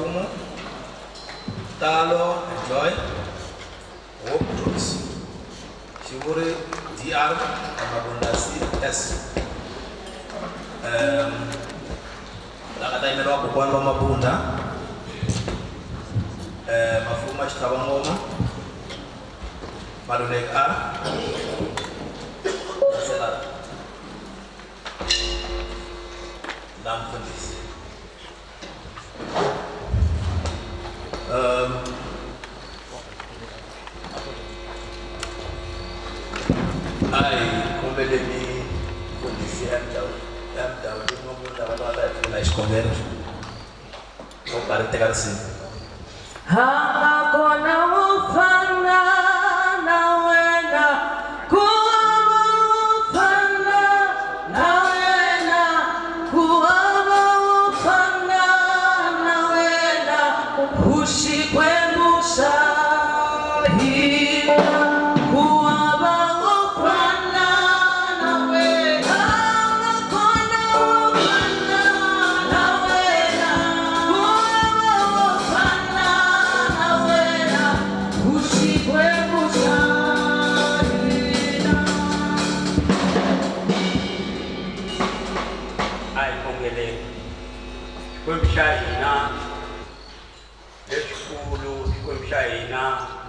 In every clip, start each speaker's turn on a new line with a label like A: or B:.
A: mafumo talo enjoy hope groups Shiburi DR Mabunda CS nakata imelo wakubwana wa Mabunda mafuma chitabangoma Maluleka Nasela Namfundisi kumele ni kundisi yamda ulimwengu wabala tuna iskongera oparete kasi
B: hakuna ufana na wena kuwafana na wena kuwafana na wena ushikwe mushahida
C: Kwemshayina lesikhulu kwemshayina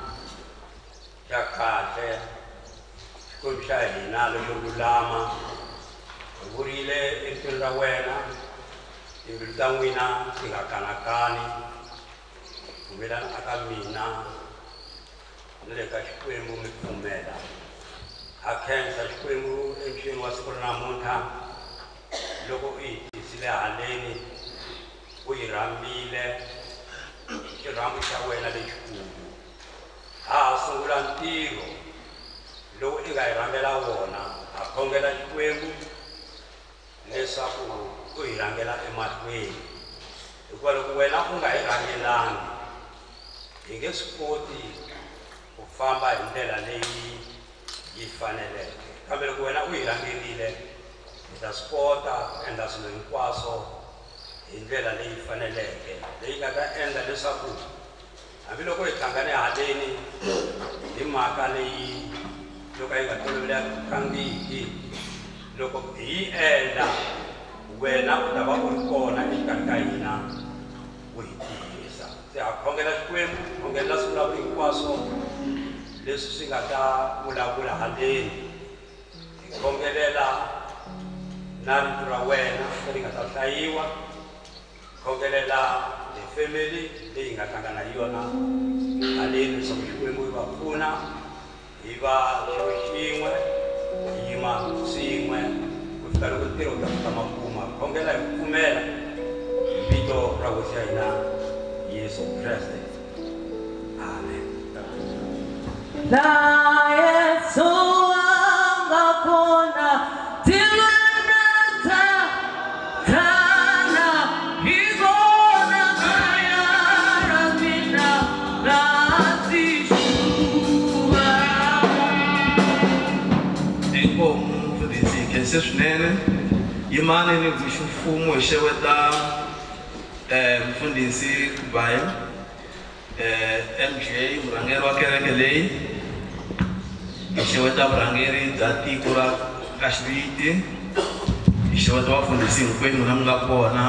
C: yakhahle kwemshayina lokululama uburile empilweni ra wena timbilu ta n'wina ti nga kanakani ku velana aka mina ni le ka Xikwembu mi pfumela ha khensa Xikwembu emixeni wa siku ra namuntlha loko u hi tisile haleni u yi rhambile xirhambu xa wena lexikulu ha sungula ntirho lowu i nga hi rhambela wona ha khongela Xikwembu leswaku u hi rhangela emahlweni hikuva loko wena u nga hi rhangelangi hi nge swi koti ku famba hi ndlela leyi yi faneleke kambe loko wena u hi rhangerile hi ta swi kota ku endla swilo hinkwaswo hi ndlela leyi faneleke leyi nga ta endla leswaku hambiloko hi hlangane haleni hi mhaka leyi loko yi nga tolovelekangiki loko hi yi endla wena u ta va u ri kona exikarhi ka hina u hi tiyisa se ha khongela Xikwembu khongelela swivulavuri hinkwaswo leswi swi nga ta vulavula haleni hi khongelela na rito ra wena leri nga ta hlayiwa khongelela hi family leyi nga hlangana hi yona haleni leswaku Xikwembu hi va pfuna hi va xilo xin'we hi yima swin'we ku fika loko ntirho wu ta fika makumu khongela hi pfumela hi vito ra hosi ya hina Yesu Kreste amen.
B: La Yesu angakona tilwenata kana igona kaya ramina razishua
A: enkomo mfundisi khense swinene yimani ni vuxi mfumo hi xeweta mfundisi Bayo MJ murhangeri wa kereke leyi hi xeweta vurhangeri bya tiko ra Kaxiviti hi xeweta vafundhisi hinkwenu na mi nga kona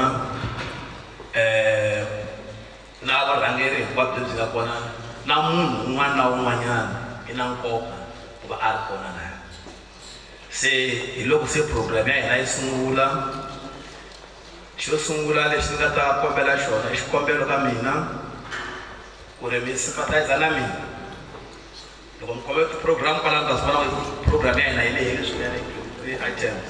A: na varhangeri hinkwabyo byi nga kona na munhu un'wana na un'wanyana i na nkoka ku va a ri kona na se hi loko se program ya hina yi sungula xo sungula lexi ni nga ta kombela xona i xikombelo ka mina ku ri mi sympathize na mina loko mi khome program kwala ta swi vona program ya hina yi lehile swinene items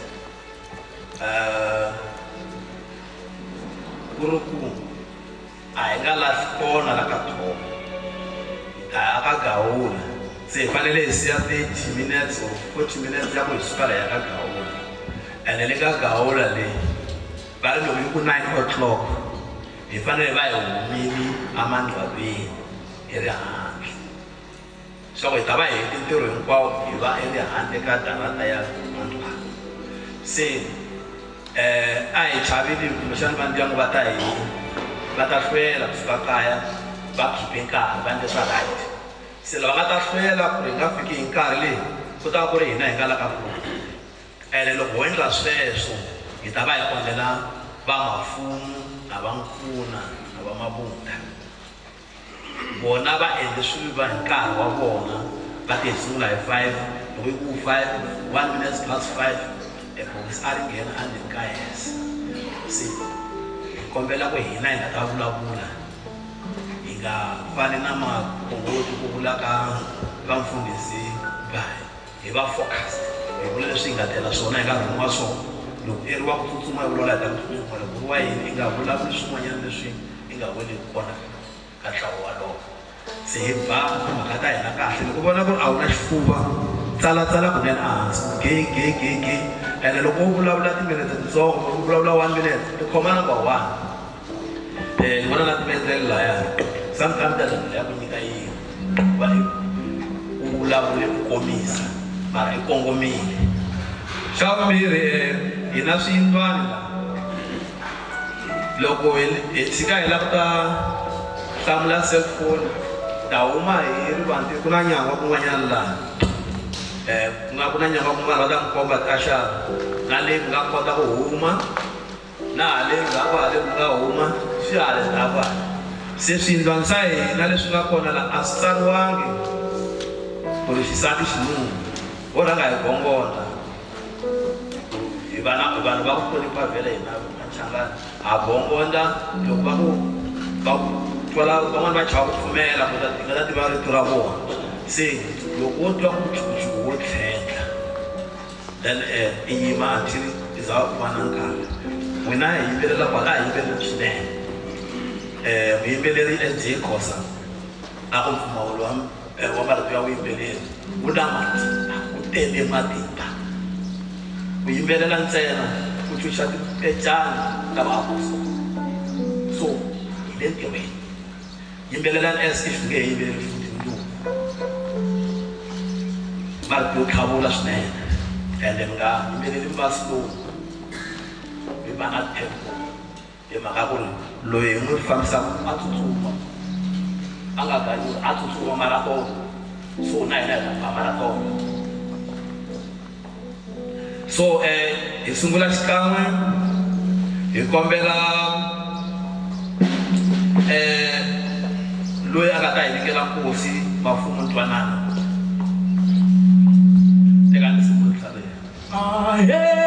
A: ku ri ku a hi nga lahli kona la ka Thoko aka Gawula se hi fanele hi siya 30 minutes or 40 minutes ya ku hi suka la ya ka Gawula ene le ka Gawula leyi va ri loko yi ku 9 o'clock hi fanele va hi humile amandlwaveni hi ri handle so hi ta va hi heti ntirho hinkwawo hi va hi ri handle ka darata ya mandlwa se a hi chavile kumbexana va ndyangu va ta hi va ta hlwela kusuka kaya va khipe nkarhi va endle swa right se lava nga ta hlwela ku ri nga fiki hi nkarhi leyi ku ta ku ri hina hi nga la ka kona ene loko ho endla sweswo hi ta va hi kombela va mafumu na va nkuna na va mabunda bona va endle swilo va hi nkarhi wa vona va ti sungula hi 5 loko yi ku 5 1 minutes past 5 ebokisi a ri nghena a ndzeni ka hesa se hi kombela ku hina hi nga ta vulavula hi nga fani na makongoti ku vula ka mfundhisi bayi hi va focus hi vula leswi hi nga tela swona hi nkarhi wa swona loko i ri wa ku tsutsuma hi vulavula hi ta tsutsuma loko ri wa yini i nga vulavuli swin'wanyana leswi i nga veli kona ka ntlawa walowo se hi ba mhaka ta hina kahle loko vona ku ri a wu na xifuva tsalatsala kunene ehansi ge ene loko u vulavula timinete titsongo u vulavula 1 minute ti khoma number 1 ni vona na timetlele laya sometimes ta ya ku nyika yini va u vulavule ku komisa mara i kongomile xa vumbirhi hi na swiyindlwana loko hi tshika hi lava ta hlamula cellphone ta huma hi rivanti ku na nyangwa kun'wanyana laha ku na nyangwa kun'wana va ta n'wi komba ta xava na leyi mi nga kota ku huma na hale ndzhaku hale mi nga huma swi hale ndzhaku se swiyindlwana swa hina leswi nga kona laha a swi tsariwangi ku ri xisati xinuna vo rhanga hi gongota hi vanhu va ku hlonipha vhele hina machangani ha gongonda loko va twala van'wana va chava ku pfumela ku nga ta tiva rito ra vona se loko wo twa ku chukuchuku wo tlhenhla then i yima until i za ku va na nkarhi n'wina hi yimbelela kwala hi yimbelela swinene muyimbeleri J Khosa a ku mpfumawulo wa marito ya vuyimbeleri wu na matimba ku tele matimba ku yimbelela ntsena ku tshunxa tipecani ka vaapostoli so hi le ntirhweni yimbelelani as if nge hi yimbeleli futhi ndluku marito yo tlhavula swinene ende mi nga yimbeleli masilowu mi va na tempo hi mhaka ku ri loyi hi n'wi fambisaka a tsutsuma a nga ganyiwi a tsutsuma marathon so na hina hi ta marathon so hi sungula xikan'we hi kombela loyi a nga ta hi nyikela nkosi mafumu ntwanano eka ni sungula tlhaleya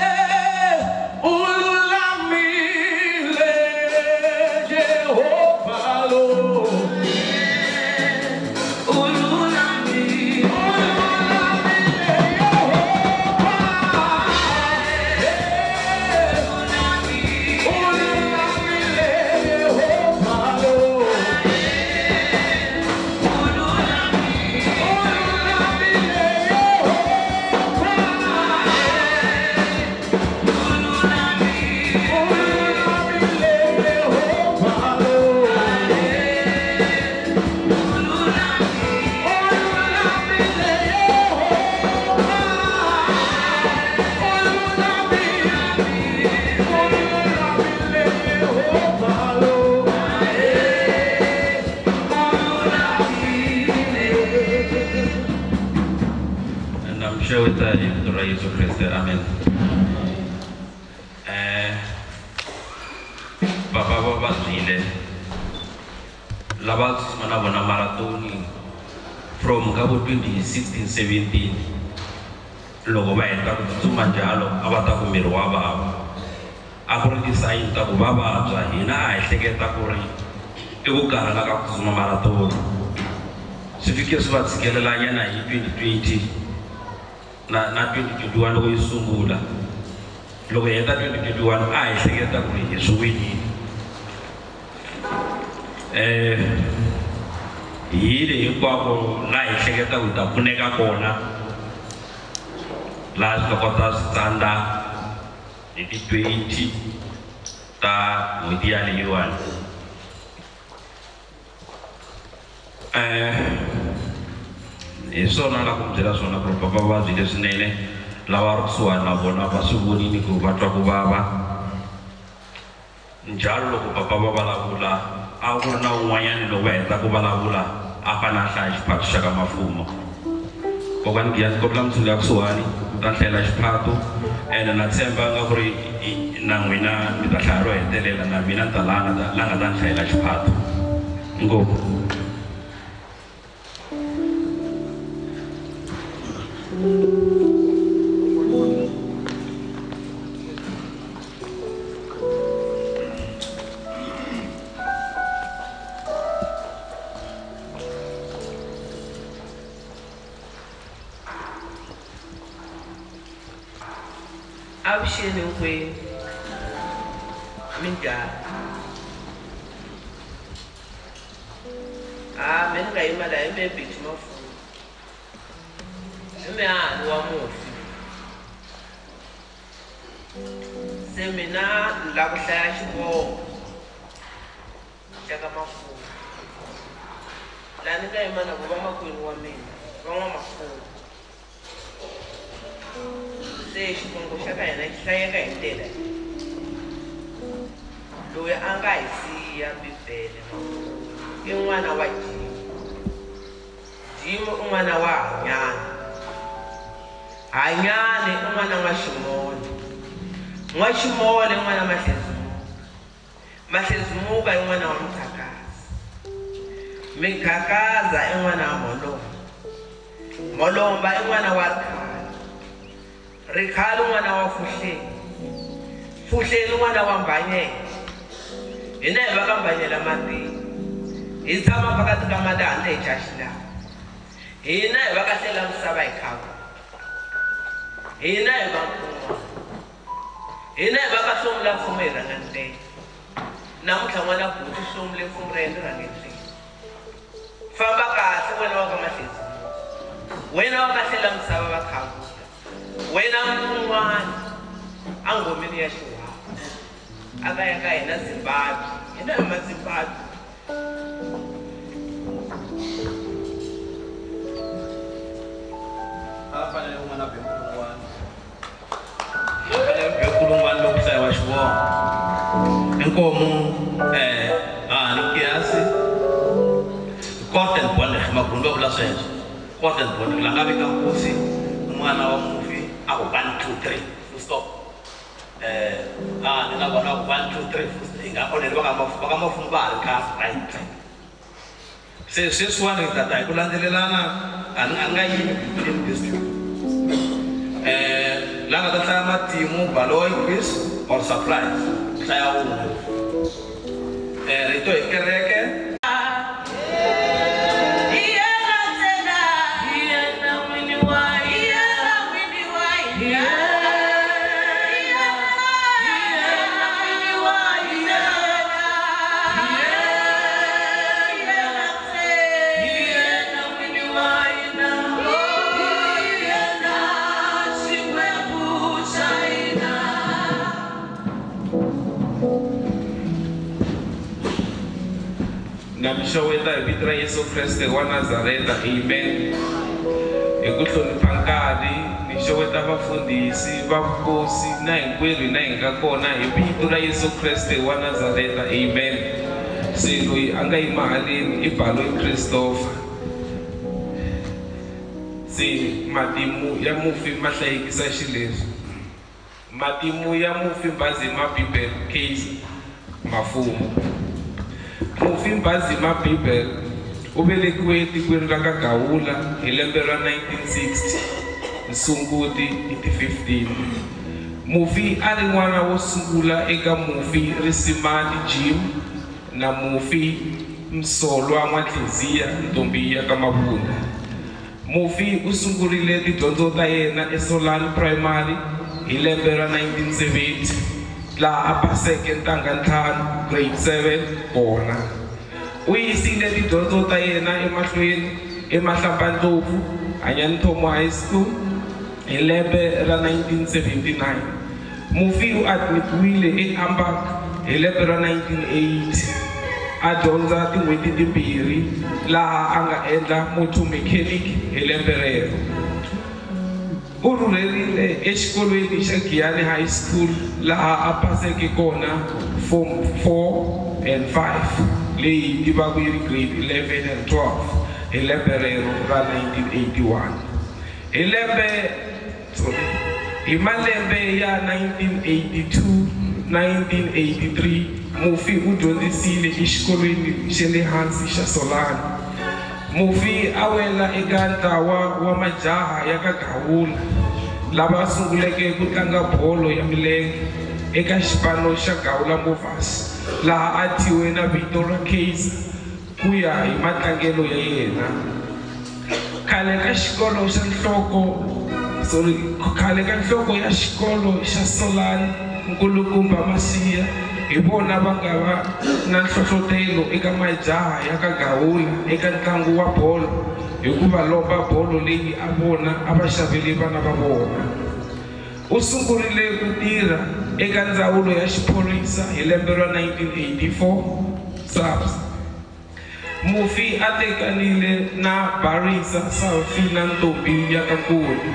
A: Yesu Kristo, amen. Baba zile lava mana bona maratoni from ngabo 2016 17 loko va heta ku tsutsuma njalo a va ta ku miri wa bava a ku ri ti-sign ta ku va vabya hina a hi hleketa ku ri i ku karhala ka ku tsutsuma maratoni swi fike swi va tshikelela nyana hi 2020 na 2021 loko yi sungula loko hi heta 2021 a hi hleketa ku ri hi swi winile hile hinkwako laha hi hleketa ku hi ta pfuneka kona laha swi ta kota switsandza hi ti-20 ta n'hweti ya leyiwani hi swona la ku byela swona ku ri papa vuvabyi leswinene lava ri kusuhani na vona va swi vonini ku va twa ku vava njalo loko papa va vulavula a ku ri na un'wanyani loko va heta ku vulavula a fane a hlaya xiphato xa ka Mafumo. Kokwana Giyani kombela mutshungu ya kusuhani u ta hlayela xiphato ene na tshemba nga ku ri na n'wina mi ta hlaya ro hetelela na mina ni ta la nga ta ni hlayela xiphato ngopfu.
B: Avuxeni hinkwenu, minjhani? Mina ni nga yima laha i me Betty Mafumo, i mehani wa mufi. Se mina ni lava ku hlaya xivongo xa ka Mafumo. Laha ni nga yima na ku vamakwenu wa mina, Van'wamafumo. Se xivongo xa ka hina xi hlayeka hi ndlela loyi a nga hi siya Bibele Mafumo i n'wana wa Jimo. Jimo i n'wana wa Hanyani. Hanyani i n'wana wa Ximole. N'waximole i n'wana wa Mahlezimuka. Mahlezimuka i n'wana wa Migakaza. Migakaza i n'wana wa Molomba. Molomba i n'wana wa Rikhali n'wana wa Fuhleni. Fuhleni n'wana wa Mbanyela. Hina hi va ka Mbanyela matini. Hi tshama phakathi ka malanda hi Jaxilava. Hina hi va ka Hlela Misava hi Khava. Hina hi va Nkun'wana. Hina hi va ka Hlomula Mfumo hi rhanga ndlela. Namuntlha n'wana Buti Hlomule Mfumo ra yena rhange ndlela. Famba kahle wena wa ka Mahlezimuka. Wena wa ka Hlela Misava va Khava. Wena Nkun'wana a ngomeni ya Xiwawa a nga ya ka hina Zimbabwe, hina hi maZimbabwe.
A: A fanele un'wana Bekulungwana. Bekulungwana loko hlayiwa xivongo. Inkomu ni Nkiyasi. Cotton Bonnet Makundu va vula sweswo. Cotton Bonnet la nga vika nkosi n'wana wa mufi a ku 1 2 3 full stop. Ni nga vona 1 2 3 full stop. Hi nga onheli va ka Mafumo va ha ri ka right track. Se sweswiwani hi tata hi ku landzelelana a nga yimi between district. La nga ta hlaya Matimu, Baloyi, Chris or Surprise. Hlaya wun'we. Rito hi kereke. Namishoweta hi vito ra Yesu Kreste wa Nazareta, amen. Hi ku hlonipha nkarhi ni xeweta vafundhisi vakosi na hinkwerhu na hi nga kona hi vito ra Yesu Kreste wa Nazareta, amen. Se loyi a nga yima haleni i Baloyi Christopher. Se matimu ya mufi ma hlayekisa xileswi. Matimu ya mufi Mbazima Bibele case Mafumo. Mufi Mbazima Bibele u velekiwe etikweni ra ka Gawula hi lembe ra 1960 Sunguti hi ti 15. Mufi a ri n'wana wo sungula eka mufi Risimani Jim na mufi Msolwa N'watlheziya ntombi ya ka Mabunda. Mufi u sungurile tidyondzo ta yena eSolani Primary hi lembe ra 1970 laha a paseke ntanga ntlhanu grade 7 kona. U yisile tidyondzo ta yena emahlweni eMahlapandlovu Anyanthomo High School hi lembe ra 1979. Mufi u admitiwile eAmbak hi lembe ra 1980 a dyondza tin'hweti timbirhi laha a nga endla motor mechanic hi lembe rero. U rhurherile exikolweni xa Giyani High School laha a paseke kona
D: Form 4 and 5, leyi ti va ku yi ri grade 11 and 12 hi lembe rero ra 1981. Hi malembe ya 1982, 1983, Mufi u dyondzisile exikolweni xa le hansi xa Solani. Mufi a wela eka ntlawa wa majaha ya ka Gawula lava sunguleke ku tlanga bolo ya milenge eka xipano xa Gawula Movers, laha a thyiwe na vito ra Kaizer ku ya hi matlangelo ya yena. Khale ka nhloko ya xikolo xa Solani, Nkulukumba Masiya, hi vona va nga va na nhlohlotelo eka majaha ya ka Gawula eka ntlangu wa bolo hi ku va lomba bolo leyi a vona a va xavele vana va vona. U sungurile ku tirha eka ndzawulo ya xiphorisa hi lembe ra 1984 SAPS. Mufi a tekanile na Barisa Salfina Ntombi ya ka Nkoni,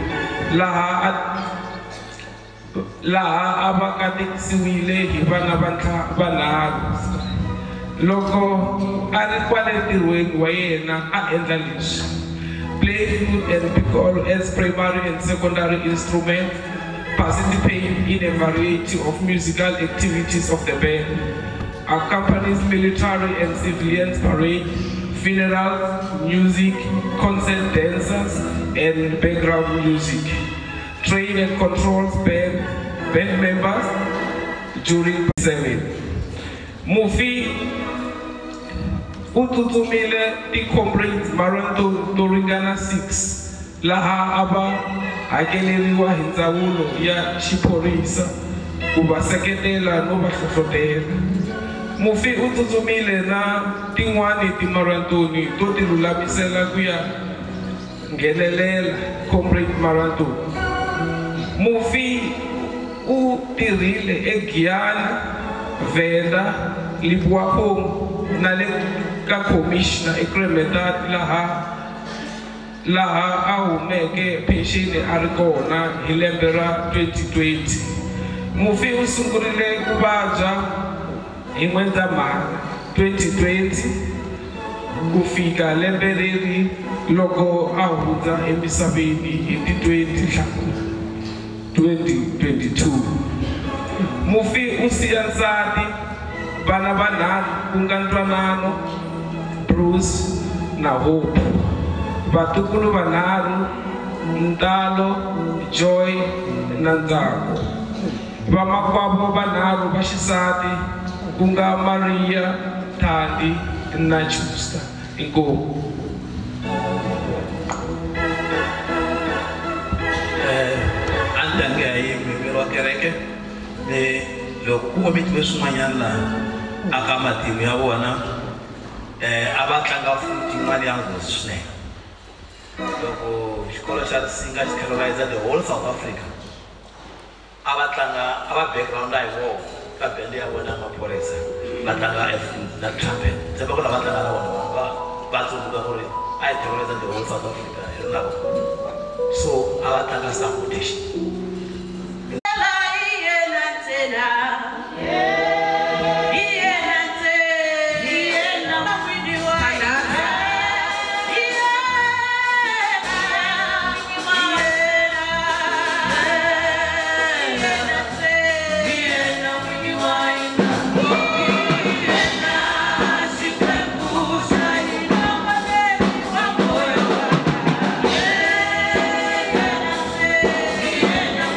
D: laha a va katekisiwile hi vana vanharhu. Loko a ri kwale ntirhweni wa yena a endla leswi: play flute and piccolo as primary and secondary instruments, participate in a variety of musical activities of the band, accompanies military and civilian parade, funerals, music, concert dancers, and background music. Train and controls band members during 7. Mufi u tsutsumile ti-comrades marathon to ringana 6, laha a va hakeleriwa hi ndzawulo ya xiphorisa ku va seketela no va hlohlotela. Mufi u tsutsumile na tin'wani timarathoni to ti lulamisela ku ya nghenelela comrade marathon. Mufi u tirhile eGiyani, Venda, Limpopo na le ka commissioner eKrugerstad laha a humeke pension a ri kona hi lembe ra 2020. Mufi u sungurile ku vabya hi N'wendzamhala 2020 ku fika lembe leri loko a hundza emisaveni hi ti 2022. Mufi u siya nsati, vana vanharhu ku nga Ntwanano, Bruce na Hope, vatukulu vanharhu, Ntalo, Joy na Ndzako, vamakwavo vanharhu va xisati ku nga Maria, Thandi na Justa. Inkomu.
A: Andange ayi mimiro kereke ne loko ko mitwe swin'wanyana laha aka matimu ya vona a va tlanga futhi mali ya nghozi swinene. Loko xikolo xa Singa xi terrorize the whole South Africa, a va background hi vona ka band ya vona maphorisa va tlanga na trumpet. Se va ku lava tlanga na vona va tsundzuka ku ri a yi terrorize the whole South Africa hi ri na vona, so a va tlanga sabotage.
E: Yeah.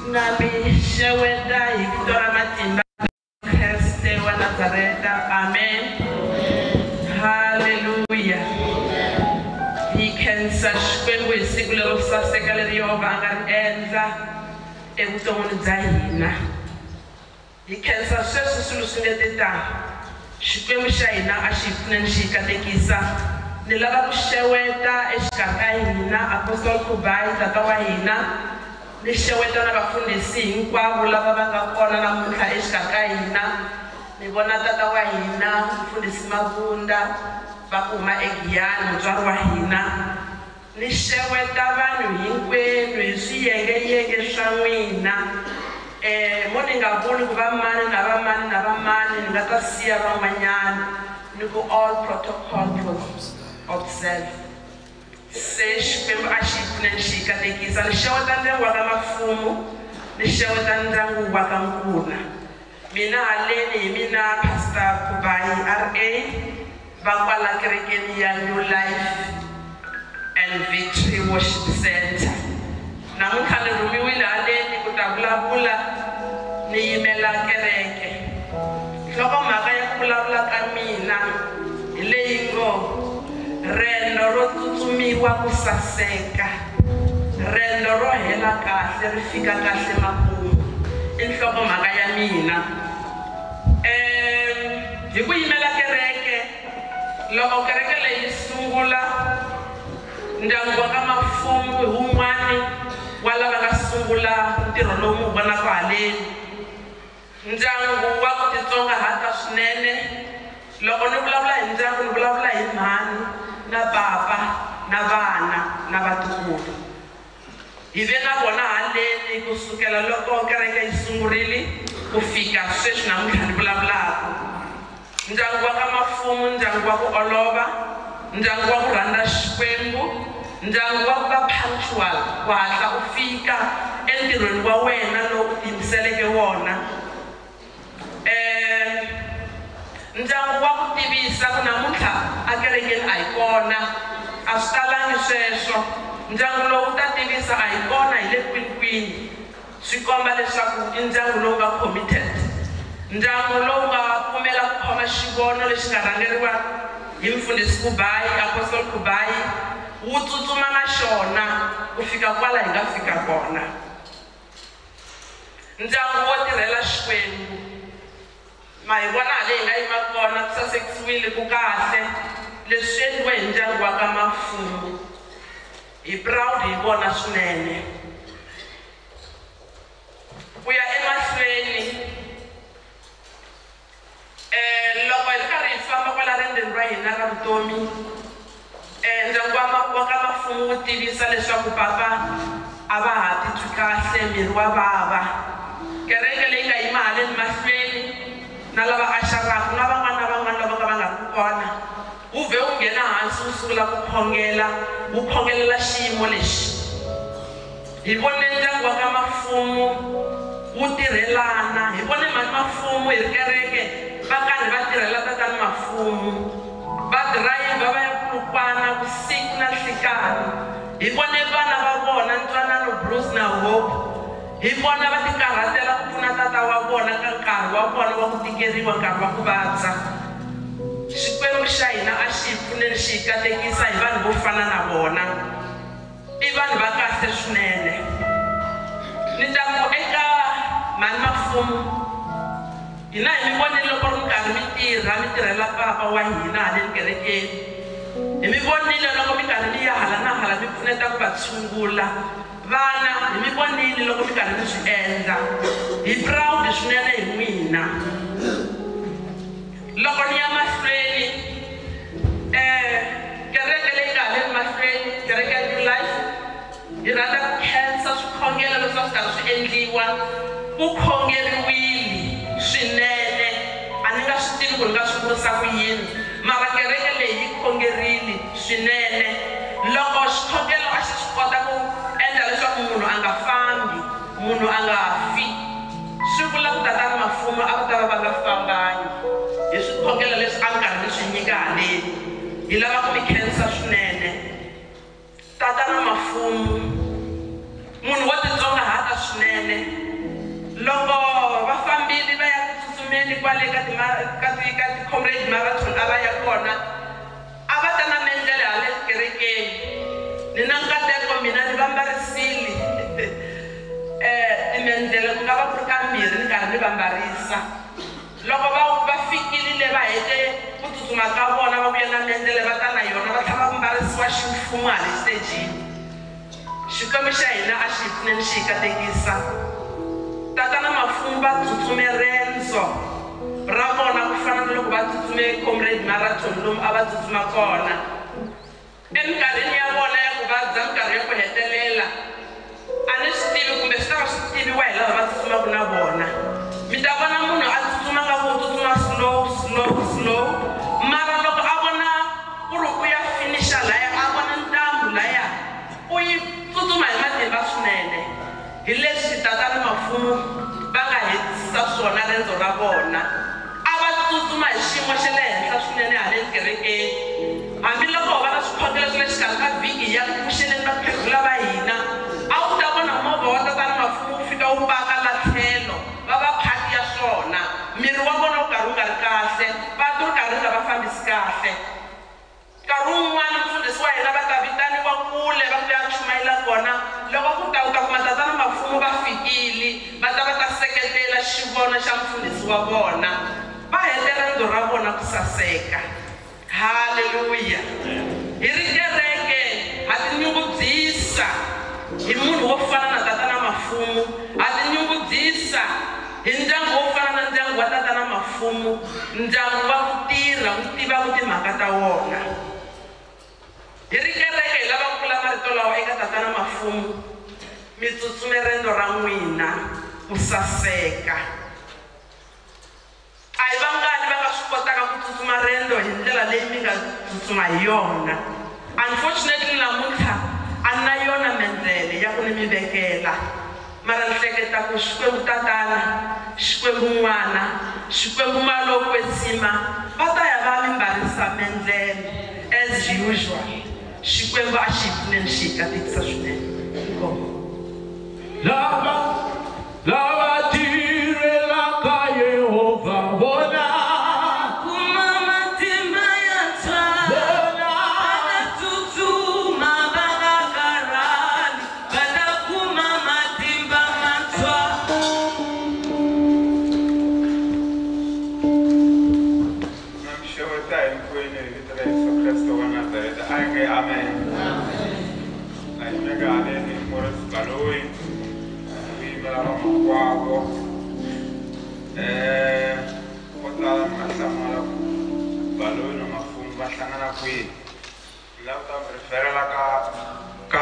B: Nabi Sheweda Victoria Matimba Kriste wa Nazareta. Amen. Hallelujah. He can such when we singular of Sasekalerio Vangan Enza Euton Zahina. He can such a solution at the time. She came Shaina as she couldn't she catekisa. The lava Sheweda Eshkakaina, Apostle Kubai, Tatawahina. The Sheweda Nabafundi sing, Quabula Kona Muka Eshkakaina. Nibona tata wa hina mfundisi Mavunda Bakuma Egiani mutswari wa hina ni xeweta vanhu hinkwenu hi swiyengeyenge swa n'wina mo ni nga voni ku va mani na vamani ni nga ta siya van'wanyana ni ku all protocol observe se Xikwembu a xi pfune ni xi katekisa ni xeweta ndyangu wa ka Mafumu ni xeweta ndyangu wa ka Nkuna. Mina haleni mina Pastor Kubai RA Bakwala Kerekeni ya New Life and Victory Worship Center. Namuntlha ni rhumiwile haleni ku ta vulavula ni yimela kereke. Nhlokomhaka ya ku vulavula ka mina hi leyi ngo rendo ro tsutsumiwa ku saseka, rendo ro hela kahle ri fika kahle makumu. Nhlokomhaka ya mina hi ku yimela kereke loko kereke leyi sungula ndyangu wa ka Mafumu hi wun'wani wa lava nga sungula ntirho lowu mu vonaka haleni. Ndyangu wa ku titsongahata swinene. Loko ni vulavula hi ndyangu ni vulavula hi mhani na papa na vana na vatukulu. Hi ve na vona haleni kusukela loko kereke yi sungurile ku fika sweswi namuntlha ni vulavulaka. Ndyangu wa ka Mafumu, ndyangu wa ku olova, ndyangu wa ku rhandza Xikwembu, ndyangu wa ku va punctual, ku hatla u fika entirhweni wa wena lowu u tiyimiseleke wona. Ndyangu wa ku tivisa ku namuntlha a kerekeni a hi kona, a swi talangi sweswo. Ndyangu lowu ta tivisa a hi kona hi le kwinikwini. Swi komba leswaku i ndyangu lowu nga committed, ndyangu lowu nga pfumela ku khoma xivono lexi nga rhangeriwa hi mfundhisi Kubai, Apostle Kubai, wu tsutsuma na xona ku fika kwala hi nga fika kona. Ndyangu wo tirhela Xikwembu, ma hi vona leyi nga yima kona ku sasekisiwile ku kahle leswi endliwe hi ndyangu wa ka Mafumu. Hi proud hi vona swinene. Ku ya emahlweni loko hi karhi hi famba kwala rendzeni ra hina ra vutomi, ndyangu wa ka Mafumu wu tivisa leswaku papa a va ha titwi kahle, miri wa vava. Kereke leyi nga yima haleni mahlweni na lava a xavaka na van'wana lava ka va nga ri kona, wu vhe wu nghena hansi wu sungula ku khongela, wu khongelela xiyimo lexi. Hi vone ndyangu wa ka Mafumu wu tirhelana, hi vone mhani Mafumu hi ri kereke va karhi va tirhela tatana Mafumu, va dirayivha va ya Polokwane vusiku na nhlikani. Hi vone vana va vona Ntwanano, Bruce na Hope, hi vona va ti karhatela ku pfuna tata wa vona ka nkarhi wa vona wa ku tikeriwa, nkarhi wa ku vabya. Xikwembu xa hina a xi pfuneni xi hi katekisa hi vanhu vo fana na vona. I vanhu va kahle swinene. Ni ta ku eka mhani Mafumu, hina hi mi vonile loko ri karhi mi tirhela papa wa hina haleni kerekeni. Hi mi vonile loko mi karhi mi ya hala na hala mi pfuneta ku va tshungula. Vana hi mi vonile loko mi karhi mi swi endla. Hi proud swinene hi n'wina. Loko ni ya mahlweni, kereke leyi nga haleni mahlweni, kereke ya New Life, hi rhandza ku khensa swikhongelo leswi swi karhi swi endliwa. Ku khongeriwile swinene, a ni nga swi tivi ku ni nga swi vurisa ku yini, mara kereke leyi yi khongerile swinene. Loko xikhongelo a xi swi kota ku endla leswaku munhu a nga fambi, munhu a nga fi, swi vula ku tatana Mafumu a va ta va nga fambangi. Hi swikhongelo leswi a mi karhi mi swi nyika haleni. Hi lava ku mi khensa swinene. Tatana Mafumu munhu wo titsongahata swinene. swinene loko vafambili va ya ku tsutsumeni kwale ka ti-comrade marathon a va ya kona a va ta na mendlele hale kerekeni ni na nkateko mina ni va mbarisile timendlele ku nga va ku ri kambirhi ni karhi ni va mbarisa loko va fikile va hete ku tsutsuma ka vona va vuya na mendlele va ta na yona va tlhela va mbarisiwa ximfumo hale stejini xikwembu xa hina a xi hi pfuneni xi hi katekisa tatana Mafumo va tsutsume rendzo ra vona ku fana na loko va tsutsume comrade marathon lomu a va tsutsuma kona eminkarhini ya vona ya ku vabya minkarhi ya ku hetelela a ni swi tivi kumbe swi ta va swi tiviwa hi lava va tsutsumaka na vona mi ta vona munhu a tsutsuma nga ku tsutsuma slow mara loko a vona ku ri u ya finisha laya a vona ntambu laya u yi tsutsuma hi matimba swinene hi leswi tatana Mafumo va nga hetisa swona rendzo ra vona a va tsutsuma hi xiyimo xa le henhla swinene hale kerekeni hambiloko va na swiphakelo swa le xikarhi ka vhiki ya ku pfuxeleni vakhegula va hina a wu ta vona movha wa tatana Mafumo wu fika wu paka la tlhelo va va phaki ya swona miri wa vona wu karhi wu nga ri kahle patu ri karhi ri nga va fambisi kahle nkarhi wun'wana mfundhisi wa hina va ta vitaniwa kule va ku ya chumayela kona loko ku ta u ta kuma tatana Mafumo va fikile va ta seketela xivono xa mfundhisi wa vona va hete rendzo ra vona ku saseka haleluya hi ri kereke ha tinyungubyisa hi munhu wo fana na tatana Mafumo ha tinyungubyisa hi ndyangu wo fana na ndyangu wa tatana Mafumo ndyangu wa ku tirha ku tiva ku timhaka ta wona hi ri kereke hi lava ku vula marito lawa eka tatana Mafumo mi tsutsume rendzo ra n'wina ku saseka a hi vangani va nga swi kotaka ku tsutsuma rendzo hi ndlela leyi mi nga tsutsuma hi yona unfortunately namuntlha a na yona mendlele ya ku ni mi vekela mara ni hleketa ku Xikwembu tatana Xikwembu n'wana Xikwembu maloko kwetsima va ta ya va mi mbarisa mendlele as usual Xikwembu a xi hi pfuneni xi hi katekisa swinene
D: Lava tirela ka Yehova bona
B: kuma matimba ya tsana bana tsutsuma bana karali bana kuma matimba matswa
E: namshowe ta hinkwenu hi vito ra Yesu Kreste wa Nazareta a hi nge amen na hi mega haleni Morris Baloyi lava makwavo ko tala mi nga hlamala ku Baloyi na Mafumo va hlangana kwihi lava ta mi referela ka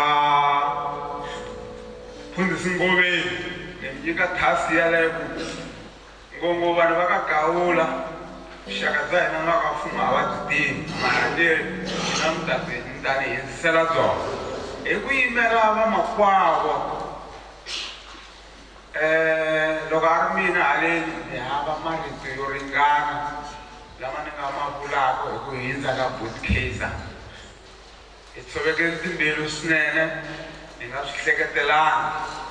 E: mfundhisi Ngoveni ni mi nyika thasi yaleyo ku ngopfu vanhu va ka Gawula vuxaka bya hina na ka Mafumo a va byi tivi mara leri na mi ta ni hindzisela byona hi ku yimela va makwavo loko a ri mina haleni ni hava marito yo ringana lama ni nga ma vulaka hi ku hindza ka Bootcase hi tshovekele timbilu swinene ni nga swi hleketelanga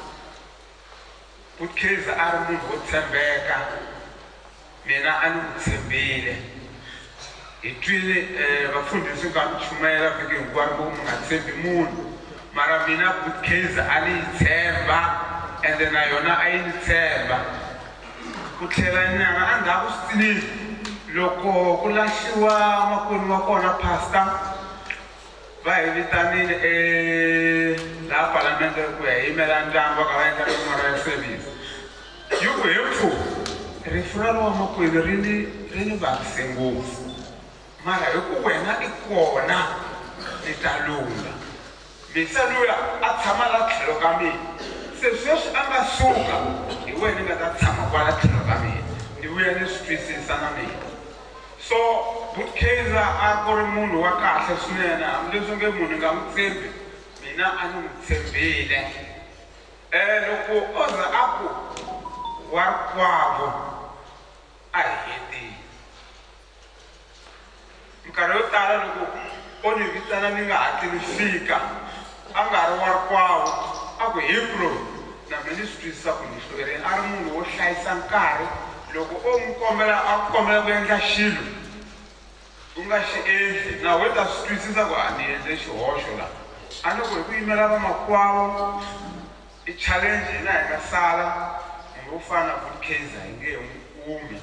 E: Bootcase a ri munhu wo tshembeka mina a ni n'wi tshembile hi twile vafundhisi nga mi chumela vhiki hinkwaro vo mi nga tshembi munhu mara mina Bootcase a ni yi tshemba ende na yona a yi ni tshemba ku tlhela nyana endzhaku switsinini loko ku lahliwa makwenu wa kona pastor va hi vitanile laha palamende ku ya yimela ndyangu va ka va endla memorial service yi ku hi mpfhuka rifu ra lowa makwenu ri ni vavise ngopfu mara hi ku wena i kona ni ta lungha misa luya a tshama la tlhelo ka mina se sweswi a nga suka hi wena nga ta tshama kwala tlhelo ka mina ni vuya ni swi twisisa na mina so Bootcase a ku ri munhu wa kahle swinene hambileswi nge munhu nga n'wi tshembi mina a ni n'wi tshembile loko o za a ku wa rikwavo a hi hetile minkarhi yo tala loko o ni vitana ni nga hatli ni fika a nga ri wa rikwavo a ku Hebron na mina swi twisisa ku ni hlwerile a ri munhu wo hlayisa nkarhi loko o n'wi kombela a kombela ku endla xilo u nga xi endli na we ta swi twisisa ku a ni endle xihoxo la a loko hi ku yimela vamakwavo i challenge hina hi nga sala munhu wo fana na Good Kaiser hi nge n'wi kumi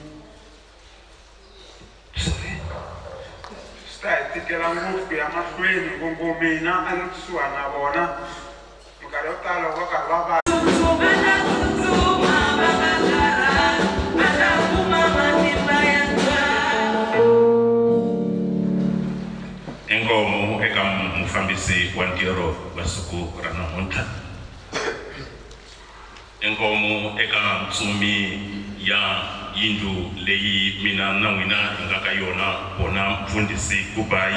E: swi ta hi tikela ngopfu ku ya mahlweni ngongomina a ni kusuhani na vona minkarhi yo tala va karhi va
F: Inkomo eka mufambisi wa ntirho wa siku ra namuntlha. Inkomo eka ntsumi ya yindlu leyi mina na n'wina hi nga ka yona bona mfundhisi Kubayi.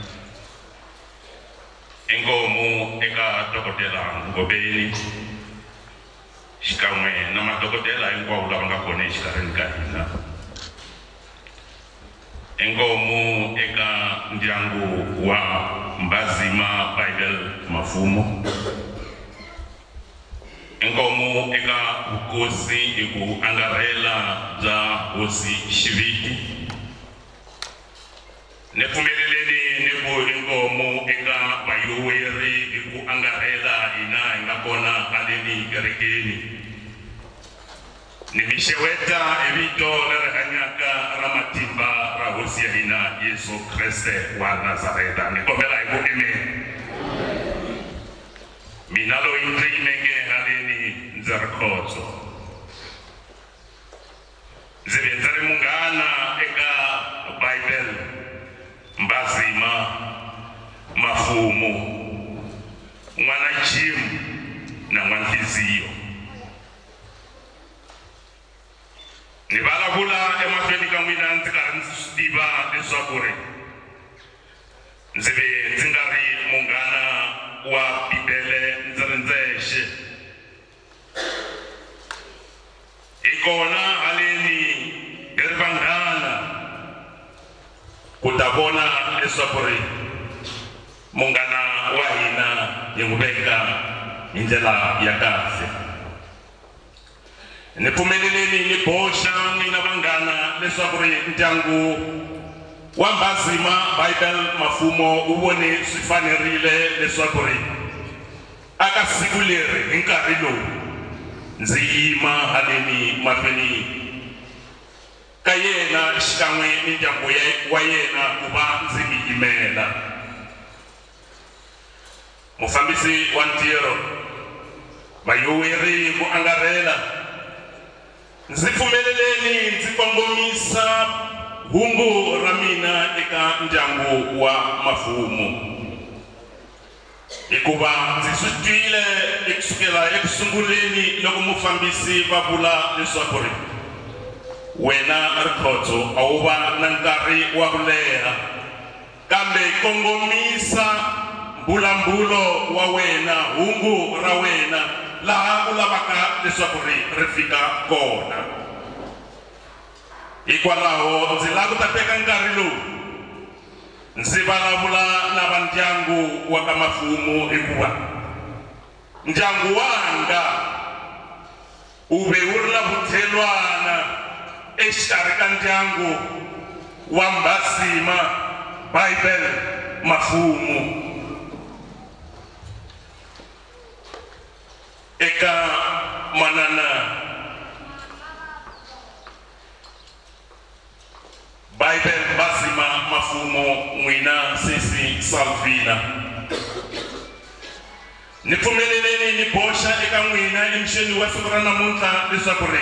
F: Inkomo eka dokodela Ngobeni xikan'we na madokodela hinkwavo lava nga kona exikarhini ka hina. Inkomo eka ndyangu wa Mbazima Bible Mafumo. Inkomo eka vukosi hi ku angarhela bya hosi Xiviti. Ne pfumeleleni ni ku inkomo eka vayoweri hi ku angarhela hina hi nga kona haleni kerekeni. Ni mi xeweta hi vito leri hanyaka ra matimba ra hosi ya hina Yesu Kreste wa Nazareta. Ni kombela hi ku amen. Mina loyi ndzi yimeke haleni ndzi ri khotso. Ndzi ve ndzi ri munghana eka Bible Mbazima Mafumo, n'wana Jim na N'wanhliziyo. Ni vulavula emahlweni ka n'wina ndzi karhi ndzi swi tiva leswaku ri ndzi ve ndzi nga ri munghana wa Bibele ndzi ri ndzexe. Hi kona haleni hi ri vanghana ku ta vona leswaku ri munghana wa hina hi n'wi veka hi ndlela ya kahle. Ni pfumeleleni ni boxa n'wina vanghana leswaku ri ndyangu wa Mbazima Bible Mafumo wu vone swi fanerile leswaku ri aka siku leri hi nkarhi lowu ndzi yima haleni mahlweni ka yena xikan'we ni ndyangu wa yena ku va ndzi mi yimela. Mufambisi wa ntirho, vayoweri ku angarhela, ndzi pfumeleleni ndzi kongomisa hungu ra mina eka ndyangu wa Mafumo. Hikuva ndzi swi twile kusukela ekusunguleni loko mufambisi va vula leswaku ri wena Rikhotso a wu va na nkarhi wa ku leha, kambe kongomisa mbulambulo wa wena, hungu ra wena laha u lavaka leswaku ri fika kona. Hikwalaho ndzi lava ku ta teka nkarhi lowu ndzi vulavula na va ndyangu wa ka Mafumo, hikuva ndyangu wanga wu ve wu ri na vuthelwana exikarhi ka ndyangu wa Mbazima Bible Mafumo. Eka manana Bible Mbazima Mafumo n'wina Sisi Salvina, ni pfumeleleni ni boxa eka n'wina emixeni wa siku ra namuntlha leswaku ri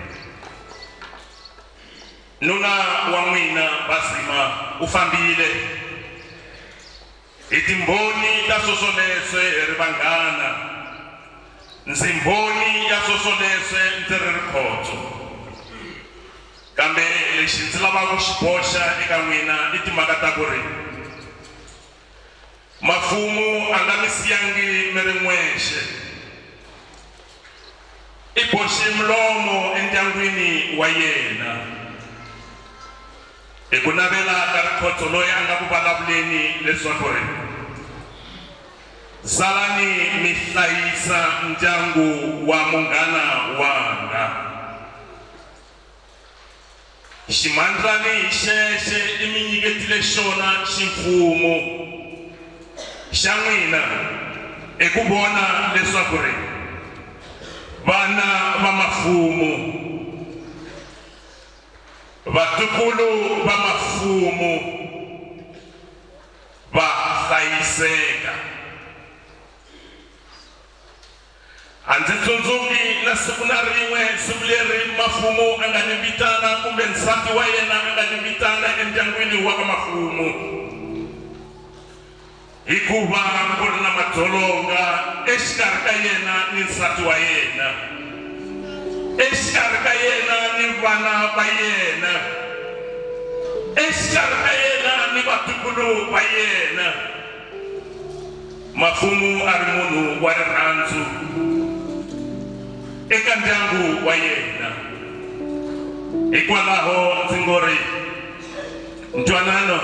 F: nuna wa n'wina Mbazima u fambile. Hi timbhoni ta swoswoleswe hi ri vanghana, ndzi mbhoni ya swoswoleswe ndzi ri Rikhotso, kambe lexi ndzi lavaka ku xi boxa eka n'wina i timhaka ta ku ri Mafumo a nga mi siyangi mi ri n'wexe. I boxe milomo endyangwini wa yena hi ku navela ka Rikhotso loyi a nga ku vulavuleni leswaku ri zalani mi hlayisa ndyangu wa munghana wanga. Ximandlani xexe i mi nyiketile xona ximfumo xa n'wina eku vona leswaku ri vana va mafumo, vatukulu va mafumo va hlayiseka. A ndzi tsundzuki na siku na rin'we siku leri mafumo a nga ni vitana kumbe nsati wa yena a nga ni vitana endyangwini wa ka mafumo, hikuva ku ri na madzolonga exikarhi ka yena ni nsati wa yena, exikarhi ka yena ni vana va yena, exikarhi ka yena ni vatukulu va yena. Mafumo a ri munhu wa rirhandzu eka ndyangu wa yena. Hikwalaho ndzi ngo ri ntwanano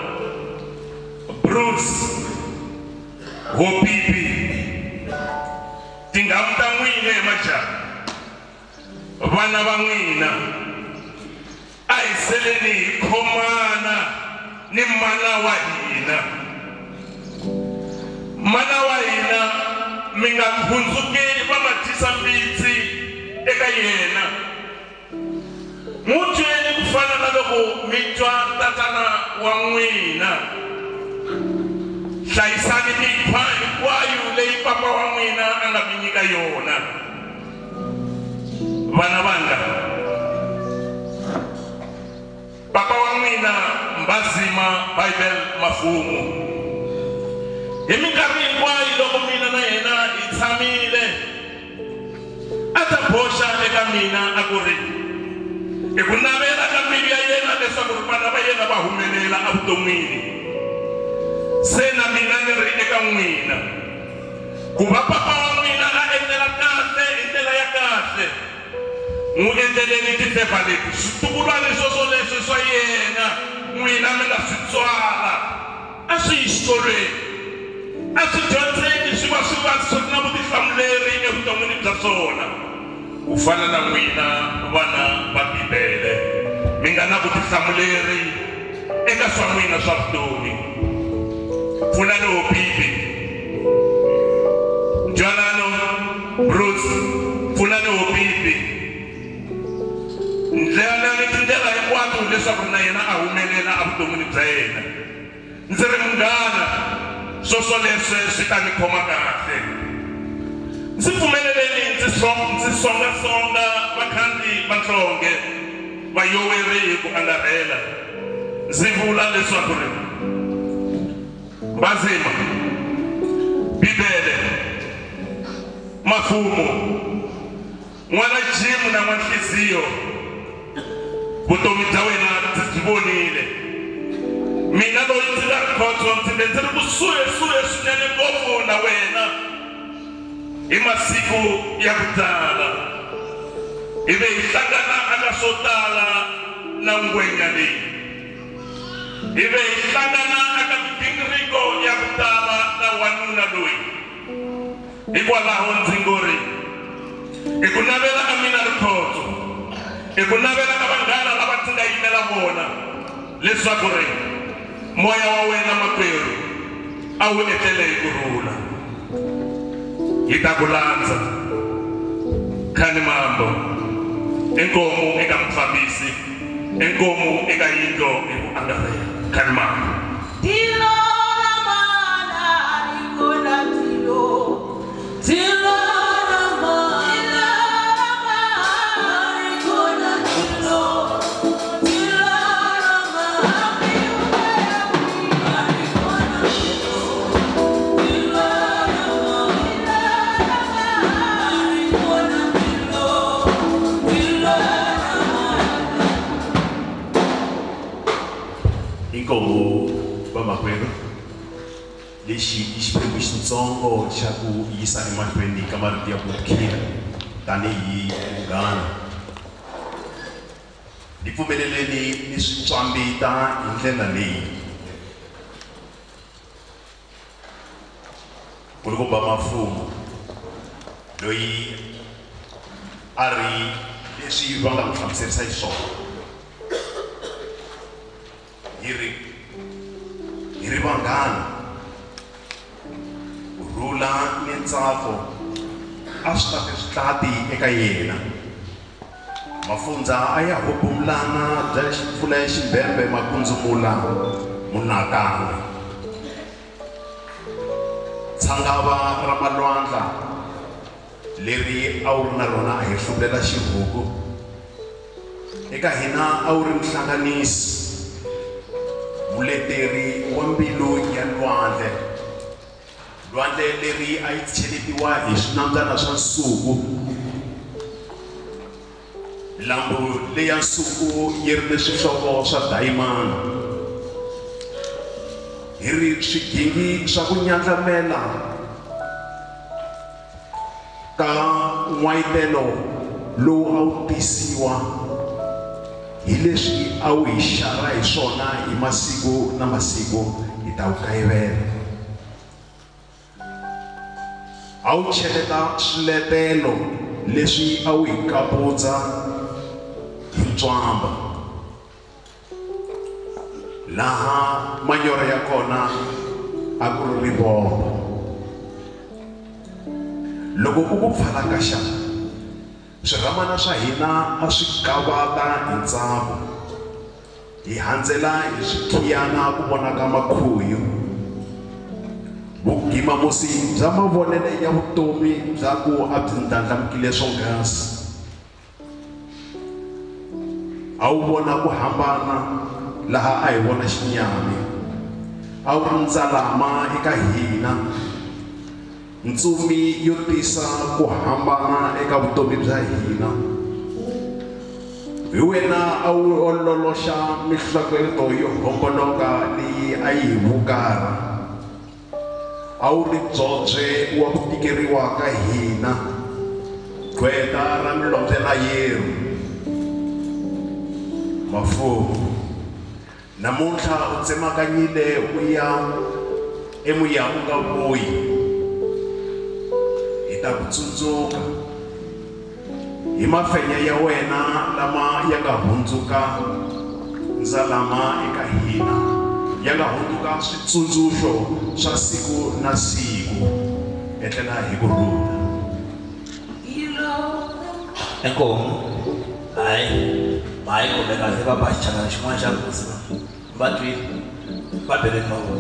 F: Bruce Hopipi tinghamu ta n'wina majaha, vana va n'wina, a hi seleni hi khomana ni mana wa hina. Mana wa hina mi nga hundzuki va madyisa mbitsi eka yena. Mutweni ku fana na loko mi twa tatana wa n'wina. Hlayisani mikhwa hinkwayo leyi papa wa n'wina a nga mi nyika yona. Vana vanga, papa wa n'wina Mbazima Bible Mafumo, hi minkarhi hinkwayo loko mina na yena hi tshamile a ta boxa eka mina a ku ri hi ku navela ka mbilu ya yena leswaku ri vana va yena va humelela evuton'wini. Se na mina ni ri eka n'wina ku va papa wa n'wina a endlela kahle hi ndlela ya kahle, n'wi endleleni tifeva leti. Switukulwana leswi swa yena n'wina mi nga swi tswala a swi yi xikolweni, a swi dyondzeni swi va swi ri na vutihlamuleri evuton'wini bya swona. Ku fana na n'wina vana va Bibele, mi nga na vutihlamuleri eka swa n'wina swa vutomi. Pfunani Hopipi, Ntwanano Bruce, pfunani Hopipi, ndlelani tindlela hinkwato leswaku na yena a humelela evuton'wini bya yena. Ndzi ri munghana, swoswo leswi swi ta ni khoma kahle. Ndzi pfumeleleni ndzi songasonga vakhandziyi va nhlonge va Yoweri hi ku angarhela. Ndzi vula leswaku ri Mbazima, Bibele, Mafumo, n'wana Jim na N'wanhliziyo, vutomi bya wena ndzi byi vonile. Mina loyi ndzi nga rikhotso ndzi ri kusuhi swinene ngopfu na wena hi masiku ya ku tala. Hi ve hi hlangana aka swo tala na ngwenya leyi. Hi ve hi hlangana aka migingiriko ya ku tala na wanuna loyi. Hikwalaho ndzi ngo ri hi ku navela ka mina rikhotso, hi ku navela ka vanghana lava ndzi nga yimela vona leswaku ri moya wa wena makwerhu a wu etlele hi kurhula. Hi ta ku landza khani mambo, enkomu eka mufambisi, enkomu eka yindlo hi ku angarhela. Khani mambo.
G: Tilo la mana nikona tilo la mana nikona tilo la mana
H: inkomo vamakwerhu lexi i xiphemu xitsongo xa ku yisa emahlweni ka marito ya ku khina tanihi munghana. Ni pfumeleleni ni swi tswambita hi ndlela leyi. kulukumba mafumo loyi a ri leswi va nga n'wi hlamuserisa hi swona hi ri vanghana kurhula ni ntsako a swi tate switlati eka yena mafundza a ya hobomulana bya mpfula ya ximbembe makundzumula munakanwe tshangava ra malwandla leri a wu ri na rona a hi hlulela xivuku eka hina a wu ri muhlanganisi muleteri wa mbilu ya lwandle leri a yi cheletiwa hi swinambyana swa nsuku lambu leya nsuku yi ri ni swihlovo swa dayimani hi ri swigingi swa ku nyandlamela ka n'wayitelo lowu a wu tisiwa hi leswi a wu hi xarha hi swona hi masiku na masiku hi ta wu kayivela a wu cheleta swiletelo leswi a wu hi kaputsa hi ntswamba laha manyoro ya kona a ku ri rivovo loko u ku pfalakaxa swirhamana swa hina a swi kavata hi ntsako hi handzela hi swikhiyana ku vonaka makhuyu vugimamusi bya mavonele ya vutomi bya ku a byi ndlandlamukile swonghasi a wu vona ku hambana laha a hi vona xinyami a wu ri ndzalama eka hina ntsumi yo tisa ku hambana eka vutomi bya hina hi wena a wu ololoxa mihlekweto yo homboloka leyi a yi hi vukarha a wu ri byobye wa ku tikeriwa ka hina gqweta ra milombyela na yeru mafumo namuntlha u tsemakanyile u ya emuya u nga vuyi hi ta ku tsundzuka hi mafenya ya wena lama ya nga hundzuka ndzalama eka hina ya nga hundzuka switsundzuxo swa siku na siku etlela hi kurhula
A: enkomo hayi hayi kumbe kahle va ba xichangana xin'wana xa nkosi va twile va beleni mavona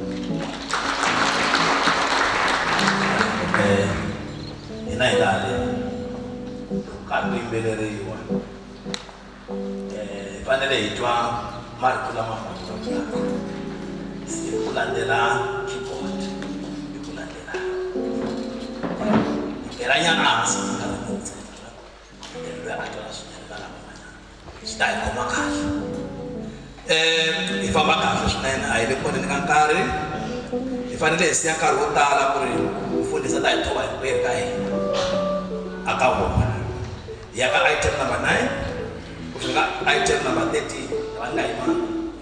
A: hina hi laha le karhi ku yimbeleriwa hi fanele hi twa marito lama fanelaka hi ku landzela keyboard hi ku landzela hi ngeranyana hansi swi ta hi khoma kahle hi famba kahle swinene a hi le koneni ka nkarhi hi fanele hi siya nkarhi wo tala ku ri mufundhisi ta hi thova hinkwerhu ka hina aka vona hi ya ka item number 9 ku fika item number 13 va nga yima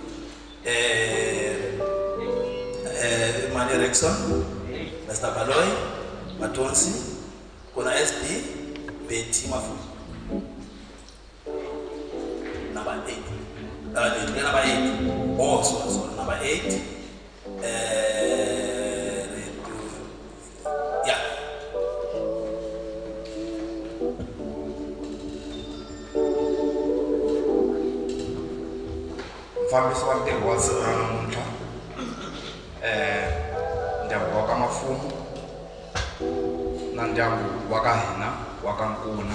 A: Mani Rexon, Mr. Baloy, Matonsi, kuna SD, Betty Mafu. Number 8. Number 8. Oh, sorry. Number 8. Yeah.
I: Mfambisi wa ntirho wa siku ra namuntlha ndyangu wa ka Mafumo na ndyangu wa ka hina wa ka Nkuna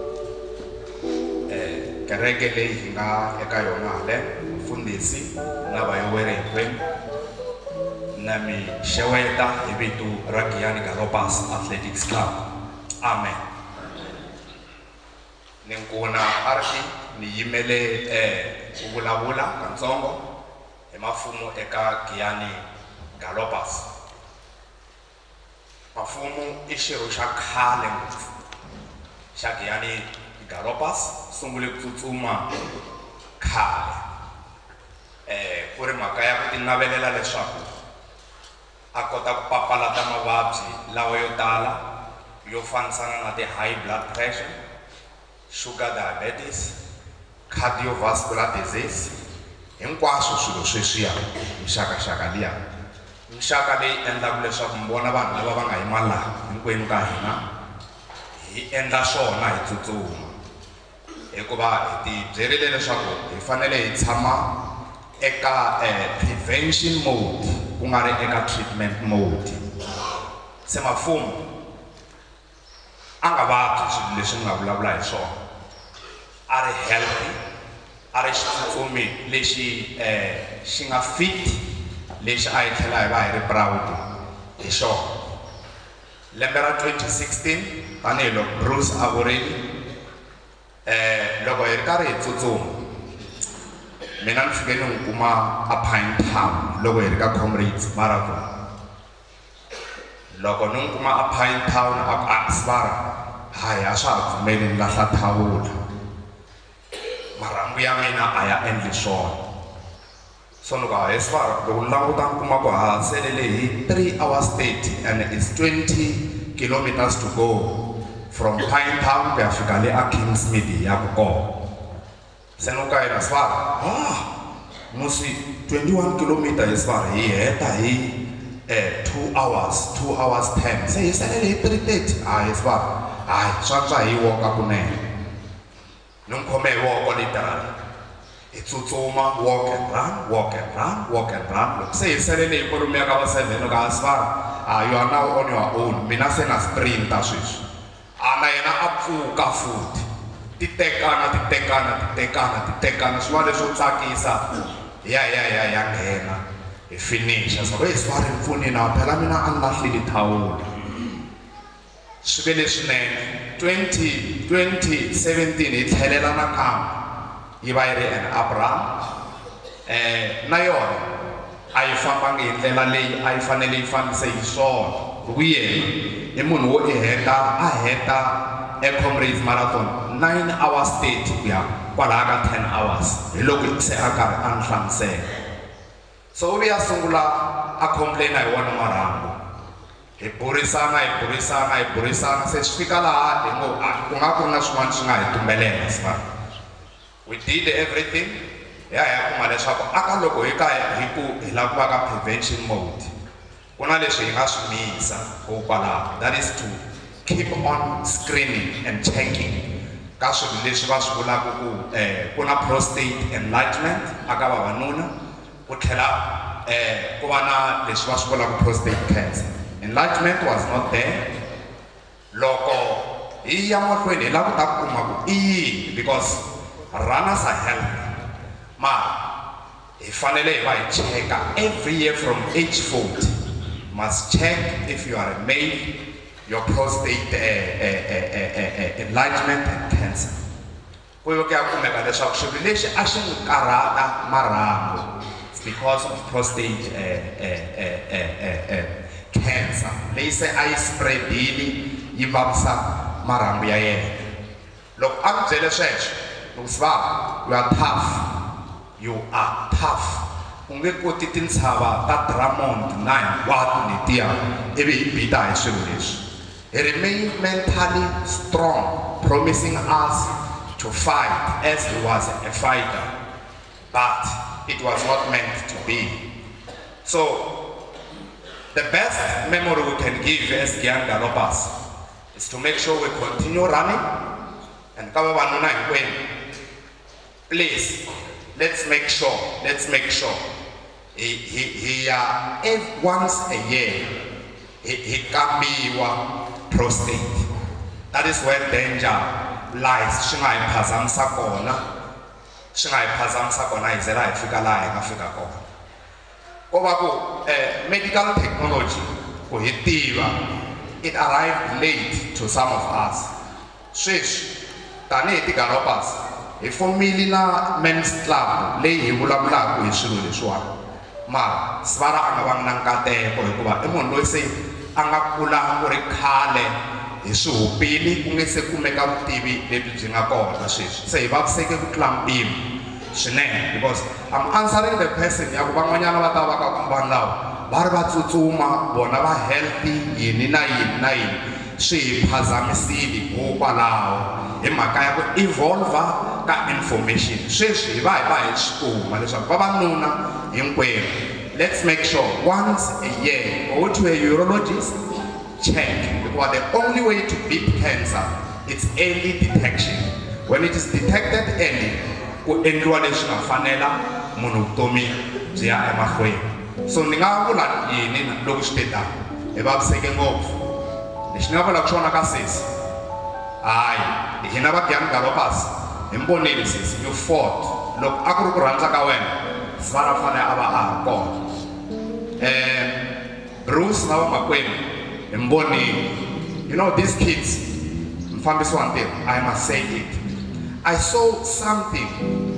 I: kereke leyi hi nga eka yona hale mfundhisi na vayoweri hinkwenu na mi xeweta hi vito ra Giyani Galopas Athletics Club. Amen. Ni Nkuna arki ni yimele ku vulavula katsongo hi Mafumo eka Giyani Galopas. Mafumo i xirho xa khale ngopfu xa Giyani Galopas, sungule ku tsutsuma khale ku ri mhaka ya ku ti navelela leswaku a kota ku papalata mavabyi lawa yo tala yo fanisana na ti-high blood pressure, sugar diabetes, cardiovascular disease, hinkwaswo swilo sweswiya mixakaxaka liya. Mixaka leyi endlaka leswaku mi vona vanhu lava va nga yima laha hinkwenu ka hina hi endla swona hi tsutsuma, hikuva hi ti byerile leswaku hi fanele hi tshama eka prevention mode ku nga ri eka treatment mode. Se mafumo a nga vabyi swilo leswi nga vulavula hi swona, a ri healthy, a ri xitsutsumi lexi xi nga fit, lexi a hi tlhela hi va hi ri proud hi xona. Lembe ra 2016 tanihiloko Bruce a vurile, loko hi ri karhi hi tsutsuma, mina ni fike ni n'wi kuma a Pinetown loko hi ri ka Comrades Marathon. Loko ni n'wi kuma a Pinetown a ku Asvara, hayi a swa ha pfumeli ni lahla thawula, marhambu ya mina a ya endli swona. So loko a Asvara loko ni languta ni kuma ku ha selele hi 3 hours 30 and it's 20 kilometers to go from Pinetown ku ya fika le a Kingsmead ya ku kona. Se ni ka yena Asvara, musi 21 kilometers Asvara hi heta hi 2 hours 10. Se hi selele hi 3:30. Hayi Asvara, hayi swa hi woka kunene. Ni khome hi voko literally hi tsutsuma, walk and run, walk and run, walk and run. Loko se hi selele hi kwalomu ya ka va 7 ka Asvara, you are now on your own. Mina se na sprinta sweswi, na yena a pfuka futhi ti tekana swi va leswo tsakisa. Ya nghena hi finish. So Asvara hi pfunini na phela mina a ni lahlile thawula. Swi ve leswinene. 2017 hi tlhelela nakambe yi va yi ri an Abraham, na yona a yi fambangi hi ndlela leyi a yi fanele yi fambise hi swona. Yena i munhu wo a heta Comrades Marathon 9 hours 30 ku ya kwalaha ka 10 hours hi loko se a karhi a ni hlamusela. So u vi a sungula a complaina hi wona marhambu, hi burisana se swi fika laha hi ngo ku nga ku ri na swin'wana swi nga hi tumbelela. We did everything, ya kuma leswaku aka loko hi lava ku va ka prevention mode ku na leswi hi nga swi misa kokwalaho, that is to keep on screening and checking ka swilo leswi va swi vulaka ku na prostate enlargement aka vavanuna, ku tlhela ku va na leswi va swi vulaka prostate cancer. Enlargement was not there. Loko hi ya mahlweni hi lava ku ta kuma ku i yini, because runners are healthy, mara hi fanele hi va hi cheka every year from age 40. Must check if you are a male, your prostate enlargement and cancer. Ku yo ya kumeka leswaku swilo leswi a swi n'wi karhata marhambu, it's because of prostate cancer leyi se a yi spreadile yi vavisa marhambu ya yena. Loko a mi byele sweswo, loko you are tough, u nge koti tintshava ta Drummond na hinkwato letiya ivi hi bita hi swilo leswi. He remained mentally strong, promising us to fight as he was a fighter, but it was not meant to be. So the best memory we can give as Giyani Galopers is to make sure we continue running. And please, let's make sure once a year he can be prostate. That is where danger lies. Medical technology, it arrived late to some of us. Tani Galopers, a formula men's club, lay Wulabla with Sulushwa. Ma, Svara Angawang Nankate, or Emondo say, Angakula or a Kale, Isu, Pili, Ungesekumeka TV, Little Jingapore, say, Bob Seke Clam Beam. Because I'm answering the person, va ri va tsutsuma vona va healthy yini na yini na yini swi hi phazamisile hikokwalaho hi mhaka ya ku evolva ka information sweswi hi va hi swi kuma leswaku vavanuna hinkwenu let's make sure once a year go to a urologist check because the only way to beat cancer it's early detection when it is detected early ku endliwa leswi nga fanela munhu vutomi byi ya emahlweni so ni nga vula yini loko swi te tani hi vaviseke ngopfu lexi ni nga vulaka xona ka sesi hayi hina va Giyani Galopers hi mbonile sesi you fought loko a ku ri ku rhandza ka wena Sara fanele a va a ha kona Bruce na vamakwenu hi mbonile you know these kids mfambisi wa ntirho I must say it I saw something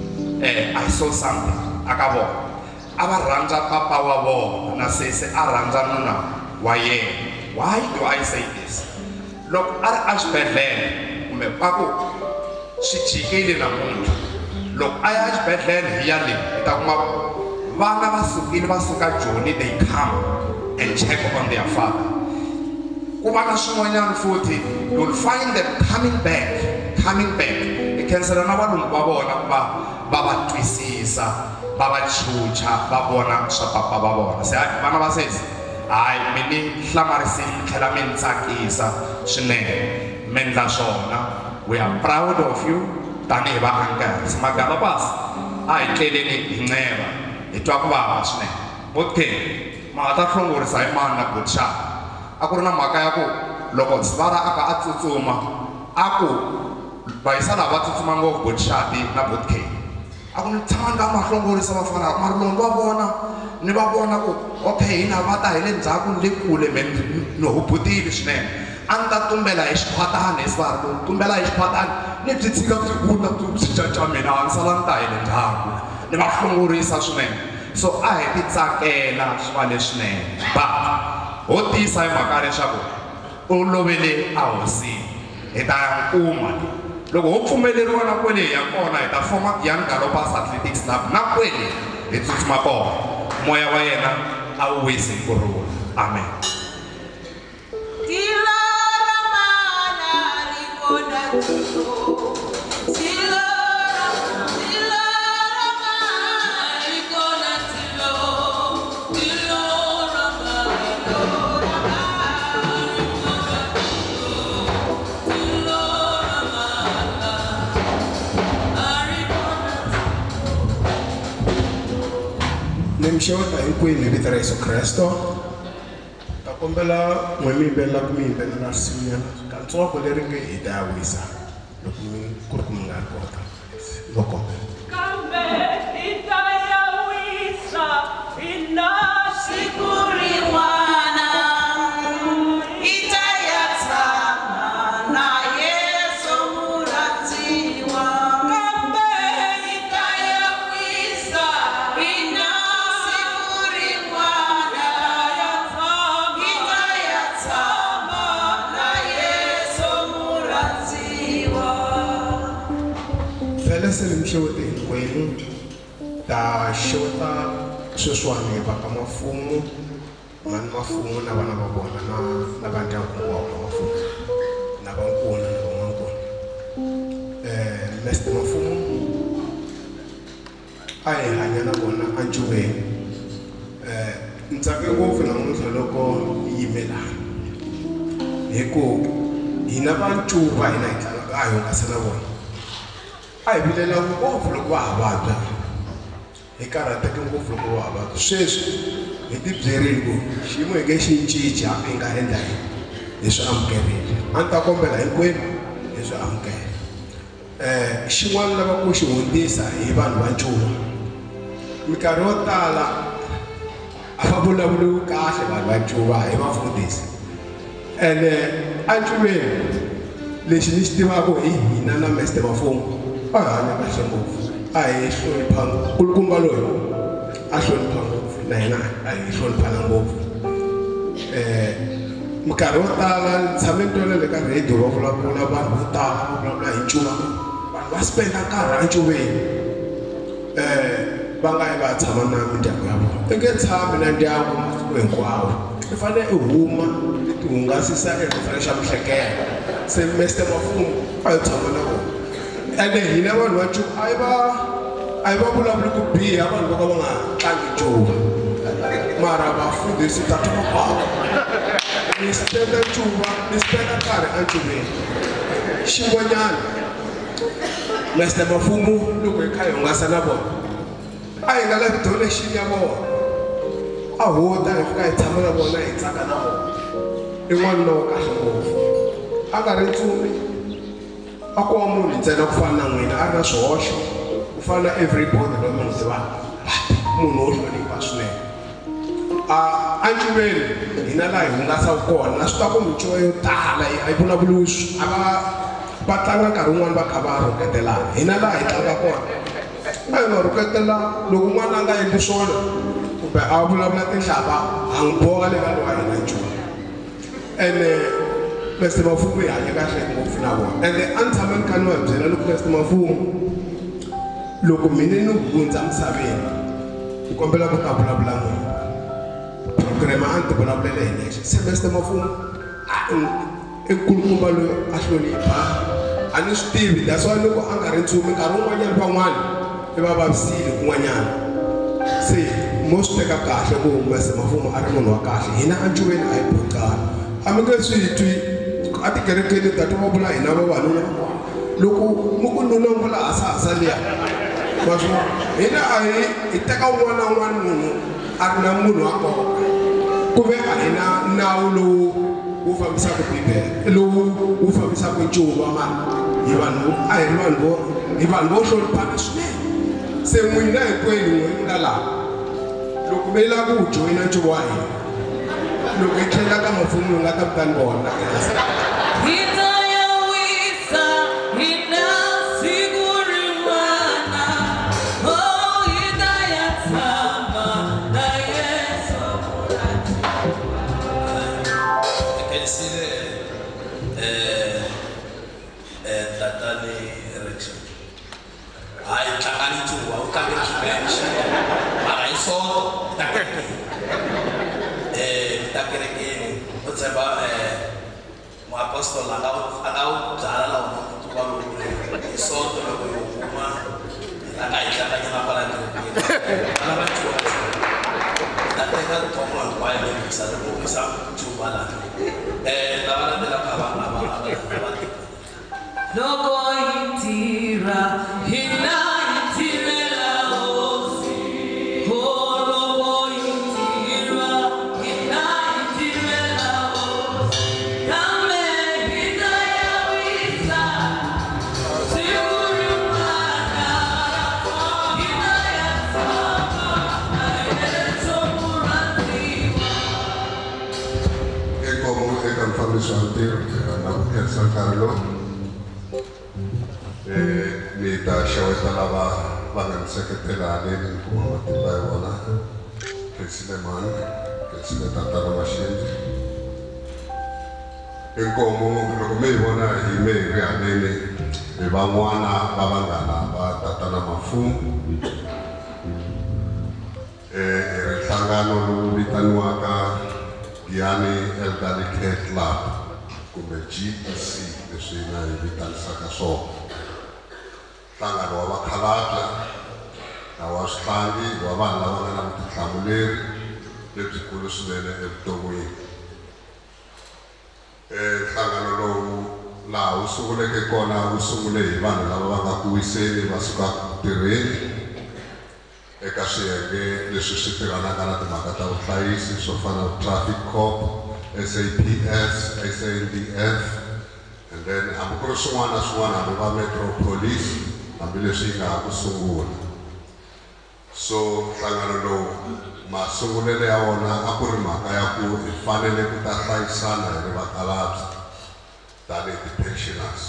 I: aka vona a va rhandza papa wa vona na sesi a rhandza nuna wa yena why do I say this loko a ri exibedhlele kumbe va ku swi jikile namuntlha loko a ya exibedhlele hi ya leyi hi ta kuma vana va suka Joni they come and check on their father ku va na swin'wanyana futhi you'll find them coming back hi khensela na valungu va vona ku va va twisisa va va chucha va vona swa papa va vona se vana va sesi hayi mini hlamarisile mi tlhela mi ni tsakisa swinene mi endla swona we are proud of you tanihi vaangari Magalopers a hi tleleni hi nceva hi twa ku vava swinene Botke ma nga ta hlongorisa hi mani na Butshaka a ku ri na mhaka ya ku loko Sivara a ka a tsutsuma a ku vayisa lava va tsutsuma ngopfu Butshaka na Botke a ku ni tshama nga ma hlongorisa va fana marulongo wa vona ni va vona ku okay hina va ta hi le ndzhaku ni le kule ni hubutile swinene a ni ta tumbela hi xikhwatana hi Sivara lowu tumbela hi xikhwatana ni byi tshika byi byi caca mina a ni sala ni ta hi le ndzhaku ni va hlongorisa swinene so a hi ti tsakela swi va leswinene but ho tisa hi mhaka leswaku u lovele a hosini hi ta ya kuma loko ho pfumeleriwa na kwele hi ya kona hi ta foma Giyani Galopers Athletics Club na kwele hi tsutsuma kona moya wa yena a wu wisi hi kurhula amen
J: Nimshota hinkwenu hi vito ra Yesu Kristo ta kombela n'we mi yimbelela ku mi yimbelela risimunyana katsongo leri nge hi ta ya wisa loko ku ri ku mi nga ri kota vo kombela
G: kambe hi ta ya wisa hi na siku rin'wana hi ta ya tshama na Yesu murhandziwa kambe hi ta ya wisa hi na
J: se nimshota hinkwenu ta xota sweswiwani va ka mafumo mani mafumo na vana va vona na va ndyangu wa mafumo na vankuna na van'wankuna Mr. Mafumo a hi hanya na vona ancuweni ni tsake ngopfu namuntlha loko yimelana hi ku hina vancuva hina hi tlanga a hi hungasa na vona a hi vilela ngopfu loko va ha vabya hi karhateke ngopfu loko va ha vabya sweswi hi tibyerile ku xiyimo hi nge xi cinca hi nga endla yini hi swi amukerile a ni ta kombela hinkwenu hi swi amukela xin'wana lava ku xi hundzisa hi vanhu va ncuva minkarhi yo tala a va vulavuliwi kahle vanhu va ncuva hi vafundhisi ene encuveni lexi ni xi tivaka hi hina na Mr. Mafumo a hanya kahle ngopfu a hi hlonipha nkulukumba loyi a hlonipha ngopfu na hina a hi hloniphana ngopfu minkarhi yo tala ni tshame ni twele le ka radio va vulavula vanhu vo tala va vulavula hi ncuva vanhu va spenda nkarhi encuveni va nga yi va ya tshama na mindyangu ya vona i nge tshami na ndyangu masiku hinkwawo i fanele i huma i ti hungasisa erifresha mihlekelo se Mr. Mafumo a hi tshama na vona ende hina vanhu va ncuva a hi va vulavuli ku biha vanhu vo ka va nga tlangi ncuva mara vafundhisi tata va papa ni spenda ncuva ni spenda nkarhi encuveni xin'wanyana Mr. Mafumo loko hi kha hi hungasa na vona a hi nga lavi donation ya vona a hota hi fika hi tshama na vona hi tsaka na vona i n'wanuna wa kahle ngopfu a nga ri ntsumi a ko wa munhu ntsena ku fana na n'wina a ri na swihoxo ku fana na everybody loyi mi n'wi tivaka munhu wo hlonipha swinene a ncuveni hina laha hi hungasaka kona na swi ta ku mincuva yo tala a yi vulavuliwi va tlanga nkarhi wun'wani va kha va rhuketelana hina laha hi tlanga kona a hi nga rhuketela loko n'wana a nga endli swona kumbe a vulavula tinhlava ha n'wi boha le ka lowa hina ncuva ene Mr. Mafumo hi hanya kahle ngopfu na vona ende a ni tshama ni kha ni va byela loko Mr. Mafumo loko mina ni hundza misaveni ni kombela ku ta vulavula n'wina program a ni ti vulavulele hi nexe se Mr. Mafumo i nkulukumba loyi a hlonipha a ni swi tivi that's why loko a nga ri ntsumi nkarhi wun'wanyana van'wana i va vavisile kun'wanyana se mo swi teka kahle ku Mr. Mafumo a ri munhu wa kahle hina a ncuveni a hi botana a mi nge swi twi a tikerekeni tati va vula hina vavanuna loko mu ku nuna vula hasahasa liya maswo hina a hi teka un'wana na un'wana munhu a ri na munhu wa nkoka ku ve a hina nawu lowu wu fambisaka bibele lowu wu fambisaka ncuva mani hi vanhu a hi ri vanhu vo hloniphana swinene se n'wina hinkwenu n'wina nga laha loko mi lava ku joyina ncuva wa hina loko hi tlhela ka Mafumo hi nga ta vitani vona
A: Apostol agau jalan lah untuk baru isoto lagu rumah agak ikannya apa lagi kalau cuaca nanti kan tombol kuai bisa coba lah lawan dalam apa
G: Loko itira hina itira osi
K: San Carlo ni ta shaweta lava vangan seketelane ni kuma tibai wala Kesileman tata machine enkomo lokume wona hime reanene e bamwana babangana ba tata na Mafumo hlangano luvitanwaka Giyani Elderly Care Club kumbe GEC leswi na hi vitanisaka swona nhlangano wa vakhalabya na wa swihlangi wa vanhu lava nga na vutihlamuleri lebyikulu swinene evuton'wini nhlangano lowu laha wu sunguleke kona wu sungule hi vanhu lava va nga ku wiseni va sukaka ku tirheni eka swiyenge leswi swi tirhanaka na timhaka ta vuhlayisi swo fana na traffic cop SAPS, SANDF, and then hambi ku ri swin'wana na swin'wana hambi va Metro Police hambileswi yi nga ha ku sungula so nhlangano lowu masungulelo ya wona a ku ri mhaka ya ku hi fanele ku ta hlayisana hi ri vakhalabya tanihi ti-pensioners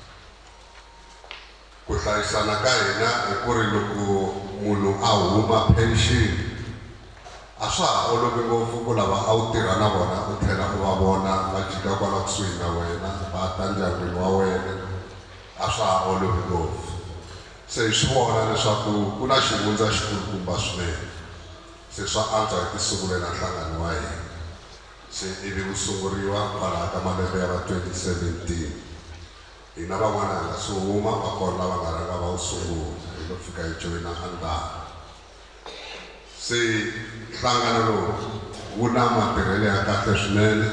K: ku hlayisana ka hina hi ku ri loko munhu a huma pension a swa ha olovi ngopfu ku lava a wu tirha na vona u tlhela u va vona va jika kwala kusuhi na wena va ta ndyangwini wa wena a swa ha olovi ngopfu se hi swi vona leswaku ku na xivundza xikulukumba swinene se swa antswa hi ti sungulela nhlangano wa hina se ivi wu sunguriwa kwalaha ka malembe ya va 2017 hina van'wana hi nga se huma va kona lava nga rhanga va wu sungula hi lo fika hi joyina andara se nhlangano lowu wu na matirhelo ya kahle swinene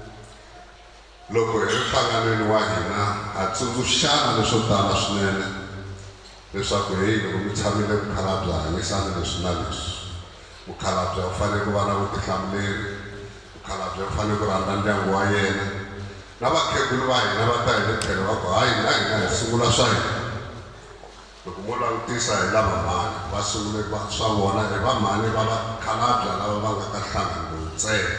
K: loko hi ri nhlanganweni wa hina ha tsundzuxana leswo tala swinene leswaku heyi loko mi tshamile mukhalabye hanyisana leswi na leswi mukhalabye u fanele ku va na vutihlamuleri mukhalabye u fanele ku rhandza ndyangu wa yena na vakhegulu va hina va ta hi le tlhelo va ku hayi na hina hi sungula swa hina loko mo langutisa hi lava mhani va sungule swa vona hi vamhani va vakhalabya lava va nga ka nhlangano lowu ntsena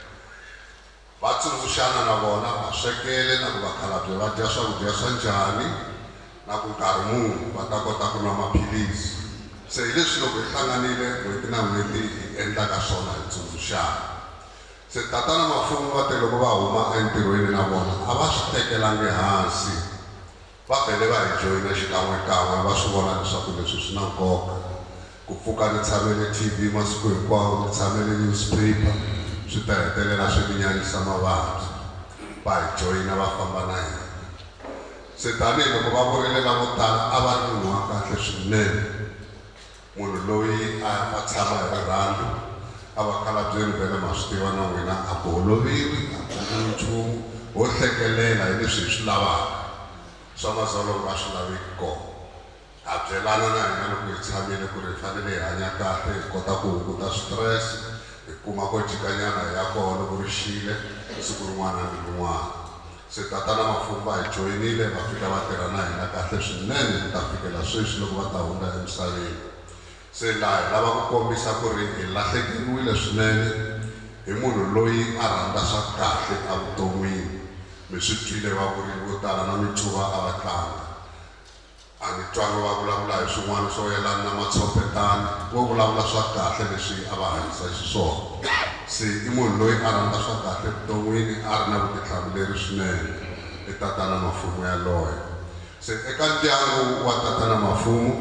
K: va tsundzuxana na vona va swekele na ku vakhalabye va dya swakudya swa njhani na ku nkarhi munhu va ta kota ku nwa maphilisi se hi leswi loko hi hlanganile n'hweti na n'hweti hi endlaka swona hi tsundzuxana se tatana Mafumo va te loko va huma entirhweni na vona a va swi tekelangi hansi va vhele va hi joyina xikan'wekan'we va swi vona leswaku leswi swi na nkoka ku pfuka ni tshamele TV masiku hinkwawo ni tshamele newspaper swi ta hetelela swi ni nyanyisa mavabyi va hi joyina va famba na hina se tanihiloko va vurile lavo tala a va ri munhu wa kahle swinene munhu loyi a va tshama hi rirhandzu a vakhalabyeni vele ma swi tiva na n'wina a boloviwi a boli nchumu wo hlekelela hi leswi hi swi lavaka swa mazolonga a swi laveki kona ha byelana na hina loko hi tshamile ku ri hi fanele hi hanya kahle hi kota ku hunguta stress hi kuma ko jikanyana hi ya koho loko ri xile siku rin'wana ni rin'wana se tatana Mafumo va hi joyinile va fika va tirha na hina kahle swinene ku ta fikela sweswi loko va ta hundza emisaveni se laha hi lava ku kombisa ku ri hi lahlekeriwile swinene hi munhu loyi a rhandza swa kahle evuton'wini mi swi twile va vurimi vo tala na micuva a va tlanga a ni twangi va vulavula hi swin'wana swo yelana na matshopetani vo vulavula swa kahle leswi a va hanyisa xiswona se i munhu loyi a rhandza swa kahle evuton'wini a ri na vutihlamuleri swinene i tatana Mafumo yaloye se eka ndyangu wa tatana Mafumo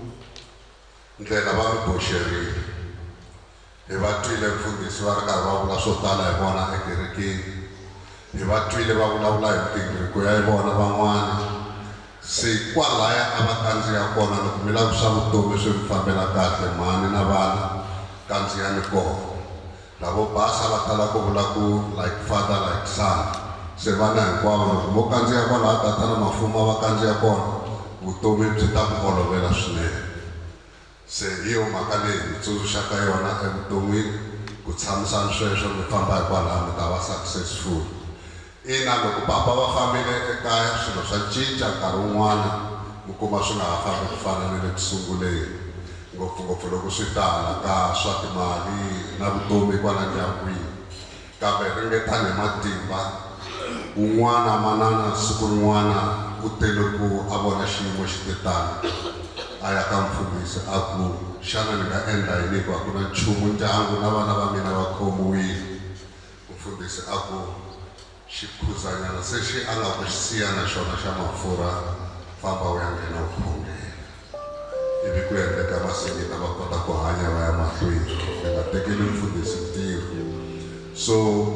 K: ndlela va mi boxerile hi va twile mfundhisi va ri karhi va vula swo tala hi vona ekerekeni hi va twile va vulavula hi migingiriko ya vona van'wana se kwalaya a va kandziya kona loko mi lava swa vutomi swi mi fambela kahle mhani na vana kandziyani kona lavo basa va tala ku vula ku like father like son se vana hinkwavo loko mo kandziya kwalaha tatana Mafumo va kandziya kona vutomi byi ta ku olovela swinene se hi yo mhaka leyi hi tsundzuxaka yona evuton'wini ku tshamisana sweswo mi famba hi kwalaha mi ta va successful ina loko papa va fambile ekaya swilo swa cinca nkarhi wun'wana mi kuma swi nga ha fambi ku fana ni le ku sunguleni ngopfungopfu loko swi ta hala ka swa timali na vutomi kwala ndyangwini kambe ringetani hi matimba un'wana manana siku rin'wana u tele ku a vona xiyimo xi te tani a ya ka mfundhisi a ku xana ni nga endla yini hikuva ku na nchumu ndyangu na vana va mina va khomiwile mfundhisi a ku xikhuzanyana se xi a nga ku xi siya na xona xa mafurha famba u ya nghena vukhongeni ivi ku endleka masingita va kota ku hanya va ya mahlweni hi nga tekeli mfundhisi ntirho so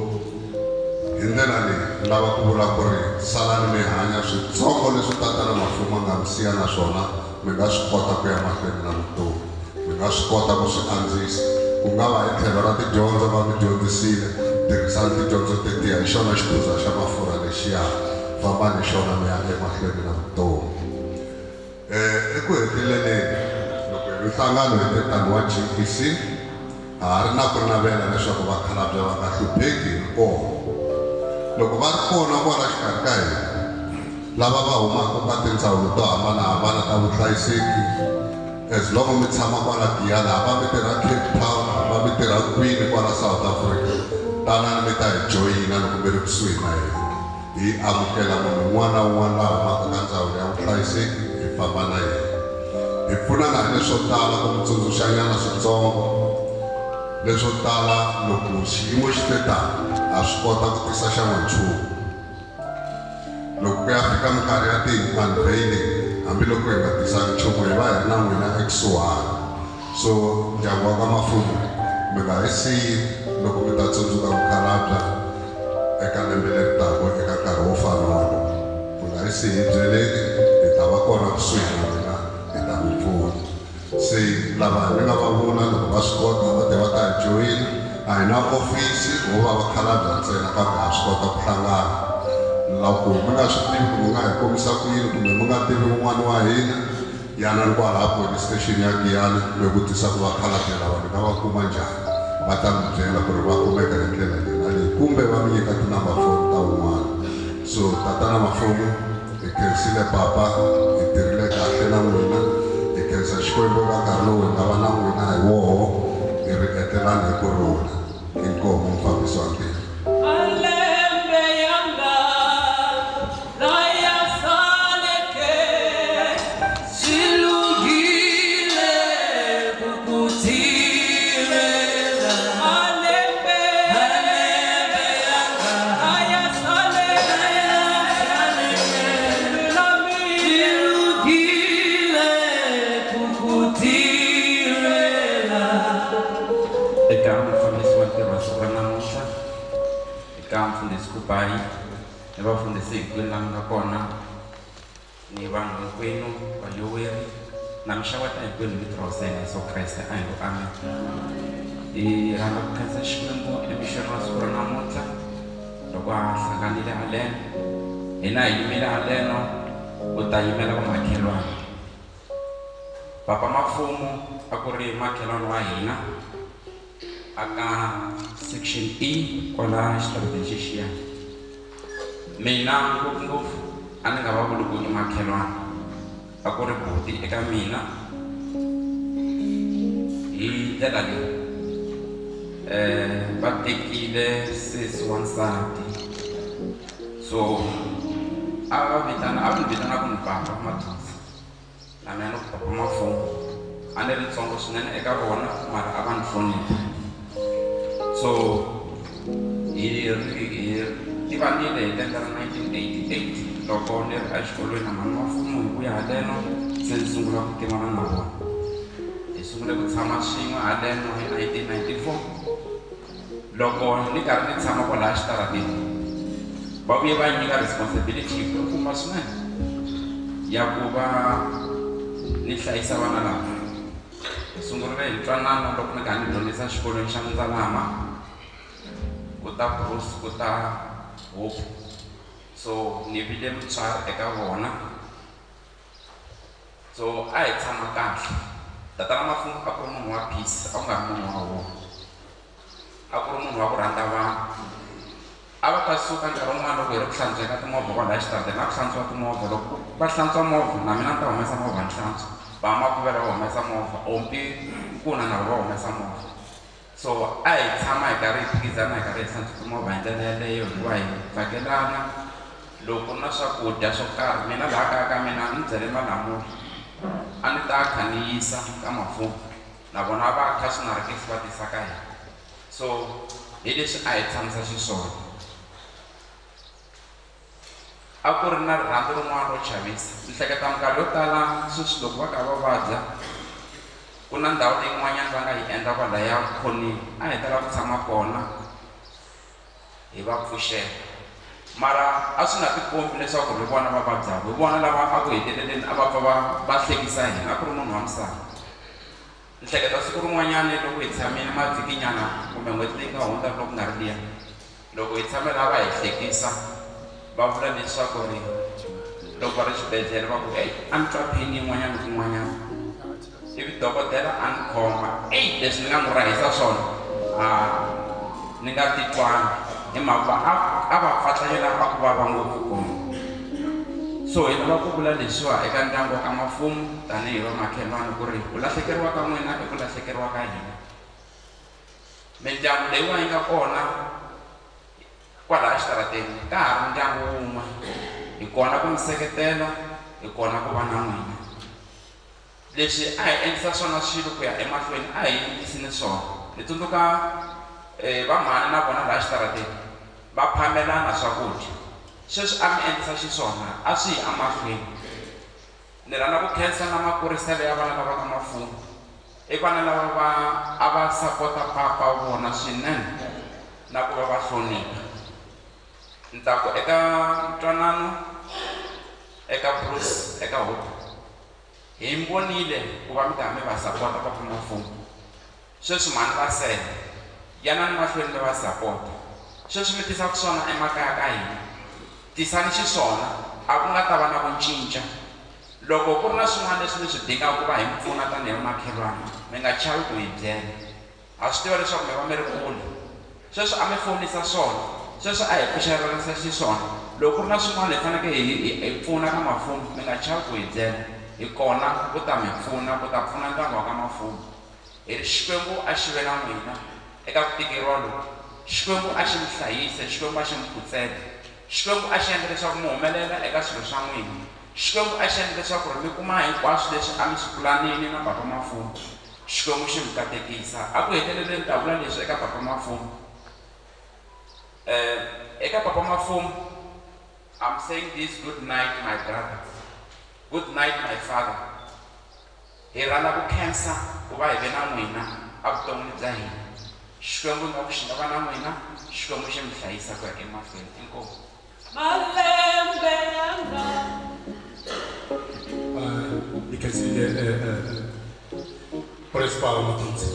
K: hi ndlela leyi ni lava ku vula ku ri salani mi hanya switsongo leswi tatana Mafumo nga mi siya na swona mi nga swi kota ku ya mahlweni na vutomi mi nga swi kota ku swi andzisa ku nga va hi tlhelo ra tidyondzo va mi dyondzisile tirhisani tidyondzo tetiya hi xona xikhuza xa mafurha lexiya fambani hi xona mi ya emahlweni na vutomi eku heteleleni loko hi nhlangano hi tetani wa GEC ha ri na ku navela leswaku vakhalabya va nga hlupheki hi kona loko va ri kona kwala xikarhi ka hina lava va humaka ka tindzawulo to hambanahambana ta vuhlayiseki as long mi tshama kwala Giyani hava mi tirha Cape Town hava mi tirha kwini kwala South Africa tanani mi ta hi joyina loko mi ri kusuhi na hina hi amukela munhu un'wana na un'wana la humaka ka ndzawulo ya vuhlayiseki hi famba na yena hi pfunana hi leswo tala ku mi tsundzuxanyana switsongo leswo tala loko xiyimo xi te tani ha swi kota ku tisa xa n'wanchumu loko ku ya fika minkarhi ya ti-unveiling hambiloko hi nga tisanga nchumu hi va hi ri na n'wina ekusuhana so ndyangu wa ka Mafumo mi nga hi siyi loko mi ta tsundzuka mukhalabye eka lembe leri taka eka nkarhi wo fana na lowu. Mi nga hi siyi hi byeleni, hi ta va kona kusuhi na mina, hi ta mi pfuna. Se lava mi nga va vona loko va swi kota va te va ta hi joyina, a hi na ofisi wo va vakhalabye ntsena kambe ha swi kota ku hlangana. Loko mi nga swi tivi ku mi nga hi komisa ku yini kumbe mi nga tivi wun'wana wa hina, yana ni kwala police station ya Giyani mi vutisa ku vakhalabye lava ni nga va kuma njhani, va ta mi byela ku ri va kumeka hi ndlela leyi kumbe va mi nyika tinamba foni ta wun'wana. So tatana Mafumo, hi khensile papa, hi tirhile kahle na n'wina, hi khensa Xikwembu eka nkarhi lowu hi nga va na n'wina hi woho, hi ri etelani hi kurhula. Inkomu mufambisi wa ntirho.
L: Mfundisi Kubai, ni vafundisi hinkwenu lava nga kona, ni vanhu hinkwenu vayoweri na mixavata hinkwenu vito ra Hosi Yesu Kreste a hi ngo amen. Hi rhandza ku khensa Xikwembu emixweni wa siku ra namuntlha loko ha hlanganile haleno, hina hi yimile haleno ku ta yimela vamakhelwana. Papa Mafumo a ku ri makhelwana wa hina aka section E kwala xitarateni xiya. Mina ngopfungopfu a ni nga va vuli ku i makhelwana, a ku ri buti eka mina. Hi ndlela leyi va tekile sesi wa nsati, so a ni vitana ku ni Papa Matusi na mina ku Papa Mafumo. A ni ri ntsongo swinene eka vona mara a va ni hlonipha. So hi vanile hi lembe ra 1988 loko ni ri exikolweni na mani Mafumo hi vuya haleno se ni sungula ku tivana na vona. Hi sungule ku tshama swin'we haleno hi 1994 loko ni karhi ni tshama kwalaha xitarateni. Va vuye va nyika responsibility yikulukumba swinene ya ku va ni hlayisa vana lava. Hi sungurile hi ntwanano loko ni karhi ni dyondzisa xikolweni xa Ndzalama, ku ta Bruce, ku ta Hope. So ni vile mutswari eka vona. So a hi tshama kahle. Tatana Mafumo a ku ri munhu wa peace, a ku nga ri munhu wa war. A ku ri munhu wa ku rhandza vanhu. A va ta suka nkarhi wun'wana loko hi ri ku hlantsweka timovha kwalaha xitarateni, a ku hlantswiwa timovha. Loko va hlantswa movha na mina ni ta humesa movha ni hlantswa, va Makuvela va humesa movha, Ompi Nkuna na va humesa movha. So a hi tshama hi karhi hi phikizana, hi karhi hi hlantswa timovha hi ndlela yaleyo, hikuva hi tsakelana. Loko na swakudya swo karhi, mina laha kaya ka mina ni byele Malamula a ni ta kha ni yisa ka Mafumo, na vona va kha swinarekisi va tisa ka hina. So hi leswi a hi tshamisa xiswona. A ku ri na rirhandzu rin'wana ro chavisa. Ni hleketa minkarhi yo tala sweswi loko va kha va vabya, ku na ndhawu leyin'wanyana va nga hi endla kwalaya khoneni, a hi tala ku tshama kona hi va pfuxela. Mara a swi nga tikombi leswaku ri vona va vabyaka, hi vona lava a ku heteleleni a va pfa va hlekisa hina. A ku ri munhu wa misava. Ni hleketa siku rin'wanyana loko hi tshamile mavhikinyana kumbe n'hweti leyi nga hundza loko ku nga ri liya, loko hi tshame la va hi hlekisa, va vula leswaku ri loko va ri xibedhlele va ku a ni twa pheni yin'wanyana kun'wanyana. Ivi dokodela a ni khoma, leswi ni nga n'wi rahisa swona ni nga titwangi hi mhaka a va pfatlanyela a ku vava ngopfu kona. So hi lava ku vula leswiwa eka ndyangu wa ka Mafumo tanihi vamakhelwana ku ri ku lahlekeriwa ka n'wina i ku lahlekeriwa ka hina. Mindyangu leyiwa yi nga kona kwalaha xitarateni ka ha ri ndyangu wun'we, hi kona ku mi seketela, hi kona ku va na n'wina. Leswi a hi endlisa swona swilo ku ya emahlweni a hi endlisini swona. Ni tsundzuka va mhani na vona laha xitarateni va phamelana swakudya. Sweswi a mi endlisa xiswona a swi hi emahlweni. Ni rhandza ku khensa na makuriselo ya vana lava ka Mafumo i vana lava a va sapota papa vona swinene na ku va va hlonipha. Ni ta ku eka ntwanano eka Bruce eka Hope hi mbonile ku va mi ta mi va sapota Papa Mafumo. Sweswi mhani va sele yanani mahlweni mi va sapota. Sweswi mi tisaka swona emakaya ka hina tisani xiswona a ku nga ta va na ku cinca. Loko ku ri na swin'wana leswi mi swi dingaka ku va hi mi pfuna tanihi makhelwana mi nga chavi ku hi byela. Ha swi tiva leswaku mi va mi ri kule. Sweswi a mi fonisa swona sweswi a hi pfuxelerisa xiswona. Loko ku ri na swin'wana hi fanekele hi pfuna ka Mafumo mi nga chavi ku hi byela. Hi kona ku ta mi pfuna ku ta pfuna ndyangu wa ka Mafumo. Hi ri Xikwembu a xi ve na n'wina eka ku tikeriwa loku. Xikwembu a xi mi hlayisa, Xikwembu a xi mi pfutsela. Xikwembu a xi endla leswaku mi humelela eka swilo swa n'wina. Xikwembu a xi endla leswaku mi kuma hinkwaswo leswi a mi swi pulanini na Papa Mafumo. Xikwembu xi mi katekisa. A ku heteleleni ta vula leswi eka Papa Mafumo. Eka Papa Mafumo, I'm saying this good night my brother. Good night my father. Hi rhandza ku khensa ku va hi ve na n'wina evuton'wini bya hina. Xikwembu nga ku xi nga va na n'wina, Xikwembu xi mi hlayisa ku ya emahlweni. Inkomu.
G: Malembe yanga.
H: You can see the principal Matinzi.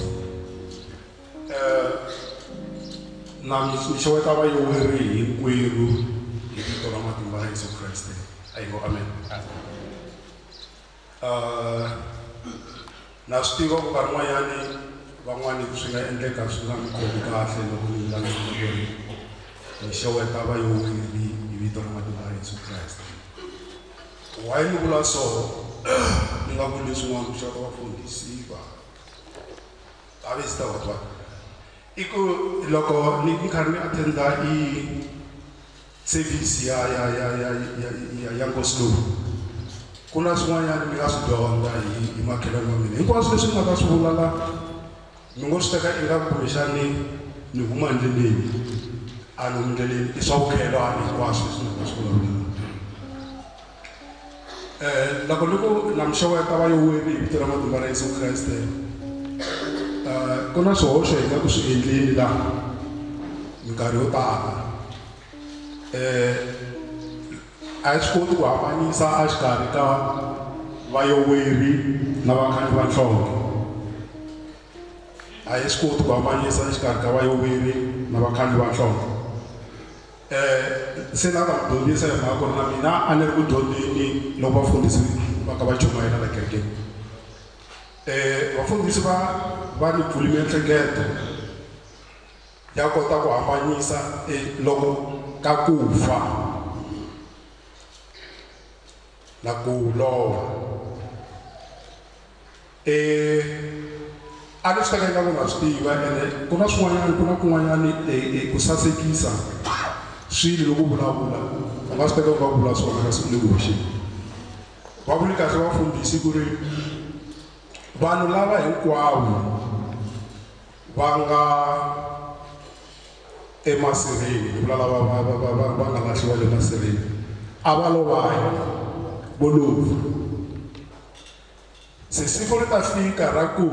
H: Na mixoeta va yo weri hinkwerhu hi vito ra matimba ya Yesu Kreste. Ayingo amen. Na swi tiva ku nkarhi n'wanyani van'wani swi nga endleka swi nga mi khomi kahle loko ni vulavula ku ri mixoeta va yo weri hi vito ra matimba ya Yesu Kreste. Why ni vula so? Ni nga vuli swin'wana ku xaka vafundhisi va a ve sita vatwa i ku loko ni karhi ni attenda i service ya Nkosi lowu ku na swin'wanyana mi nga swi dyondza hi makhelwani wa mina. Hinkwaswo leswi ni nga ta swi vula la mi ngo swi teka ingaku kumbexani ni huma endleleni a ni huma endleleni i swa vukhelwani hinkwaswo leswi ni nga ta swi vulavula. Loko ni ku na mixoeta va yo weri hi vito ra matimba ra Yesu Kreste ku na swihoxo hi nga ku swi endleni laha minkarhi yo tala. A hi swi koti ku hambanyisa a xikarhi ka vayoweri na vakhanyi va nhlonge. A hi swi koti ku hambanyisa exikarhi ka vayoweri na vakhanyi va nhlonge. Se na ta ku dyondzisa hi mhaka ku ri na mina a ni ri ku dyondzeni loko vafundhisi va ka va chumayela la kerekeni. Vafundhisi va ni pfuli miehleketo ya kota ku hambanyisa loko ka ku fa na ku lova. A ni swi teka ingaku na swi tiva ene ku na swin'wanyani ku na kun'wanyani ku sasekisa swilo loko vulavula u nga swi teka u nga vula swona ka siku lekoxi. Va vuli kahle vafundhisi ku ri vanhu lava hinkwavo va nga emasirheni ni vula lava va nga lahliwa le masirheni a va lovahi vo lova. Se siku ri ta fika ra ku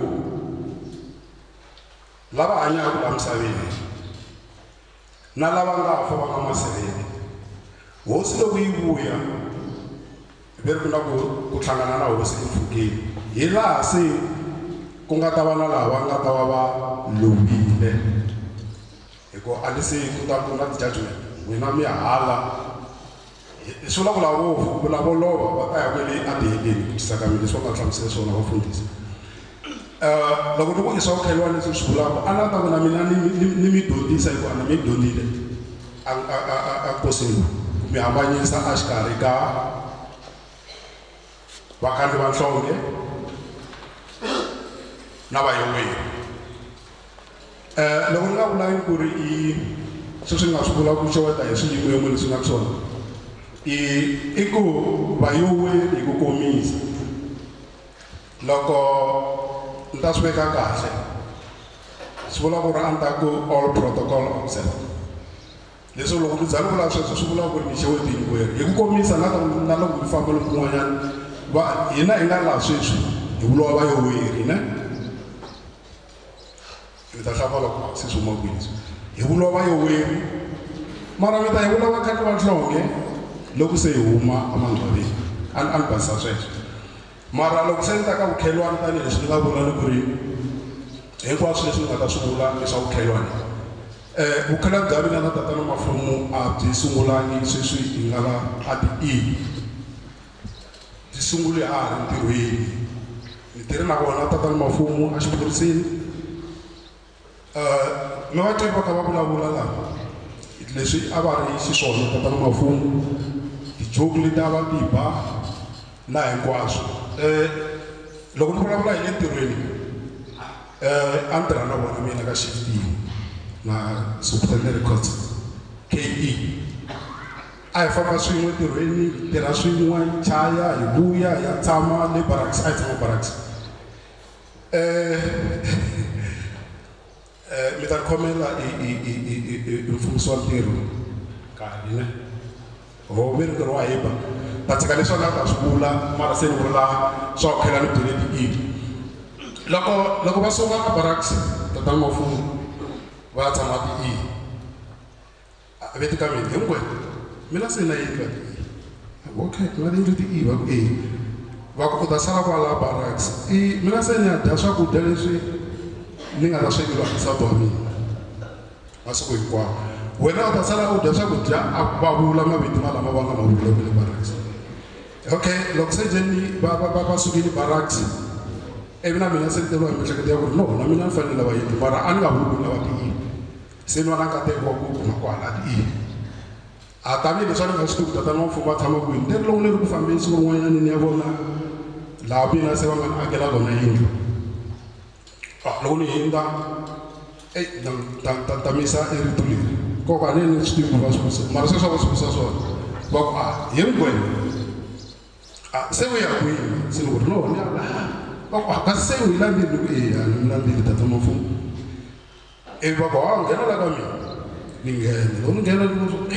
H: lava hanyaka la misaveni na lava nga fa va nga masirheni hosi loko yi vuya ve ri ku na ku hlangana na hosi empfhukeni hi laha se ku nga ta va na lava nga ta va va lovile hikuva a ni se ku ta ku na ti-judgment n'wina mi hala swi vula ku lavo lova va ta ya kwele atiheleni ku tisa ka mina leswi va nga hlamusela swona vafundhisi. Loko ni ku i swa vukhelwani leswi swi vulaka a na ta ku na mina ni mi dyondzisa hikuva na mi dyondzile a Nkosini ku mi hambanyisa a xikarhi ka vakhandli va nhlonge na vayoweri. Loko ni nga vulangi ku ri sweswi nga swi vula ku xeweta hi swiyimo leswi nga swona i ku vayoweri hi ku komisa loko ni ta swi veka kahle swi vula ku ri a ni ta ku all protocol observed. Leswi loko ni za ni vula sweswo swi vula ku ri ni xeweti hinkwerhu hi ku komisa na loko ni famba lomu kun'wanyana hina hi nga laha sweswi hi vuliwa vayoweri ne
J: ta hlavala ku se suma kwini hi vulova yo weri mara mi ta hi vulova khati va nhlonge loko se hi huma amangcwabeni a ni basisa sweswo mara loko se ni ta ka vukhelwani tanihileswi ni nga vula ni ku ri hinkwaswo leswi ni nga ta swi vula i swa vukhelwani vukhelwani bya mina na tatana Mafumo a byi sungulangi sweswi hi nga va a ti byi sungule a ha ri ntirhweni ni tirhi na vona tatana Mafumo a xiphoriseni mi va twi va kha va vulavula laha leswi a va ri xiswona tatana Mafumo tijoki leti a va ti ba laha hinkwaswo loko ni vulavula hi le ntirhweni a ni tirha na vona mina ka shift na Superintendent Records KE a hi famba swin'we ntirhweni hi tirha swin'we chaya hi vuya hi tshama le barracks a hi tshama barracks mi ta khomela i mfumisi wa ntirho nkarhi ne mi ri ntirho wa hiba ta tshika leswi a ta swi vula mara se ni vula swa ku khela ni byele ti loko va sunga ka barracks tatana Mafumo va ya tshama ti veti ka mina hinkwenu mina se na yindlu okay na yindlu ti va ku va ku ta sala kwala barracks mina se ni ya dya swakudya leswi ni nga ta swekeriwa hi nsati wa mina masiku hinkwawo wena u ta sala u dya swakudya a va vula maviti malama va nga ma vula le barracks okay loko se jeni va sukile barracks mina mina se ni teriwa hi miehleketo ya ku ri no na mina ni fanele va yindlu mara a ni nga vuli lava ti se ni va na nkateko wa ku kuma kwala ti a tanihileswi a ni nga swi tivi tatana Mafumo va tshama kwini ntirho lowu ni ri ku fambeni siku rin'wanyana ni ya vona laha mina se va nga ni akela kona yindlu loko ni hindza ta misa erito leri koka a ni swi tivi va swi vutisa mara sweswo va swi vutisa swona va ku hinkwenu se u ya kwini se ni ku ri no ni ya va ku kasi se u hi landzeli ku a ni landzeli tatana Mafumo va ku nghena la ka mina ni nghena loko ni nghena ni ku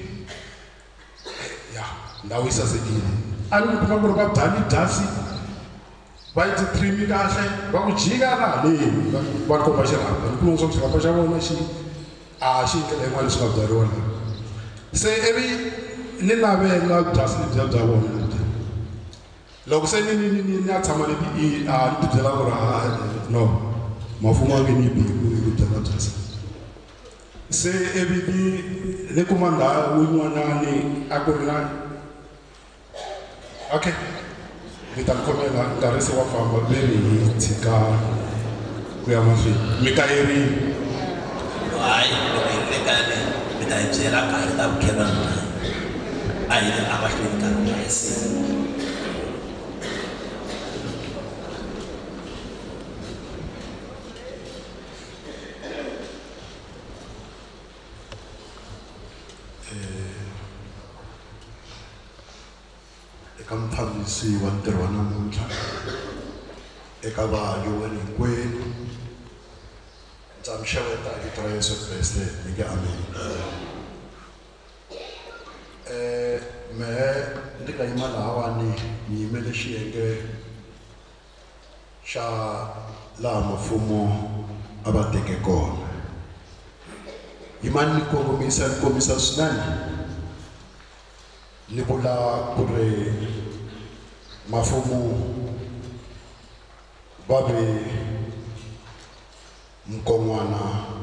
J: ya ndhawu yi sasekile a ni kuma ku ri va byali dyasi va yi ti-trim kahle va ku jika laha leni va komba xirhapa ni kuma swa ku xirhapa xa vona xi ndlela yin'wana leswi nga byariwa laha se ivi ni navela dyasi lebyiya bya vona loko se ni ya tshama leti ni ti byela ku ri no Mafumo a nge ni biku byala byasi se ivi ni kuma ndhawu yin'wanyani a ku ri na okay mi ta khomela nkarhi se wa famba ve ri hi tshika ku ya mahlweni mi kayerile
A: hayi le kale mi ta hi byela nkarhi ta vukhelwani a hi a mahlweni nkarhi wa yesi
M: eka mphamisi wa ntirho wa namuntlha eka vaayuweni hinkwenu ndza mi xeweta hi vito ra Yesu Kreste mi nge amen mehe ndi nga yima lahawani ni yimele xiyenge xa laha Mafumo a va teke kona yimani ni kombisa swinene ni vula ku ri Mafumo va ve mukon'wana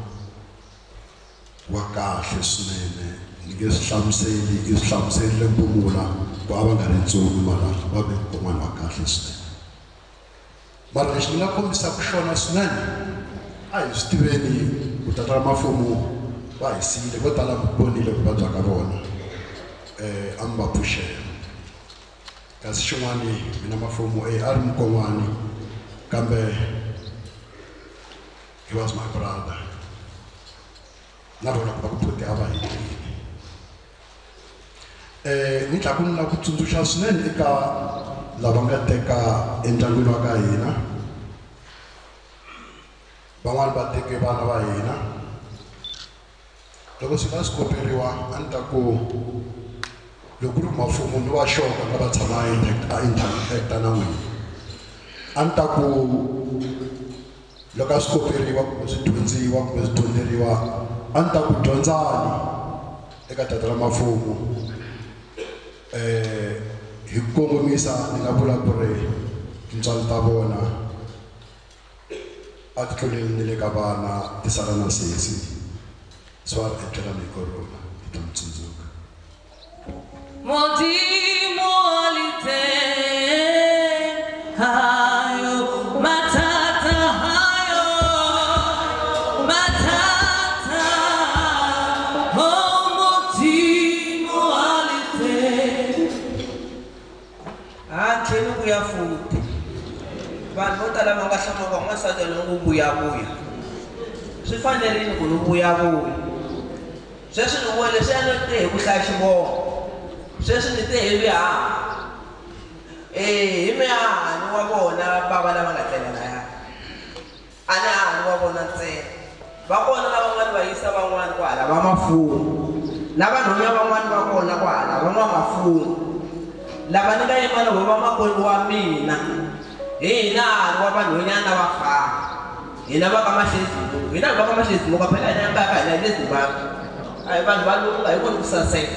M: wa kahle swinene ni nge swi hlamuseli i swi hlamuserile mpumula ku a va nga ri ntsumi mara va ve mukon'wana wa kahle swinene mara lexi ni nga kombisaka xona swinene a hi swi tiveni ku tatana Mafumo va hi siyile vo tala vonile ku vabya ka vona a mi va pfuxela kasi xin'wani mina Mafumo a ri mukon'wani kambe he was my brother na rona ku va ku phuti a va helini ni tlaku ni la ku tsundzuxa swinene eka lava nga teka endyangwini wa ka hina van'wani va teke vana va hina loko swi nga swi koperiwa a ni ta ku loko ku ri Mafumo ni wa xoka nga va tshama a interact na n'wina a ni ta ku loko a swi koperiwa kumbe swi dyondziwa kumbe swi dyondzeriwa a ni ta ku dyondzani eka tata la mafumo hi ku kongomisa ni nga vula ku ri tintswalo ta vona a ti tluleli ni le ka vana ti sala na sesi so a ri etlela ni korona hi ta mi tsundzuka
G: Modimo alite hayo matata hayo matata oh Modimo alite
B: tlhelo ku ya futhi vanhu vo tala va nga hlama van'wansati loko ku vuyavuya swi fanerile ku ni vuyavuya sweswi ni vona leswi a ni te hi ku hlaya xivongo sweswi ni te hi vihangu hi mihani wa vona bava lava nga tlela laya a ni hani wa vona ntsena va kona lavan'wani va yisa van'wani kwala va mafumo na vanhunya van'wani va kona kwala van'wamafumo lava ni nga yima loko va makwenu wa mina hina hani wa vanhwanyana na vafana hina va ka Maxezimo hina va ka Maxezimo ka phela hina nkaka hina hi le Zimbabwe a hi vanhu va lunga hi voni ku saseka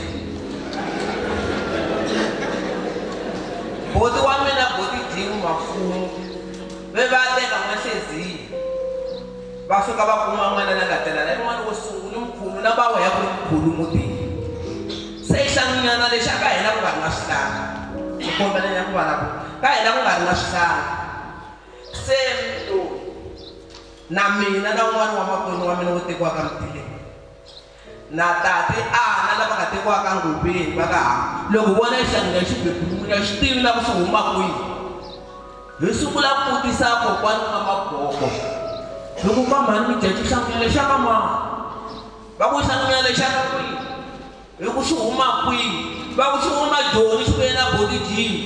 B: boti wa mina boti Jimu Mafumo ve va teka Maxezimo va fika va kuma n'wana na nga tela la n'wana wo sungula mkhulu na va ya ku ri mkhulu mutini se i hlangunyana lexi a ka hina ku nga ri na swihlanga ku kombelanya ku va na ku ka hina ku nga ri na swihlanga se mntu na mina na un'wana wa makwenu wa mina wo tekiwaka Mtileni na tate ana lava nga tekiwaka Ngubeni va ka loko vona xihlangi lexi bebulumile xi tivi na ku swi huma kwihi hi sungula ku vutisa kokwani wa maboko loko ka mhani mi jaji xihlangi lexa ka mani va ku xihlangi lexa ka kwihi hi ku xi huma kwihi va ku xi huma Joni xi vuye na boti Jimu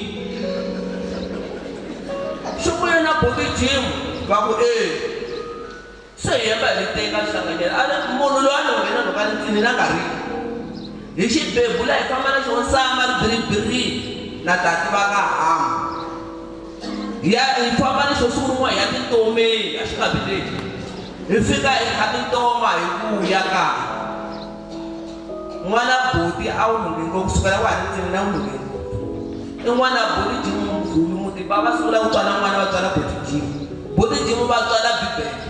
B: xi vuye na boti Jimu va ku se hi hemba hi teka hlanganyela a munhu loyi a ni nghena loko a ni ndzini na nga ri hi xibebula hi famba na xona sama ri biribirini na tati va ka hamu hi famba ni xo sunguriwa hi ya tintomeni a xi nga vileli hi fika hi kha tintoma hi vuya kaya n'wana boti a wu lungheni ngopfu kusukela wa ha ri ndzini na wu lungheni i n'wana boti Jimu mkhulu muti va sungula ku tswala n'wana va tswala boti Jimu boti Jimu va tswala Bibele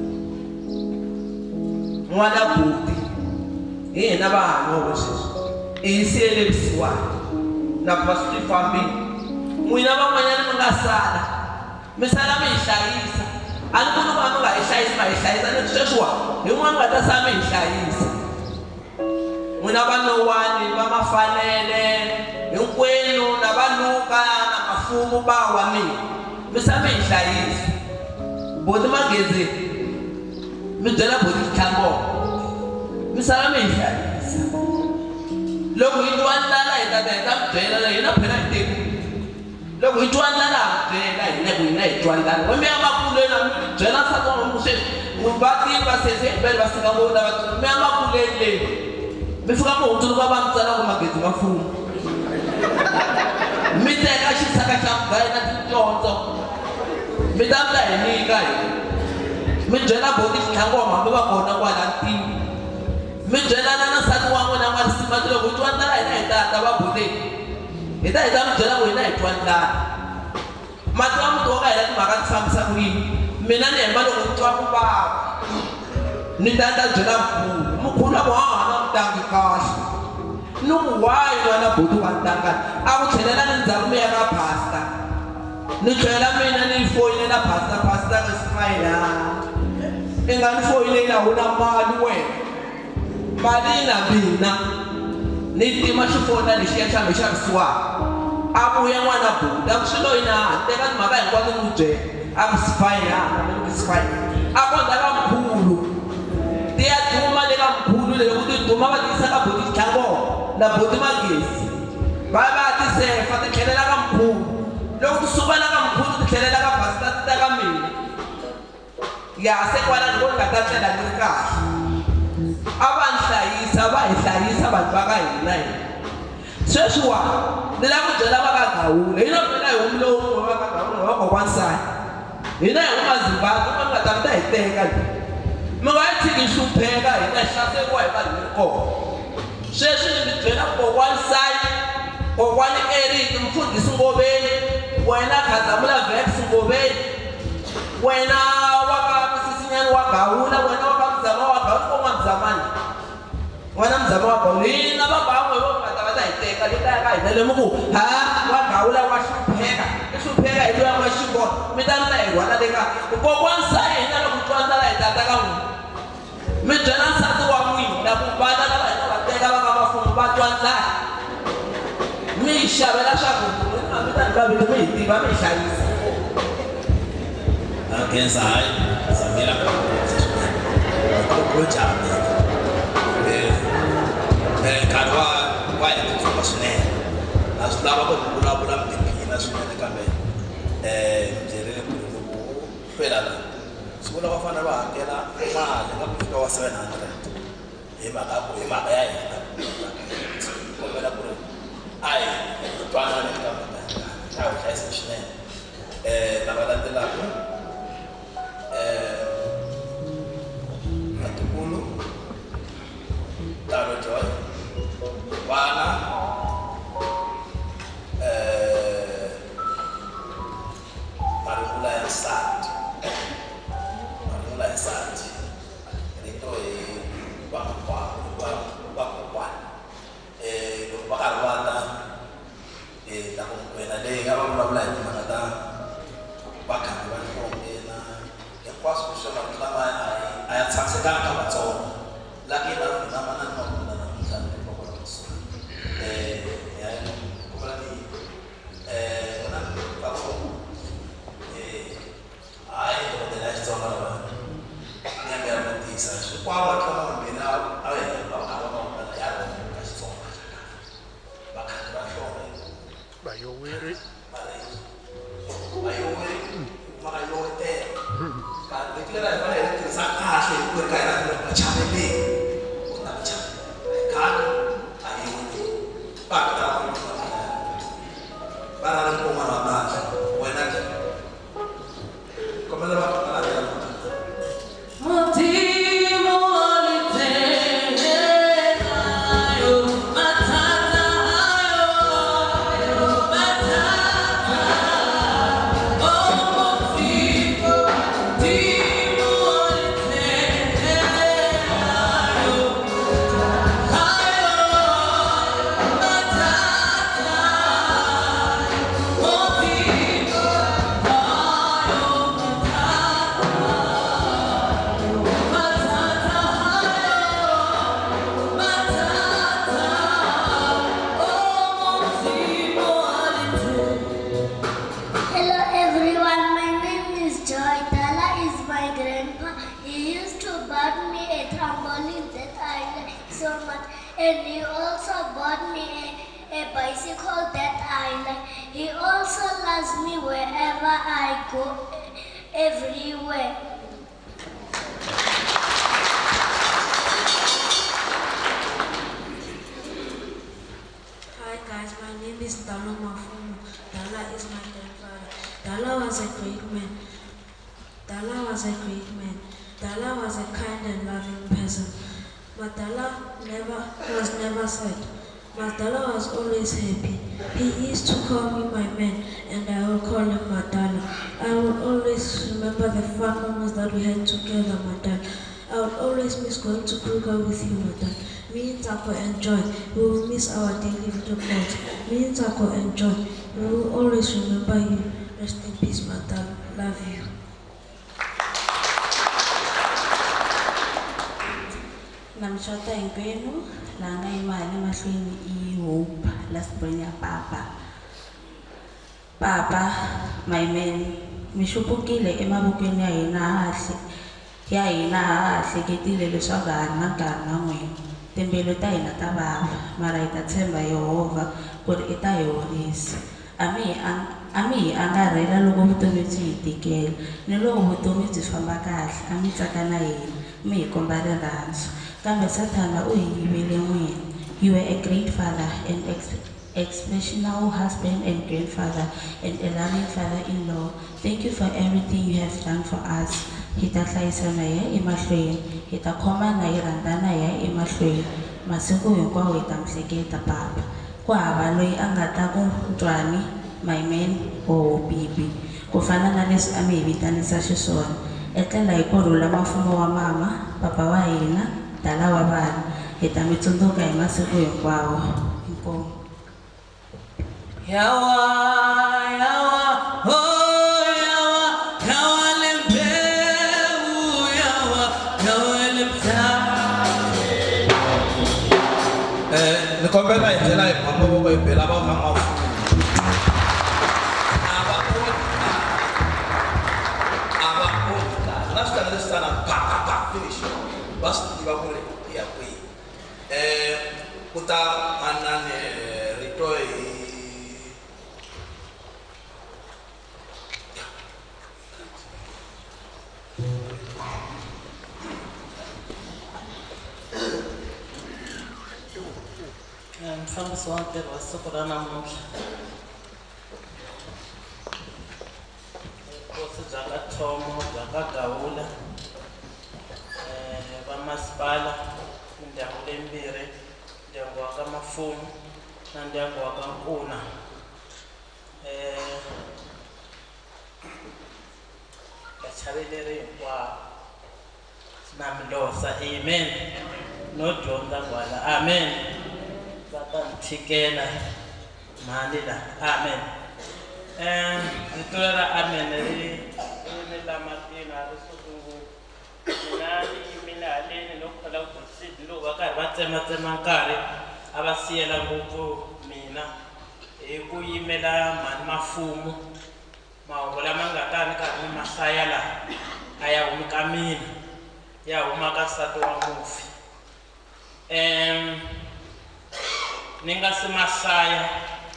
B: n'wana boti hi hina vanhu vo sweswi i hi siyele vusiwana na ku va swi fambile n'wina van'wanyana mi nga sala mi sala mi hi hlayisa a ni vuli ku va mi nga hi hlayisi ma hi hlayisa ni sweswiwa hi n'wana nga ta sala mi hi hlayisa n'wina vanowani va Mafanele hinkwenu na Valuka na Mafumo ba wa mina mi sala mi hi hlayisa boti Magezi mi byela boti Tlhangoma mi sala mi hi hlayisa loko hi twa ndlala hi ta mi byela hina phela hi teku loko hi twa ndlala ha byela hina ku hina hi twa ndlala wa mi ya makuleni a mi byela nsati wa n'wina sweswi va tiva sese hi mbele va sika vo lava mi ya makuleni leyi mi fika mi hundzuluka va mi tsala ku Magezi Mafumo mi teka xisaka xa mugayo na ticondzo mi ta mi ta hi nyika mi byela boti Tlhangoma hambi va kona kwala ntivo mi byelana na nsati wa n'wina nga risimati loko hi twa ndlala hina hi ta va boteni hi ta mi byela ku hina hi twa ndlala mati wa muti wa ka hina timhaka ti fambisa ku yini mina ni hemba loko ni twa ku vava ni ta byela mkhulu a ku hahana mutangi kahle ni ku why n'wana boti wa ntangani a ku tlhelela ni ndzhaku mi ya ka pastor ni tlhela mina ni foyinela pastor Rismaila i nga ni foyinela wu na mali wena mali yi na mina ni tima xifona lexiya xa mi xavisiwaka a vuya n'wana boti a ku swi loyi na teka timhaka hinkwato ni n'wi byela a ku Smaila a kondza ka mkhulu ti ya duma le ka mkhulu leyi ku ti duma va ti yisa ka boti Tlhangoma na boti Magezi va va ti sefa ti tlhelela ka mkhulu loko ti sukela ka mkhulu ti tlhelela ka pastor ti ta ka mina ya se kwala ni nga ta tlela ni ri kahle a va ni hlayisa va hi hlayisa vanhu va ka hina sweswiwa ni lava ku byela va ka Gawule hi na mina hi humile wun'we va ka Gawule va kokwansani hina hi huma Zimbabwe va nga ta mi ta hi teka mi nga yi tshiki hlupheka hina hi hlaseriwa hi vanhu ri kona sweswi ni mi byela kokwani Sayi kokwani Eric Mfundhisi Ngoveni wena Khazamula Vex Ngoveni wena wa ka Msisinyani wa Gawula wena wa ka Mzama wa Gawula kon'wana Mzamani wena Mzama wa Gawula hina va van'we vo nga ta va ta hi teka le kaya ka hina lemuku wa Gawula wa hlupheka hi luya wa xikolo mi ta mi ta hi rhwala le ka kokwani Sayi hina loko twandzala hi tata ka n'wina mi byela nsati wa n'wina ku vana lava hina va teka va ka mafumo va twandzala mi hi xavela swakudya hambi ta nkavile mi hi tiva mi hi hlayisa
A: agenza hayi zamela ko jami nkarhi wa hina tsuka swinene na swi lava ku vulavula mphina swinene kambe byerile ku loko hlwela la swi vula va fanele va hakela mali nga ku fika wa 700 hi mhaka ya hina kombela ku ri ai twanane ka mhaka ya hlayisa swinene lava landzelaka Matukulu Talo Joy Wana Marula ya Sati Rito Bakwa Bakarwata Takumkwena Lenga Bakula Iti Makata Bakani Bakongena Kwasi kusema kama ayatsakseka kama tsona lakini na manani makuna na mzani kwa kwa kusoma yani kwa ni wana kwa ai ndio la tsona la nyanga ya mtisa kwa watu kama mbina awe na ya kasi tsona bakati ba shona bayowere makayote declara di fare le sacche per cairare la facciamo lì una facciamo cado aiuti basta para un po' mala base buona come la va a parlare
N: And he also bought me a bicycle that I like. He also loves me wherever I go, everywhere.
O: Hi guys, my name is Dala Mafumo. Dala is my grandfather. Dala was a great man. Dala was a great man. Dala was a kind and loving person. Madala was never sad. Madala was always happy. He used to call me my man, and I will call him Madala. I will always remember the fun moments that we had together, Madala. I will always miss going to Kruger with you, Madala. Me and Taco enjoy. We will miss our daily video calls. Me and Taco enjoy. We will always remember you. Rest in peace, Madala. Love you.
P: Namshota inkwenu langa imali mahlweni ihope lasibronya papa my man mishupukile emavokweni ya hina hleketile leswaku ha ri na nkarhi na n'wina timbilu ta hina ta vava mara hi ta tshemba Yehovha ku ri i ta hi horisa a mi hi angarhela loko vutomi byi hi tikela ni loko vutomi byi famba kahle a mi tsaka na hina mi hi komba rirhandzu kambe Sathana u hi yivele n'wina. You were a great father and exceptional husband and grandfather and a loving father-in-law. Thank you for everything you have done for us. Hi ta hlayisa na ya emahlweni, hi ta khoma na yi rhandza na ya emahlweni. Masiku hinkwawo hi ta mi hleketa Papa. Ku hava loyi a nga ta ku Ntwani, my man or Bibi. Ku fana na leswi a mi hi vitanisa xiswona. Etlela hi kurhula mafumo wa mama, Papa wa hina, Dala wa vana. Hi ta mi tsundzuka hi masiku hinkwawo. Inkomu.
G: Yawa, yawa, oh yawa, yawa lembewu, yawa, yawa lembewu.
A: Ni kombela hi ndlela hi mavoko hi bela va ka mafumo. Finish. Basta di ba kule ya kwi. Kuta manane ritoi.
G: Mfambisi wa ntirho wa siku ra namuntlha. Vukosi bya ka Thomo, bya ka Gawula. Masipala, ndyangu lembirhi, ndyangu wa ka Mafumo na ndyangu wa ka Nkuna. Vachaveleri hinkwavo na milosa, amen. No dyondza kwala, amen. Va ta mi tshikela mhani la, amen. Vito ra amen ri ni lamatini a ri suki ngopfu. Mina ni yimile haleni no khola ku sidi lo va karhi va tsematsema nkarhi a va siyela ngopfu mina hi ku yimela mhani Mafumo. Mahungu lama nga ta ni karhi ni mahlaya laha a ya humi ka mina, ya huma ka nsati wa mufi. Ni nga si mahlaya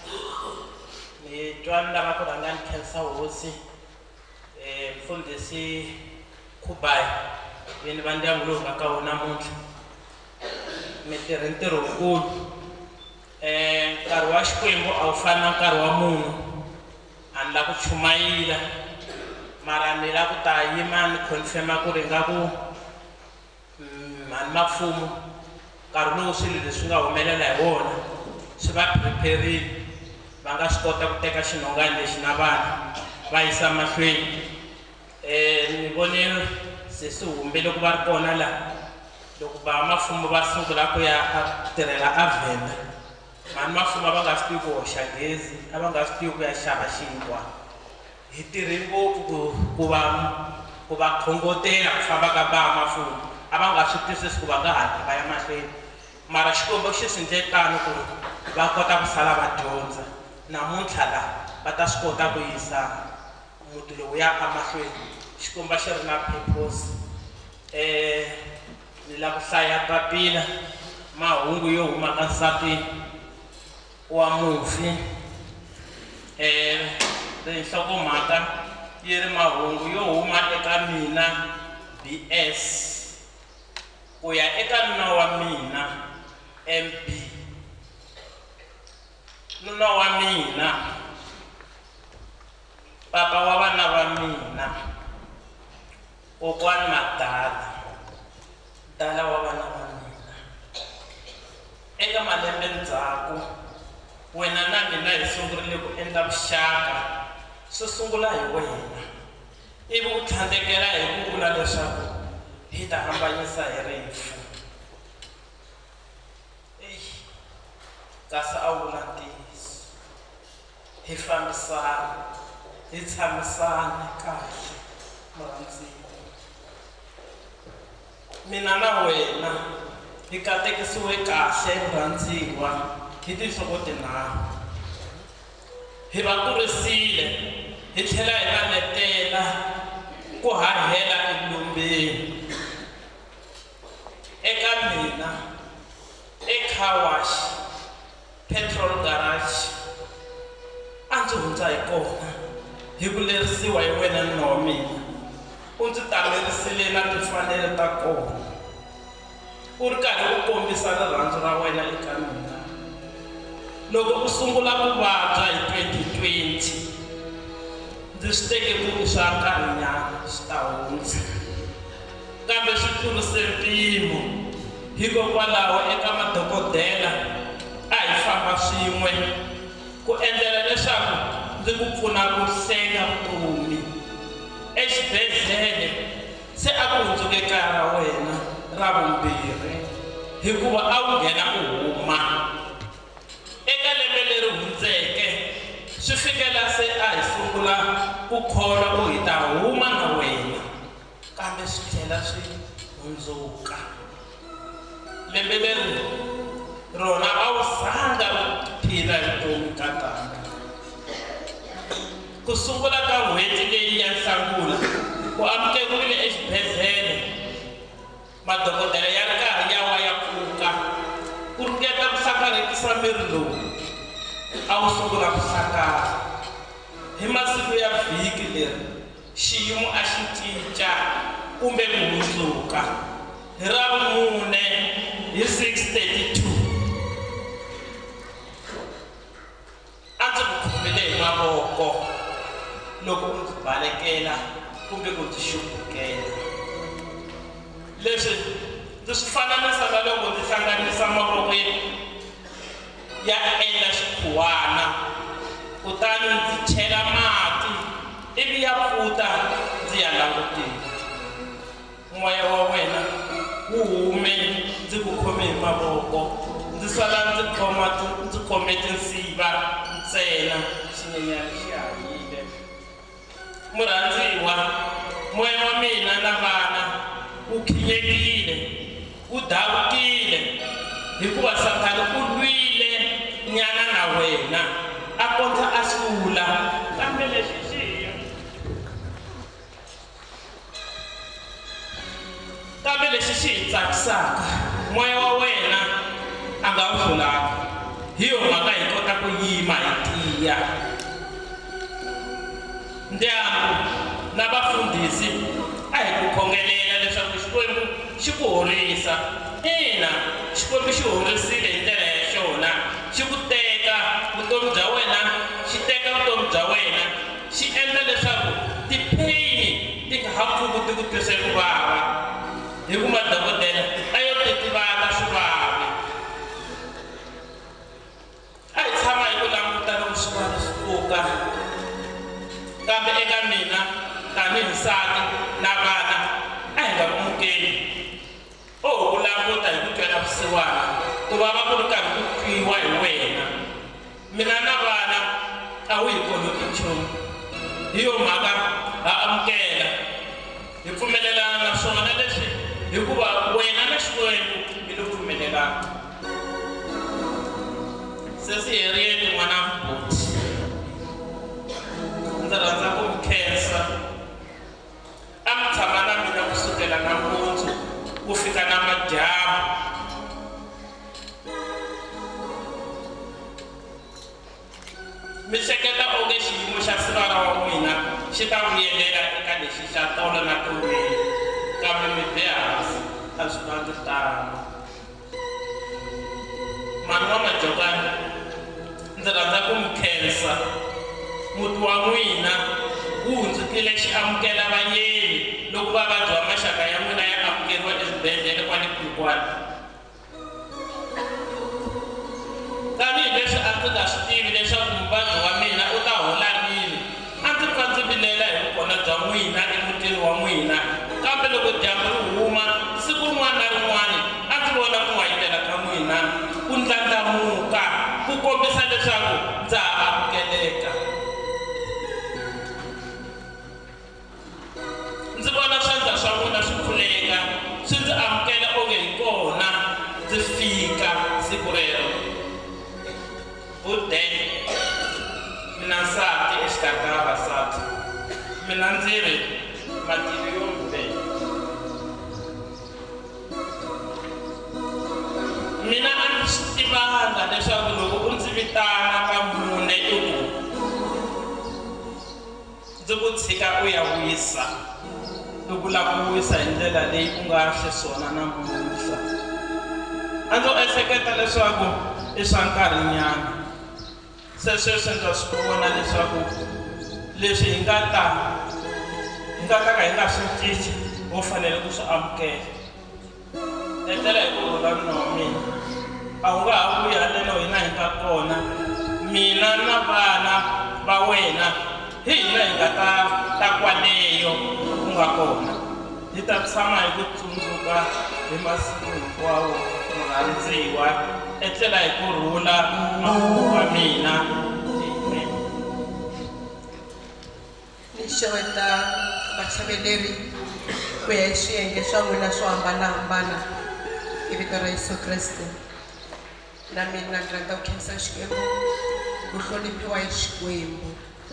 G: ni twa ni lava ku rhanga ni khensa hosi mfundhisi Khubai, vini va ndyangu lowu nga ka wona namuntlha. Mi tirhe ntirho wukulu. Nkarhi wa Xikwembu a wu fani na nkarhi wa munhu. A ni la ku chumayela mara ni la ku ta yima ni confirma ku ri nga ku mhani Mafumo nkarhi lowu swilo leswi nga humelela hi wona swi va preparile, va nga swi kota ku teka xinhongana lexi na vana va yisa mahlweni. Ni vone se swi humbele ku va ri kona laha loko va Mafumo va sungula ku ya tirhela a Venda. Mhani Mafumo va nga swi tivi ku hoxa gezi, a va nga swi tivi ku ya xava xinkwa. Hi tirhe ngopfu ku va khongotela ku famba ka ba Mafumo. A va nga swi twisisi ku va nga hatli va ya mahlweni. Mara Xikwembu xi swi endle tano ku va kota ku sala va dyondza. Namuntlha laha va ta swi kota ku yisa muti lowu ya amahlweni. Xikwembu xi ri na purpose. Ni lava ku hlaya papila mahungu yo huma ka nsati wa mufi. Nhlokomhaka yi ri mahungu yo huma eka mina BS ku ya eka nuna wa mina MP. Nuna wa mina, papa wa vana va mina, kokwani Madala, Dala wa vana va mina. Eka malembe ndzhaku wena na mina hi sungurile ku endla vuxaka, swi sungula hi wena. Ivi u tlhandlekela hi ku vula leswaku hi ta hambanyisa hi rifu. Kasi a wu vula ntiyiso. Hi fambisana, hi tshamisana kahle murhandziwa. Mina na wena hi katekisiwe kahle murhandziwa hi tinhloko tinharhu. Hi va kurisile, hi tlhela hi va letela ku hahela evulombeni. Eka mina, car wash, petrol garage, a ndzi hundza hi kona hi ku lerisiwa hi wena nuna wa mina. U ndzi tamerisile na timfanelo ta kona. U ri karhi u kombisa rirhandzu ra wena eka mina. Loko u sungula ku vabya hi 2020, ndzi swi teke ku swa nkarhinyana swi ta hundza kambe swi tlurise mpimo hikokwalaho eka madokodela a hi famba swin'we ku endlela leswaku ndzi ku pfuna ku hlenga vutomi exibedhlele se a ku hundzuke kaya ra wena ra vumbirhi hikuva a wu nghena u huma eka lembe leri hundzeke swi fikela se a hi sungula ku kholwa ku hi ta huma na wena kambe swi tlhela swi hundzuka lembe leri rona a wu zanga ri phila hi vutomi ka tanga ku sungula ka n'hweti leyi ya Nhlangula ku amukeriwile exibedhlele madokodela ya ri karhi ya wa ya pfuka ku ringeta ku hlakarekisa miri lowu a wu sungula ku hlakala hi masiku ya vhiki leri xiyimo a xi cinca kumbe ku hundzuka hi Ravumune hi 6:32 a ndzi ku khomile hi mavoko loko u ndzi balekela kumbe ku ndzi xupukela leswi ndzi swi fananisa na loko ndzi hlanganisa mavoko ya endla xikhuwana kutani ndzi chela mati ivi ya pfuta ndzi ya langutela moya wa wena wu hume ndzi ku khome hi mavoko ndzi sala ndzi khome tinsiva ntsena xinyenyana xi hanyile murhandziwa moya wa mina na vana wu khinyekile wu davukile hikuva Sathana u lwile nyana na wena a kondza a hlula kambe lexi xi hi tsakisaka moya wa wena a nga wu hlulanga hi yo mhaka hi kota ku yima hi tiya ndyangu na vafundhisi a hi ku khongelela leswaku Xikwembu xi ku horisa ina Xikwembu xi horisile hi ndlela ya xona xi ku teka vutomi bya wena xi teka vutomi bya wena xi endla leswaku ti-pain ti nga ha pfuki ti ku twise ku vava hi ku madokodela a yo titivaka swivavi a hi tshama hi ku languta loko swivana swi pfuka kambe eka mina tanihi nsati na vana a hi nga amukeli ku languta hi ku twela vusiwana ku va va ku ri karhi ku twiwa hi wena mina na vana a wu hi koloti nchumu hi yo mhaka ha amukela hi pfumelelana na swona leswi hikuva wena na Xikwembu mi lo pfumelelana se swi herile n'wana mbuti ndzi rhandza ku mi khensa a mi tshama na mina kusukela nampundzu ku fika na madyambu mi hleketa onge xiyimo xa sivara wa n'wina xi ta vuyelela eka lexi xa tolo na tolweni kambe mi be hansi a swi vangi tano mani wa Majokana ndzi rhandza ku mi khensa muti wa n'wina wu hundzukile xi amukela vayeni loko vavabyi wa maxaka ya n'wina ya amukeriwa exibedhlele kwale Polokwane tanihileswi a ndzi nga swi tivi leswaku muvabyi wa mina u ta hola rini a ndzi pfa ndzi vilela hi vukona bya n'wina emutini wa n'wina kambe loko dyambu ri huma siku rin'wana na rin'wana a ndzi vona ku wayitela ka n'wina ku ndlandlamuka ku kombisa leswaku ndza ha amukeleka ndzi vona swandla swa n'wina swi pfuleka swi ndzi amukela onge hi kona ndzi fika siku rero bude mina nsati exikarhi ka vavasati mina ndzi ri mativi yo mbe mina a ndzi swi tivanga leswaku loko u ndzi vitana ka mune i ku ndzi ku tshika u ya wisa i ku lava ku wisa hi ndlela leyi u nga xiswona namuntlha a ndzo ehleketa leswaku i swa nkarhinyana se sweswi ndza swi vona leswaku leswi hi nga ta ka hi nga swi tici wo fanele ku swi amukela etlela hi kurhula mina wa mina a wu nga ha vuya lelo hina hi nga kona mina na vana va wena hi hina hi nga ta kwaleyo ku nga kona hi ta tshama hi ku tsundzuka hi masiku hinkwawo murhandziwa etlela hi kurhula makumu wa mina
Q: ni xeweta vachaveleri ku ya hi swiyenge swa n'wina swo hambanahambana hi vito ra Yesu Kreste na mina ni rhandza ku khensa Xikwembu ku hloniphiwa hi Xikwembu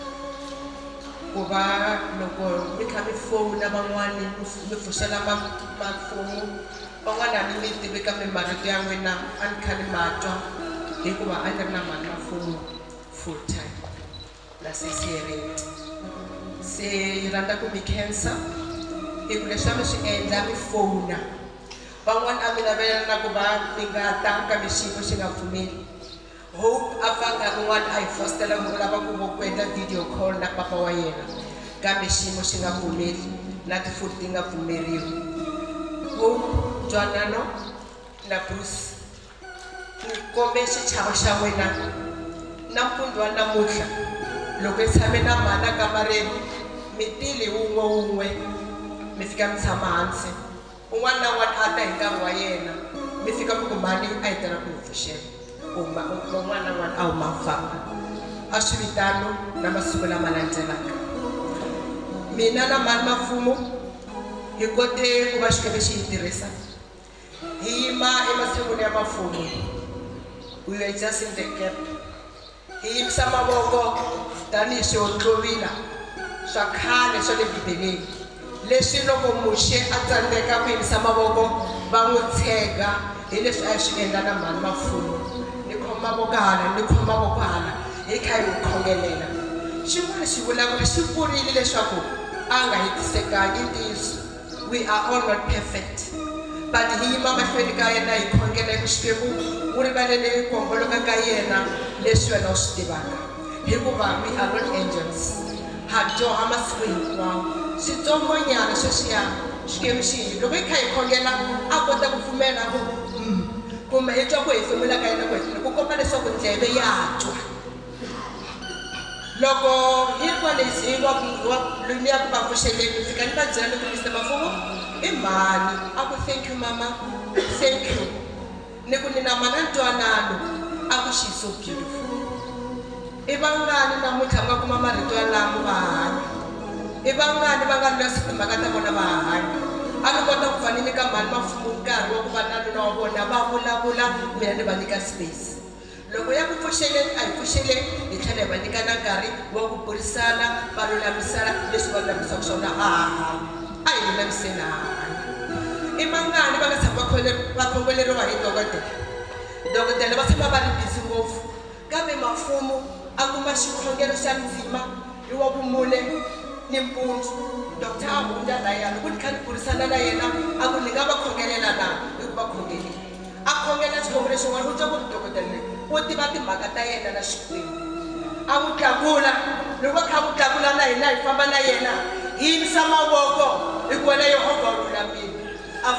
Q: ku va loko mi kha mi fona van'wani mi pfuxela mafumo van'wani a mi tivi ka mimarito ya n'wina a ni kha ni matwa hikuva a ni ri na mali mafumo full time na sesiyereti se hi rhandza ku mi khensa hi ku leswi a mi swi endla mi fona van'wani a mi navela na ku va mi nga ta kambe xiyimo xi nga pfumeli Hope a fanga un'wana a hi fostela ku lava ku endla video call na papa wa yena kambe xiyimo xi nga pfumeli na tifuthi ti nga pfumeriwi Hope Ntwanano na Bruce ni kombe xichavo xa wena nampundzu wa namuntlha loko hi tshame na mana kamareni mi tile wun'we mi fika mi tshama hansi un'wana na un'wana a ta hi nkarhi wa yena mi fika mi ku mani a yi tela ku hi pfuxela un'wana na un'wana a huma famba a swi vitano na masiku lama landzelaka mina na mani Mafumo hi kote ku va Xikwembu xi hi tirhisa hi yima emasin'wini ya Mafumo we were just in the gap hi yimisa mavoko tanihi swihontlovila swa khale swa le Bibeleni leswi loko muxe a tsandzeka ku yimisa mavoko va n'wi tshega hi leswi a hi swi endla na mani Mafumo ni khoma mavoko hala ni khoma mavoko hala hi kha hi n'wi khongelela xin'wana xi vulavula xi vurile leswaku a nga hetisekangi ntiyiso we are all not perfect but hi yima mahlweni ka yena hi khongela hi ku Xikwembu wu rivalele ku homboloka ka yena leswi wena u swi tivaka hikuva we are not angels ha dyoha masiku hinkwawo switsongonyana sweswiya Xikwembu xi hi loko hi kha hi khongela a kota ku pfumela ku kumbe hi twa ku hi hefemula ka yena ku komba leswaku ndleve ya twa loko hi ri kwale hi loyi ya ku va pfuxeleni fika ni va byela ni ku Mr. Mafumo i mani a ku thank you mama thank you ni ku ni na mana Ntwanano a ku she's so beautiful i vangani namuntlha nga kuma marito ya lamo va hanya i vangani va nga lwasi timhaka ta vona va hanya a ni kota ku va ni nyika mani Mafumo nkarhi wa ku va na nuna wa vona va vulavula mina ni va nyika space loko ya ku pfuxeleni a hi pfuxeleni hi tlhela hi va nyika na nkarhi wa ku burisana va lulamisana leswi va lulamisaka swona a hi lulamiseni i mangani va nga tshama va khongoleriwa hi dokodela va tshama va ri busy ngopfu kambe Mafumo a kuma xikhongelo xa ndzima hi wa vumune ni mpundzu Dr. Ahunda layani ku ni kha ni burisana na yena a ku ni nga va khongelela na hi ku va khongeleni a khongela xikhongelo xin'wana u twa ku ri dokodela u tiva timhaka ta yena na Xikwembu a n'wi tlakula loko va kha n'wi tlakula na hina hi famba na yena hi yimisa mavoko hi ku wena Yehovha u lulamile a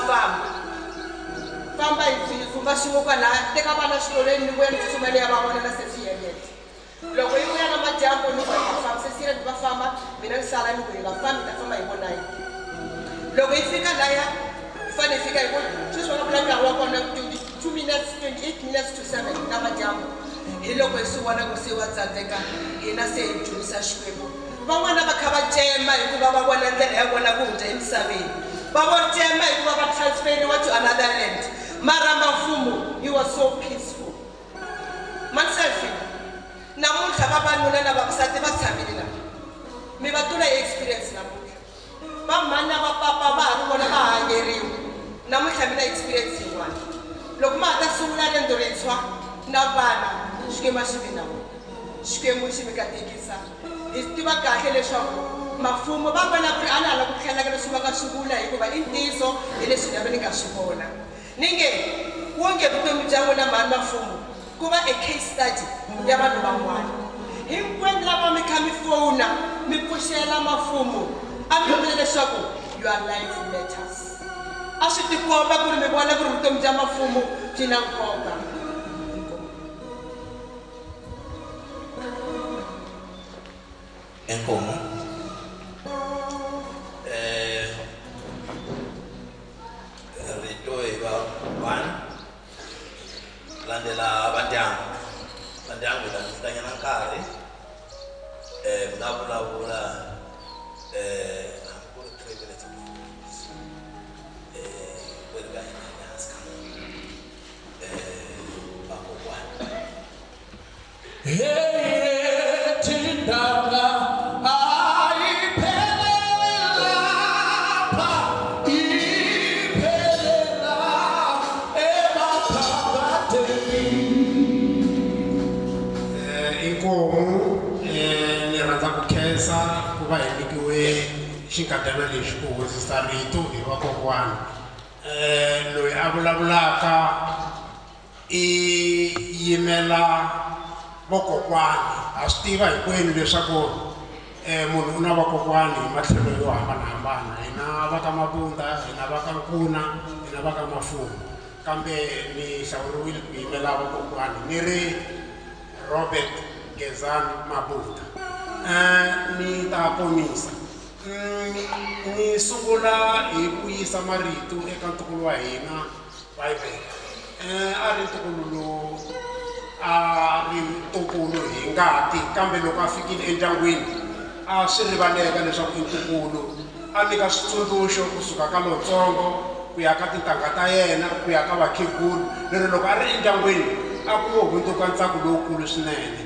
Q: famba hi fumba xin'we kwalaha teka vana xikolweni ni vuya ni tsutsumele ya va vona na sesiyelete loko hi vuya na madyambu ni ku va famba sesiyelete va famba mina ni sala ni ku hi nga fambi ta famba hi vona yi loko hi fika laya hi fanele hi fika hi vona sweswi va nga vula nkarhi wa kona 2 minutes 28 minutes to 7 na madyambu hi loko hi swi vona ku se wa tsandzeka hina se hi dyondzisa Xikwembu van'wana va kha va cema hikuva va vona ndlela ya vona ku hundza emisaveni va vo cema hikuva va transferiwa to another land mara Mafumo he was so peaceful manselfi namuntlha vavanuna na vavasati va tshamile la mi va tula hi experience namuntlha va mhani na va papa va ha ri vona va hanyeriwa namuntlha mi na experience yin'wana loko ma ha ta sungula riendzo rintshwa na vana Xikwembu xi vi na vona Xikwembu xi mi katekisa hi tiva kahle leswaku Mafumo va vona ku ri a na hala ku tlhelaka leswi va nga swi vula hikuva i ntiyiso hi leswi na ve ni nga swi vona ni nge wonge vutomi bya n'wina mhani Mafumo ku va a case study ya vanhu van'wana hinkwenu lava mi kha mi fona mi pfuxela mafumo a mi vile leswaku your life matters a swi tikomba ku ri mi vona ku ri vutomi bya mafumo byi na nkoka
A: enkomo rito hi va vanhu landela vandyangu hi ta nyitanyana nkarhi nga vulavula ku ri 3 minutes kweli ka hina hansi ka vakokwani
H: tindaba
J: va hi nyikiwe xinkadyana lexi ku hoxisa rito hi vakokwani loyi a vulavulaka I yimela vakokwani ha swi tiva hinkwenu leswaku munhu u na vakokwani hi matlhelo yo hambanahambana hina va ka Mabunda hina va ka Nkuna hina va ka Mafumo kambe ni hlawuriwile ku yimela vakokwani ni ri Robert Gezani Mabunda ni ta komisa ni sungula hi ku yisa marito eka ntukulu wa hina Bible a ri ntukulu lowu a ri ntukulu hi ngati kambe loko a fikile endyangwini a swi rivaleka leswaku I ntukulu a nyika switsundzuxo kusuka ka lontsongo ku ya ka tintangha ta yena ku ya ka vakhegulu lero loko a ri endyangwini a ku ngo hundzuka ntsako lowukulu swinene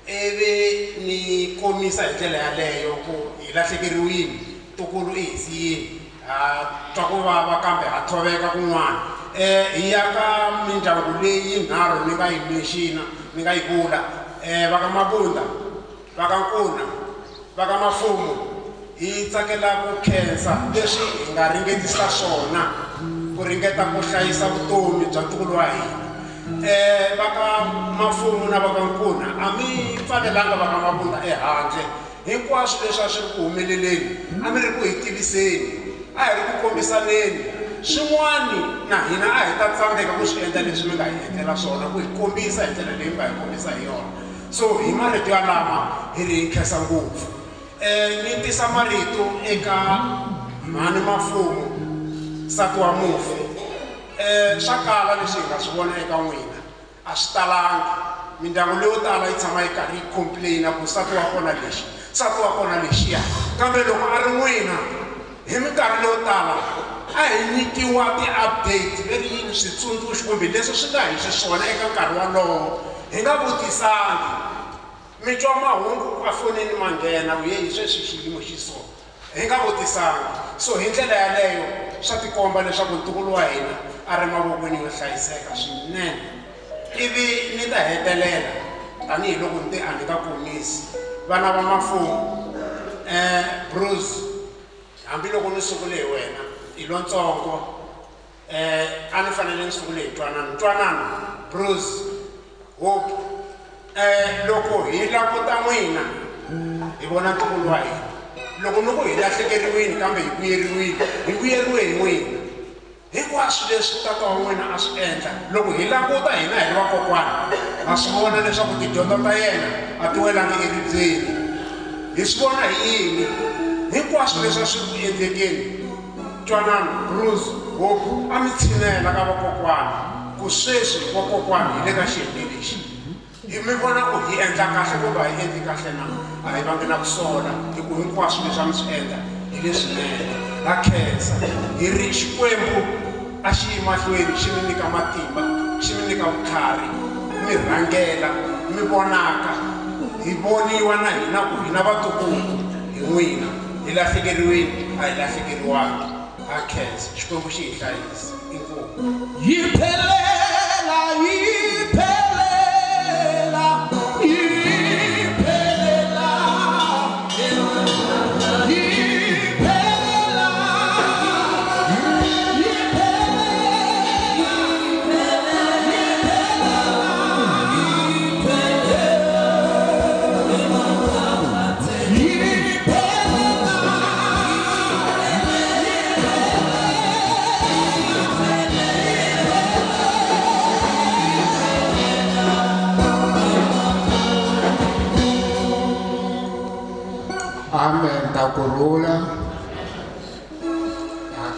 J: ivi ni komisa hi ndlela yaleyo ku hi lahlekeriwile ntukulu I hi siyini ha twa ku vava kambe ha thoveka kun'wana hi ya ka mindyangu leyi nharhu ni nga yi menxina ni nga yi vula va ka Mabunda va ka Nkuna va ka Mafumo hi tsakela ku khensa leswi hi nga ringetisa swona ku ringeta ku hlayisa vutomi bya ntukulu wa hina va ka Mafumo na va ka Nkuna a mi pfalelanga va ka Mabunda ehandle hinkwaswo leswi a swi ri ku humeleleni a mi ri ku hi tiviseni a hi ri ku kombisaneni swin'wani na hina a hi ta tsandzeka ku swi endla leswi mi nga hi endlela swona ku hi kombisa hi ndlela leyi mi nga hi kombisa hi yona so hi marito yalama hi ri hi khensa ngopfu ni tisa marito eka mhani Mafumo nsati wa mufi swa kala leswi hi nga swi vona eka n'wina a swi talanga mindyangu leyo tala yi tshama yi karhi yi complain ku nsati wa kona lexi nsati wa kona lexiya kambe loko a ri n'wina hi minkarhi leyo tala a hi nyikiwa ti-update veri yini switsundzuxo kumbe leswi swi nga hi xiswona eka nkarhi walowo hi nga vutisangi mi twa mahungu efonini ma nghena ku yehi sweswi xiyimo xiswo hi nga vutisangi so hi ndlela yaleyo swa tikomba leswaku ntukulu wa hina a ri mavokweni yo hlayiseka swinene ivi ni ta hetelela tanihiloko ni a ni ka komisi vana va Mafumo Bruce hambiloko ni sungule hi wena hi lontsongo a ni fanele ni sungule hi ntwanano Bruce Hope loko hi languta n'wina hi vona ntukulu wa hina loko ni ku hi lahlekeriwile kambe hi vuyeriwe hi n'wina hinkwaswo leswi tata wa n'wina a swi endla loko hi languta hina hi ri vakokwani ha swi vona leswaku tidyondzo ta yena a ti welangi eribyeni hi swi vona hi yini hinkwaswo leswi a swi ku endlekeni ntwanano Bruce Hope a mi tshinela ka vakokwani ku sweswi vakokwani hi le ka xiyenge lexi hi mi vona ku hi endla kahle kumbe hi endli kahle na a hi vangi na ku sola hi ku hinkwaswo leswi a mi swi endla hi leswinene ha khensa hi ri Xikwembu a xi yi mahlweni xi mi nyika matimba xi mi nyika vutlhari mi rhangela mi vonaka hi voniwa na hina ku hina vatukulu hi n'wina hi lahlekeriwile a hi lahlekeriwangi ha khensa Xikwembu xi hi hlayisa inkomu
H: yi phelela
R: Yeah.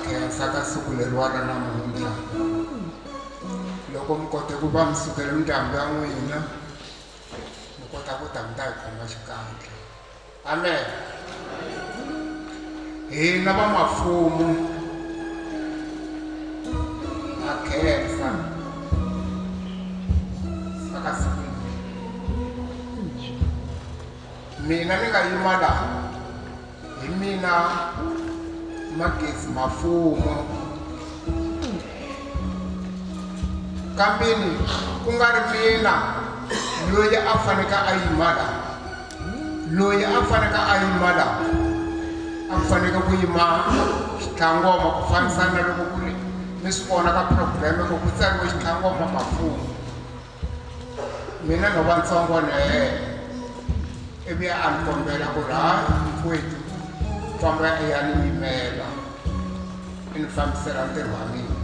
R: khensa ka siku leriwa ra namuntlha loko mi kote ku va mi sukele mindyangu ya n'wina mi kota ku ta mi ta hi khoma xikandla amen hina va mafumu ha khensa aka siku mina ni nga yima laha hi mina Magezi Mafumo kambini ku nga ri mina loyi a faneka a yima laha loyi a faneka a yima laha a faneka ku yima xitlhangoma ku fambisana na loko ku ri mi swi vona ka program ku ku tsariwe xitlhangoma Mafumo mina no va ntsongo na yena ivi a ni kombela ku ri hayi mfowethu famba ya ni yimela i ni fambisela ntirho wa mina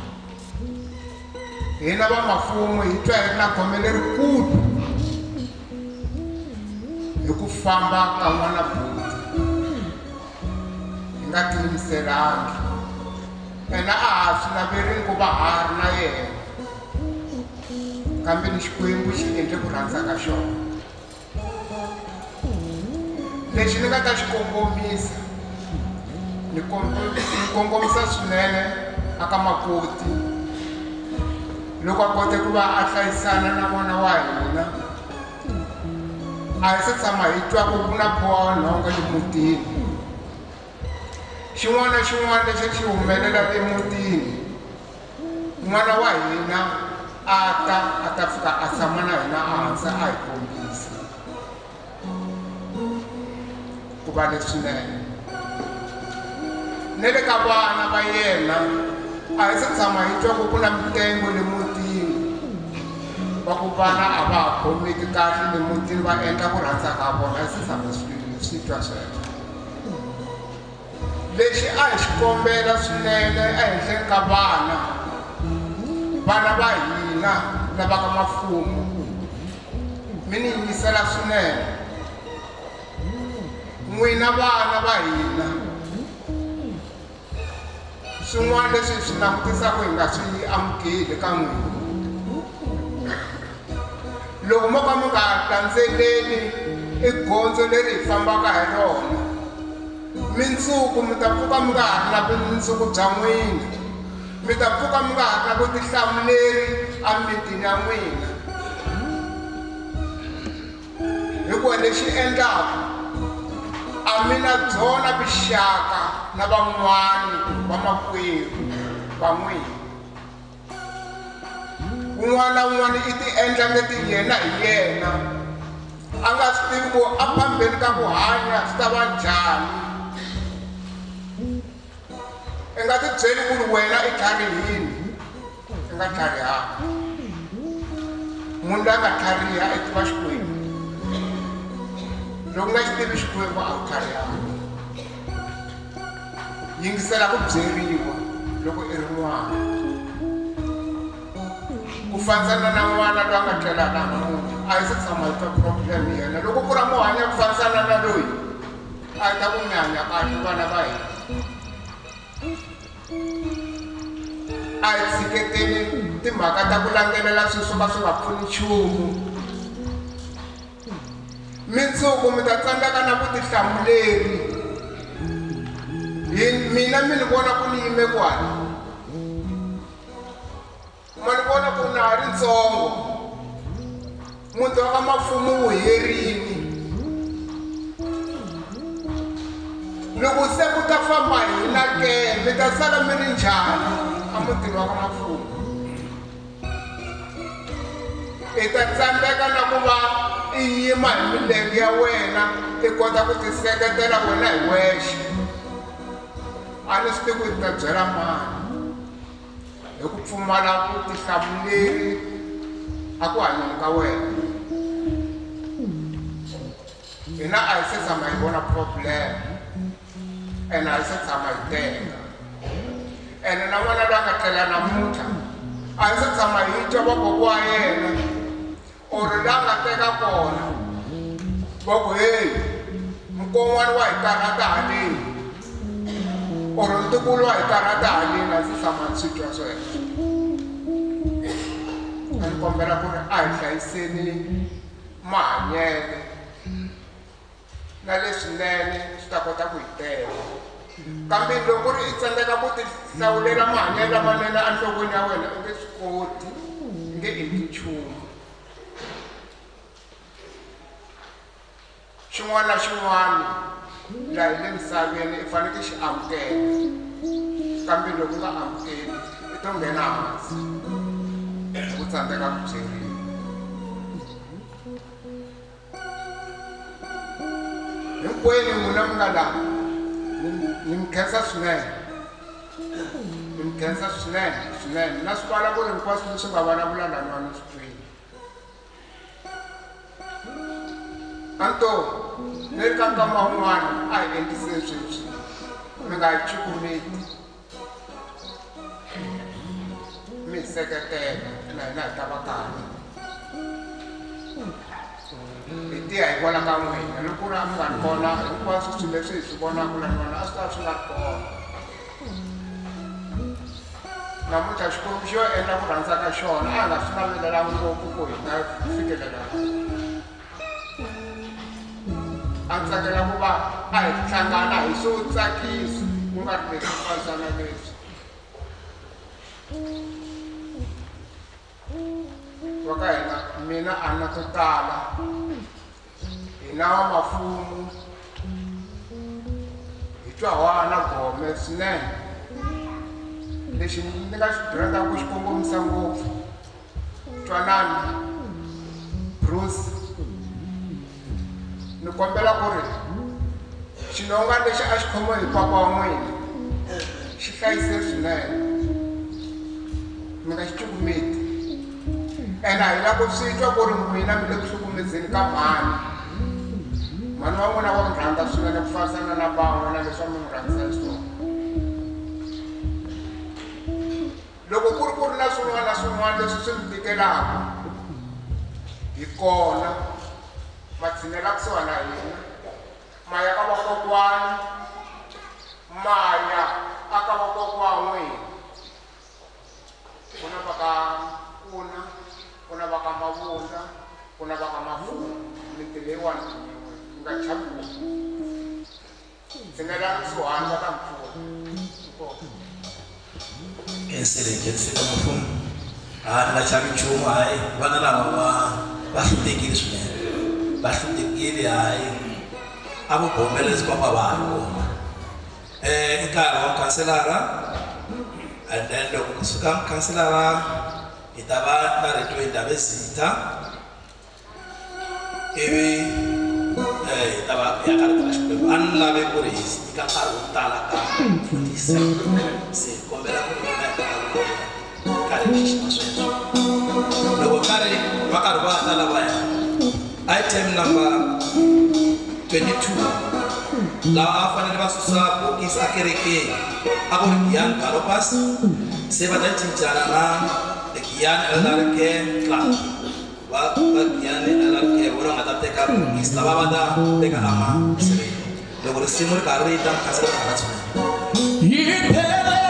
R: hina va mafumo hi twa hi ri na khome lerikulu hi ku famba ka n'wana buti hi nga tiyimiselangi ena a ha swi laverini ku va ha ri na yena kambe ni Xikwembu xi endle ku rhandza ka xona lexi ni nga ta xi kongomisa ni kongomisa swinene aka makoti loko a kote ku va a hlayisana na n'wana wa hina a hi se tshama hi twa ku ku na phonongo emutini xin'wana na xin'wana lexi xi humelela emutini n'wana wa hina a ta fika a tshama na hina ehansi a hi kombisa ku va leswinene ne le ka vana va yena a hi se tshama hi twa ku ku na mitengo le mutini va ku vana a va ha khomeki kahle le mutini va endla ku rhandza ka vona a hi se tshama swi twa sweswo lexi a hi xi kombela swinene ehenhleni ka vana va hina lava ka Mafumo mi ni yingisela swinene n'wina vana va hina swin'wana leswi swi langutisaka hi nga swi amukeli ka n'wina loko mo ka mi nga landzeleli gondzo leri hi fambaka hi rona mindzuku mi ta pfuka mi nga ha ri na vumundzuku bya n'wina mi ta pfuka mi nga ha ri na vutihlamuleri emitini ya n'wina hikuva lexi endlaka a mi na byona vuxaka na van'wani va makwerhu va n'wina un'wana na un'wana i ti endla ngeti yena hi yena a nga swi tivi ku a phambeni ka ku hanya swi ta va njhani i nga ti byeli ku ri wena i tlharihini i nga tlharihanga munhu loyi a nga tlhariha i tiva Xikwembu loko nga xi tivi Xikwembu a wu tlharihanga yingisela ku byeriwa loko i ri n'wana ku fanisana na n'wana loyi a nga tlelaka namuntlha a hi se tshama hi twa problem yena loko ku ra mo hanya ku fanisana na loyi a hi ta ku mi hanya kahle vana va hina a hi tshiketeni timhaka ta ku landzelela swilo swo ka swi nga pfuni nchumu mindzuku mi ta tsandzeka na vutihlamuleri mina mi ni vona ku ni yime kwala ma ni vona ku na ha ri ntsongo muti wa ka Mafumo wu herini loko se ku ta famba hina ke mi ta sala mi ri njhani emutini wa ka Mafumo i ta tsandzeka na ku va i yima hi milenge ya wena i kota ku ti seketela wena hi wexe a ni swi tivi ku i ta byela mani hi ku pfumala vutihlamuleri a ku hanyeni ka wena hina a hi se tshama hi vona problem ene a hi se tshama hi teka ene na n'wana loyi a nga tlela namuntlha a hi se tshama hi twa vakoko wa yena or la nga teka kona va ku heyi mukon'wana wa hi karhata haleni oro ntukulu wa hi karata halina si tshama ni swi twa sweswo a ni kombela ku ri a hi hlayiseni mahanyele na leswinene swi ta kota ku hi tela kambe loko ri i tsandzeka ku ti hlawulela mahanyelo lamanene enhlokweni ya wena u nge swi koti u nge endli nchumu xin'wana na xin'wana laha hi le misaveni i fanekele xi amukela kambe loko u nga amukeli i to nghena hansi hi ku tsandzeka ku byeriwa hinkwenu n'wina mi nga laha ni mi khensa swinene ni mi khensa swinene na swi vala ku ri hinkwaswo leswi nga vulavula na nwana swi twini anto ni ri ka nkama wun'wana a hi endliseni sweswi mi nga hi cukumeti mi hi seketela na hina hi ta va kahle hi tiya hi vona ka n'wina loko ku ri a mi nga ni kona hinkwaswo swilo leswi hi swi vonaka na nwana a swi ta swi nga ri kona namuntlha xikwembu xo endla ku rhandza ka xona a nga swi navelelangi ngopfu ku hi nga fikelela a ni tsakela ku va a hi hlangana hi swo tsakisa ku nga ri leswi fanisana leswi va ka hina mina a na to tala hina wa mafumu hi twa wana gome swinene lexi ni nga xi rhandza ku xi kongomisa ngopfu twanani Bruce ni kombela ku ri xinonga lexi a xi khomiwe hi papa wa n'wina xi hlayise swinene mi nga xi cukumeti ene hi lava ku swi twa ku ri n'wina mi le ku hlukumezeni ka mhani wa n'wina wa mi rhandza swinene ku fanisana na van'we na leswi mi n'wi rhandzisa hi swona loko ku ri na swin'wana na swin'wana leswi swi mi tikelaka hi kona ma tshinela kusuhana na hina ma ya ka vakokwani ma ya aka vakokwana n'wina ku na va ka kuna ku na va ka mavunda ku na va ka mafumu miti leyiwani yi nga chavi tshinela kusuhani va ka mpfula
A: ensele mafumu ni nga chavi nchumu hayi vana lava va hlutekile swinene va hlutekile hayi a vo bombelesi papa va ha ri kona i nkarhi wa mukhanselara and then loko kusuka mukhanselara hi ta va na rito hi Ndabezitha ivi hi ta va ya karhi ka Xikwembu a ni lave ku ri hi nyika nkarhi wo tala ka mfundhisi se hi kombela ku ri hi ta karhi hi xixima sweswo loko karhi va karhi va ta lavaya item number 22 laha a fanele va susa bokisi a kerekeni a ku ri Giyani Galopas se va ta cincana na Giyani LRK Club va Giyani LRK vona nga ta teka bokisi lava va ta teka amasireni loko risimu ri karhi ri ta mukhansela va nga tshunela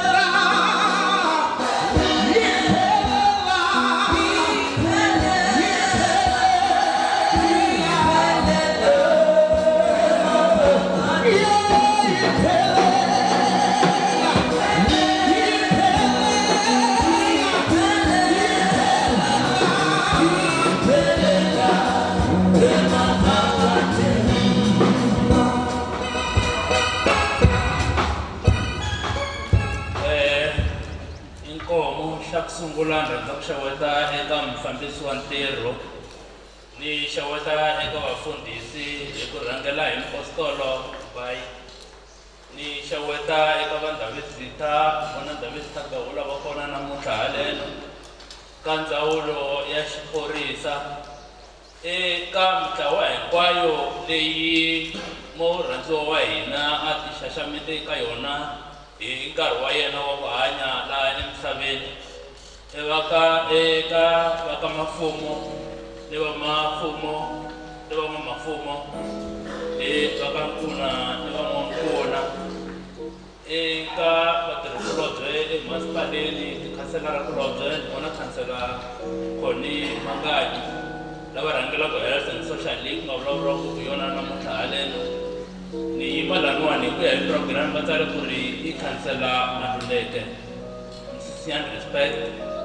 G: sungula rhandza ku xeweta eka mufambisi wa ntirho ni xeweta eka vafundhisi hi ku rhangela hi mpostolo Bai ni xeweta eka va Ndabezitha vona Ndabezitha Gawula va kona namuntlha haleno ka ndzawulo ya xiphorisa eka mintlawa hinkwayo leyi murhandziwa wa hina a ti xaxamete eka yona hi nkarhi wa yena wa ku hanya laha emisaveni eka vaka mafumo ni va mafumo ni van'wamafumo vaka nkuna ni van'wankuna
S: eka vatirhikulobye emasipaleni tikhanselara kulobye vona khansela khoni Mangayi lava rhangelaka health and social league nga vulavuriwaka ku yona namuntlha haleno ni yima laniwani hi ku ya hi program va tsale ku ri i khansela Maluleke Siyani respect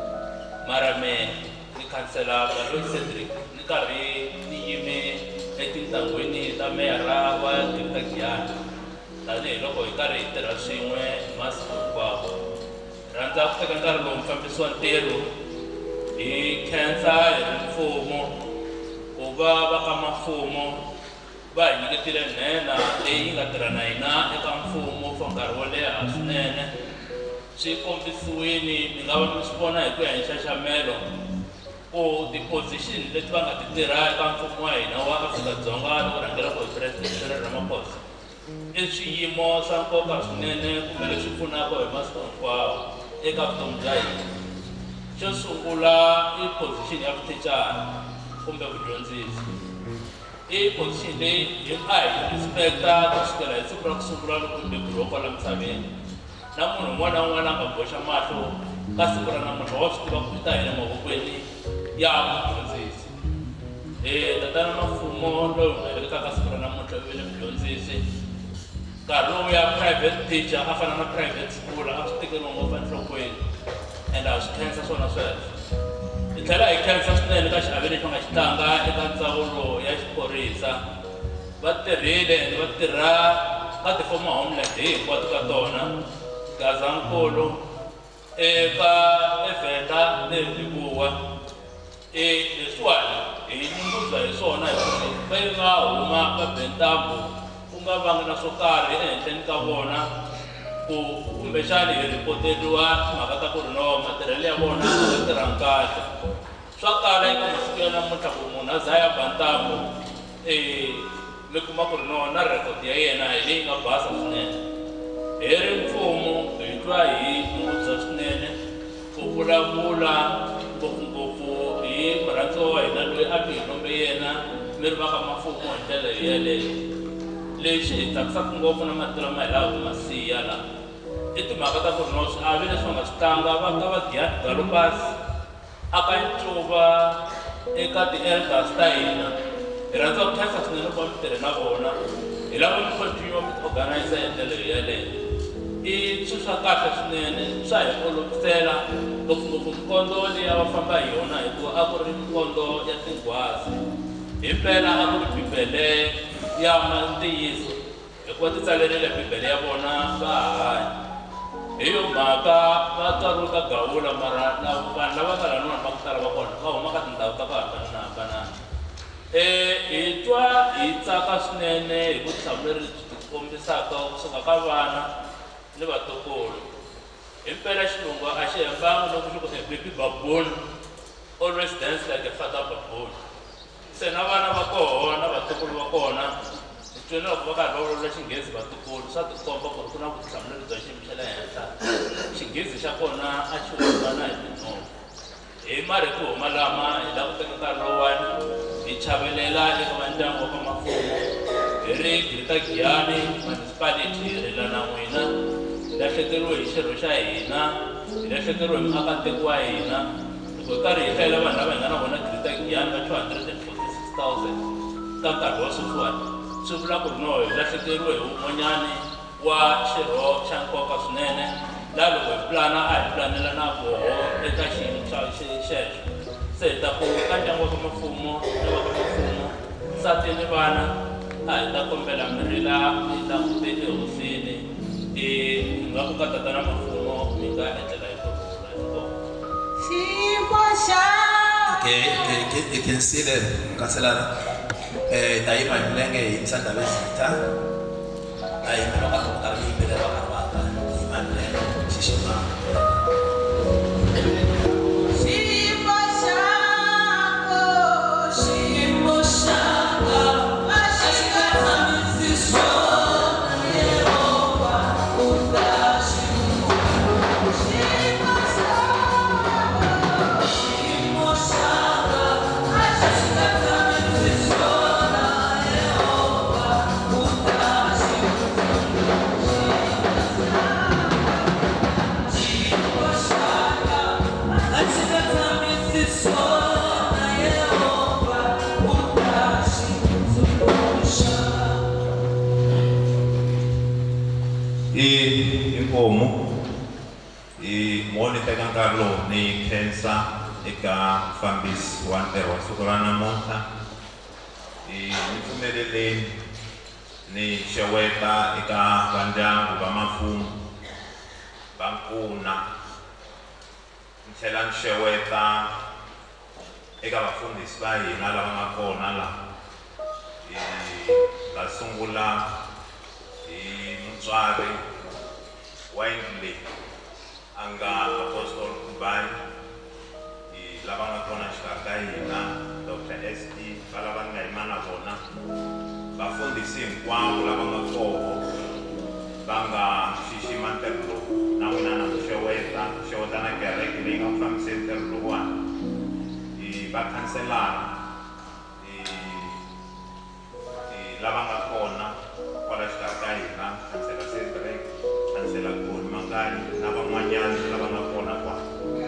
S: mara me ni khansela Baloyi Cedric ni karhi ni yime etintangwini ta meyara wa Dr. Giyani tanihiloko hi karhi hi tirha swin'we masiku hinkwawo rhandza ku teka nkarhi lowu mufambisi wa ntirho hi khensa hi ri mfumo ku va va ka mfumo va hi nyiketile nhenha leyi nga tirha na hina eka mfumo for nkarhi wo leha swinene swi kombisiwini mi nga va mi swi vona hi ku ya hi nxaxamelo ku ti-position leti va nga ti tirha eka mfumo wa hina wa Afrika-Dzonga loko rhangelaka hi President Cyril Ramaphosa i swiyimo swa nkoka swinene kumbe leswi pfunaka hi masiku hinkwawo eka vutomi bya hina. Xo sungula i position ya vutichara kumbe vudyondzisi i position leyi hi a hi respecta kusukela hi siku ra ku sungula loko hi beburiwa kwala misaveni na munhu un'wana na un'wana a nga boxa mahlo ka siku ra namuntlha wa swi tiva ku i ta hina mavokweni ya mudyondzisi tatana na mfumo loyi nga helekaka siku ra namuntlha i vele mudyondzisi nkarhi lowu ya private teacher a fana na private school a swi tekeriwa ngopfu enhlokweni and a swi khensa swona sweswo hi tlhela hi khensa swinene ka xiave lexi va nga xi tlanga eka ndzawulo ya xiphorisa va tirhile and va tirha ka ti-former homeland hinkwato ka tona Gazankulu eka eVenda ni Lebowa leswiwani hi nyunguza hi swona hikuva va nga huma ka Bentambo ku nga vangi na swo karhi ehenhleni ka vona ku kumbexani hi ripoteriwa timhaka ta ku ri no matirhelo ya vona va tirhanga kahle swa kala eka masiku ya namuntlha ku munhu a za ya Bantambo mi kuma ku ri no na record ya yena hi leyi nga basa swinene hi ri mfumo hi twa hi nyunguza swinene ku vulavula ngopfungopfu hi murhandziwa wa hina loyi a mi hi lombe yena mi ri va ka mfumo hi ndlela yeleyo lexi hi tsakisaka ngopfu na matirho ma hi laha ku masiya la i timhaka ta ku ri no swiave leswi va nga swi tlanga va ka va Giyani Galopers aka ncuva eka ti-elders ta hina hi rhandza ku khensa swinene ku va mi tirhe na vona hi lava mi continue mi organize hi ndlela yeleyo i swilo swa kahle swinene swa hi olovisela ngopfungopfu mikondo leyi a va famba hi yona hikuva a ku ri mikondo ya tinghwazi hi mpela a ku ri bibele ya ntiyiso hikuva ti tsalerile bibele ya vona va hanya hi yo mhaka va tswariwe ka Gawula mara vanhu lava nga laniwani va ku tala va kona va huma ka tindhawu ta ku hambananahambanana hi twa hi tsaka swinene hi vutihlamuleri lebyi ti kombisaka kusuka ka vana ni vatukulu hi mpela xilungu a xi hembanga loko xi ku a baby baboon always dance like a father baboon se na vana va kona vatukulu va kona hi twile loko va karhi va vulavula xinghezi vatukulu swa tikomba ku ri ku na vutihlamuleri bya xiyimo xa le henhla xinghezi xa kona a xi hambana hi tinhompfu hi mari ku huma lama hi lava ku teka nkarhi lowani hi chavelela eka vandyangu wa ka mfumo hi ri Greater Giyani municipality hi rilana n'wina hi lahlekeriwe hi xirho xa hina hi lahlekeriwe hi muakatiko wa hina loko hi karhi hi hlayela vanhu lava hi nga na vona Greater Giyani va 246,000 ka nkarhi wa sweswiwani swi vula ku ri no hi lahlekeriwe hi wun'wanyani wa xirho xa nkoka swinene laha loko hi pulana a hi pulanela na voho eka xiyimo xexo se hi ta ku ka ndyangu wa ka mfumo ni va ka mfumo nsati ni vana a hi ta kombela mi rila mi langute ehosini nga ku ka tatana mfumo mi nga endlela hi kurhula inkomo
Q: xiyimo xa
A: hi khensile kanselara ta yima hi milenge hi yimisa ndhawu ezita a yimela ka ku karhi yimbelela va karhi va ta yima milenge xixima
T: inkomo moni teka nkarhi lowu ni khensa eka mfambisi wa ntirho wa siku ra namuntlha ni pfumeleleni ni xeweta eka vandyangu va Mafumo va Nkuna ni tlhela ni xeweta eka vafundhisi va hina lava nga kona laha ta sungula hi mutswari wa yindlu leyi a nga Apostle Kubai lava nga kona xikarhi ka hina Dr. SD va lava ni nga yima na vona vafundhisi hinkwavo lava nga koho va nga xixima ntirho lowu na n'wina na ku xeweta na kereke leyi nga ku fambiseni ntirho lowuwani vakhanselara lava nga kona kwala xikarhi ka hina khansela Cedric, khansela Goni Mangani na van'wanyana lava nga kona kwala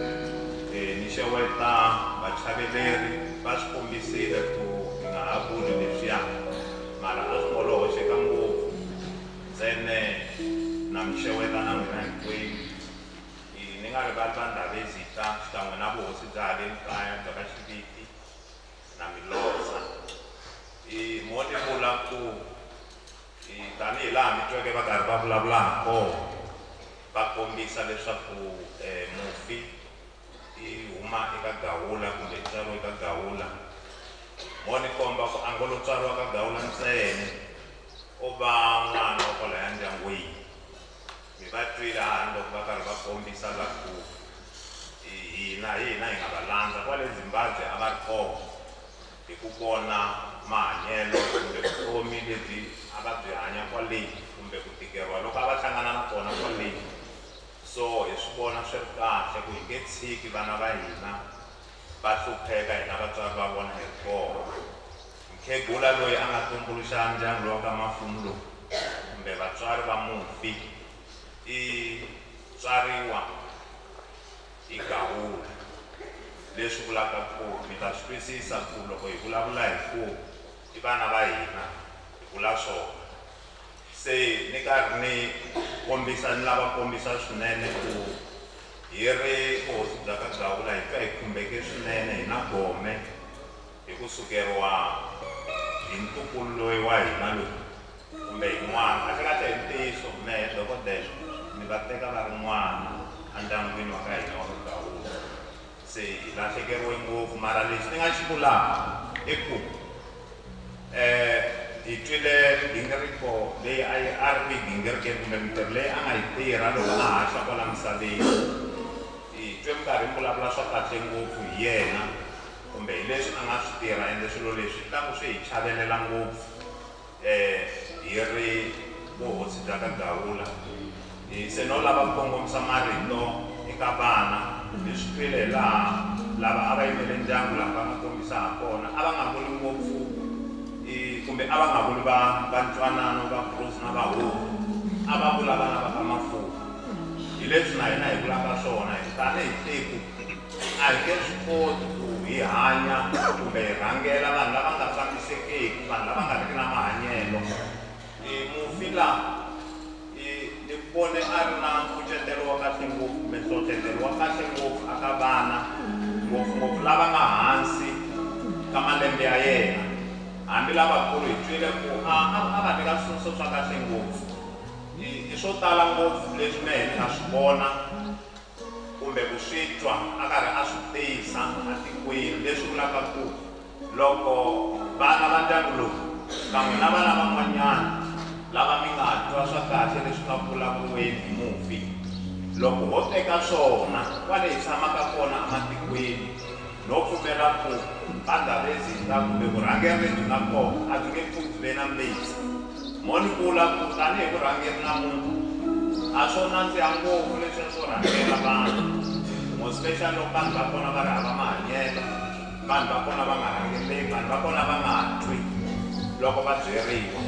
T: ni xeweta vachaveleri va swi kombisile ku hi nga ha vuli leswiya mara a swi olohoxeka ngopfu ntsene na mi xeweta na n'wina hinkwenu ni nga rivali va Ndhavezitha xikan'we na vuhosi bya le kaya bya ka Xiviti na Milosa mo ni vula ku tanihi laha mi tweke va karhi va vulavula ha kona va kombisa leswaku mufi i huma eka Gawula kumbe i tswariwe eka Gawula mo ni komba ku a ngo lo tswariwa ka Gawula ntsena o va n'wana wa kwalaya ndyangwini mi va twile hani loko va karhi va kombisa la ku hina hi nga va landza kwale Zimbabwe a va ri kona hi ku kona mahanyelo kumbe vutomi lebyi a va byi hanya kwaleyi kumbe ku tikeriwa loko a va hlangana na kona kwaleyi so hi swi vona swi ri kahle ku hi nge tshiki vana va hina va hlupheka hina vatswari va vona hi ri kona mukhegula loyi a nga tumbuluxa ndyangu lowa ka Mafumo lowu kumbe vatswari va mufi i tswariwa hi Gawula leswi vulaka ku mi ta swi twisisa ku loko hi vulavula hi ku i vana va hina hi vula swona se ni karhi ni kombisa ni lava kombisa swinene ku hi ri vuhosi bya ka Gawula hi twa hi khumbeke swinene hi na gome hi ku sukeriwa hi ntukulu loyi wa hina loyi kumbe hi n'wana a hlekata hi ntiyiso mehe dokodela ni va teka va ri n'wana endyangwini wa ka hina wa ka Gawula se hi lahlekeriwe ngopfu mara lexi ni nga xi vulaka i ku hi twile gingiriko leyi a ri migingirikeni kumbe mintirho leyi a nga yi tirha loko a haxa kwala misaveni hi twe mi karhi mi vulavula swa kahle ngopfu hi yena kumbe hi leswi a nga swi tirha ende swilo leswi ta ku swi hi chavelela ngopfu hi ri vuhosi bya ka Gawula se no lava ku kongomisa marito eka vana ni swi twile laha lava a va yimele ndyangu laha va nga kombisa ha kona a va nga vuli ngopfu kumbe a va nga vuli va ntwanano va Bruce na va Huku a va vula vana va ka Mafumo hi leswi na hina hi vulaka swona hi tanihi tiko a hi nge swi koti ku hi hanya kumbe hi rhangela vanhu lava nga fambisekeki vanhu lava nga riki na mahanyelo mufi laha ni vone a ri na nkucetelo wa kahle ngopfu kumbe nhlohlotelo wa kahle ngopfu aka vana ngopfungopfu lava nga hansi ka malembe ya yena hambi lavakulu hi twile ku a va nyika switsundzuxo swa kahle ngopfu i swo tala ngopfu leswi mehe ni nga swi vona kumbe ku swi twa a karhi a swi tisa atikweni leswi vulaka ku loko vana va ndyangu lowu kan'we na vana van'wanyana lava mi nga twa swa kahle leswi nga vulavuriweni hi mufi loko ho teka swona kwale hi tshamaka kona ematikweni no pfumela ku va Ndhavezitha kumbe vurhangeri lebyi nga kona a byi nge pfuki byi ve na mbitsi mo ni vula ku tanihi vurhangeri namuntlha a swo nandziha ngopfu leswi swo rhangela vanhu mo special loko vanhu va kona va ri hava mahanyelo vanhu va kona va nga rhangeleki vanhu va kona va nga twi loko va byeriwa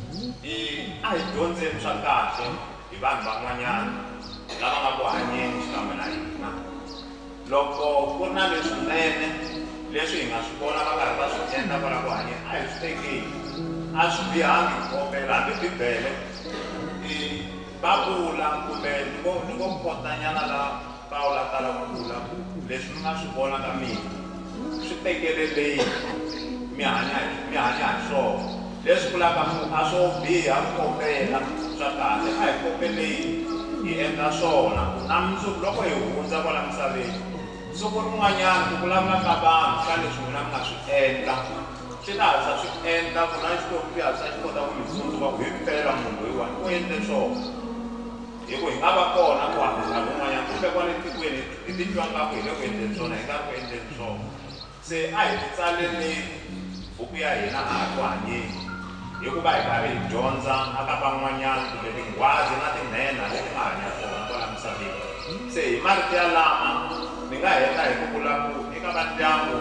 T: a hi dyondzeni swa kahle hi vanhu van'wanyana lava nga ku hanyeni xikan'we na hina loko ku ri na leswinene leswi hi nga swi vona va karhi va swi endla kwala ku hanyeni a hi swi tekeli a swi bihangi kopela hambi Bibele babula kumbe ni ngo potanyana la Paula tala kula leswi nga swi vona ka mina swi tekelele mi hanya so leswi kulaka a swo biha kopela swa kahle a hi kopeleni hi endla swona na mundzuku loko hi hundza kwala misaveni siku rin'wanyana ku vulavula ka vanhu ka leswi n'wina mi nga swi endla swi ta hatlisa swi endla ku na xitori ku hatlisa xi kota ku mi tsundzuka ku hi mpela munhu loyiwani u endle swona hi ku hi nga va kona ku hambana kun'wanyana kumbe kwale tikweni hi titwa nga ku hi le ku endleni swona hi nga ku endleni swona se a hi tsaleni buku ya hina a ha ku hanyeni hikuva hi karhi hi dyondza aka van'wanyana kumbe tinghwazi na tinhena leti nga hanya swona kwala misaveni se hi marito yalama mi nga heta hi ku vula ku eka va ndyangu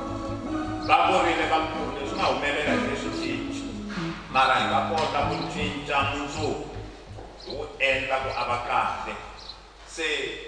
T: va vurile va pfune leswi nga humelela hi leswi cinci mara hi nga kota ku cinca mundzuku hi wu endla ku a va kahle se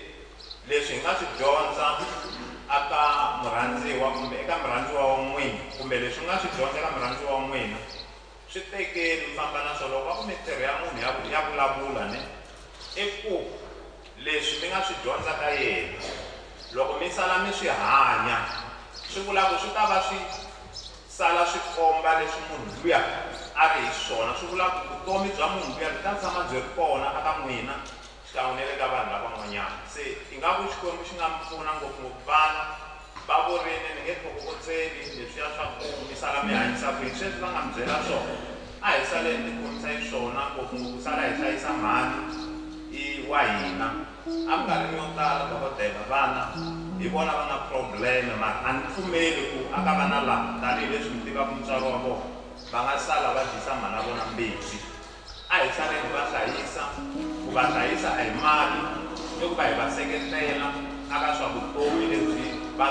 T: leswi hi nga swi dyondza aka murhandziwa kumbe eka murhandziwa wa n'wina kumbe leswi nga swi dyondza eka murhandziwa wa n'wina swi tekeni mi famba na swona loko va ku mintirho ya munhu ya vulavula ne i ku leswi mi nga swi dyondza ka yena loko mi sala mi swi hanya swi vula ku swi ta va swi sala swi komba leswi munhu luya a ri hi swona swi vula ku vutomi bya munhu luya byi ta tshama byi ri kona aka n'wina xikan'we na le ka vanhu lavan'wanyana se ingaku xikwembu xi nga mi pfuna ngopfungopfu vana va vurini ni nge thokokotseli leswiya swa ku mi sala mi hanyisa kwini sweswi va nga mi byela swona a hi saleni tikhomisa hi swona ngopfungopfu sala hi hlayisa mhani i wa hina a minkarhini yo tala dokodela vana hi vona va na probleme mara a ni pfumeli ku aka vana lava tanihileswi mi tivaka mutswari wa vona va nga sala va dyisa mhana vona mbitsi a hi saleni va hlayisa ku va hlayisa a hi mali i ku va hi va seketela aka swa vutomi lebyi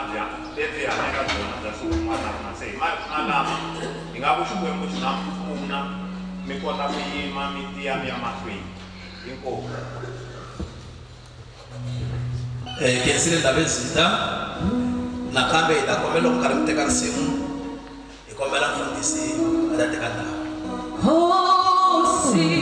T: hanyaka byona bya siku rin'wana na rin'wana se hi marito malama hi nga ku xikwembu xi nga mi pfuna mi kota ku yima mi tiya mi ya mahlweni inkomu
A: kensile ndhawu ezita nakambe hi ta kombela loko karhi mi teka risimu hi kombela mfundhisi a ta teka ndhawu
U: Hosi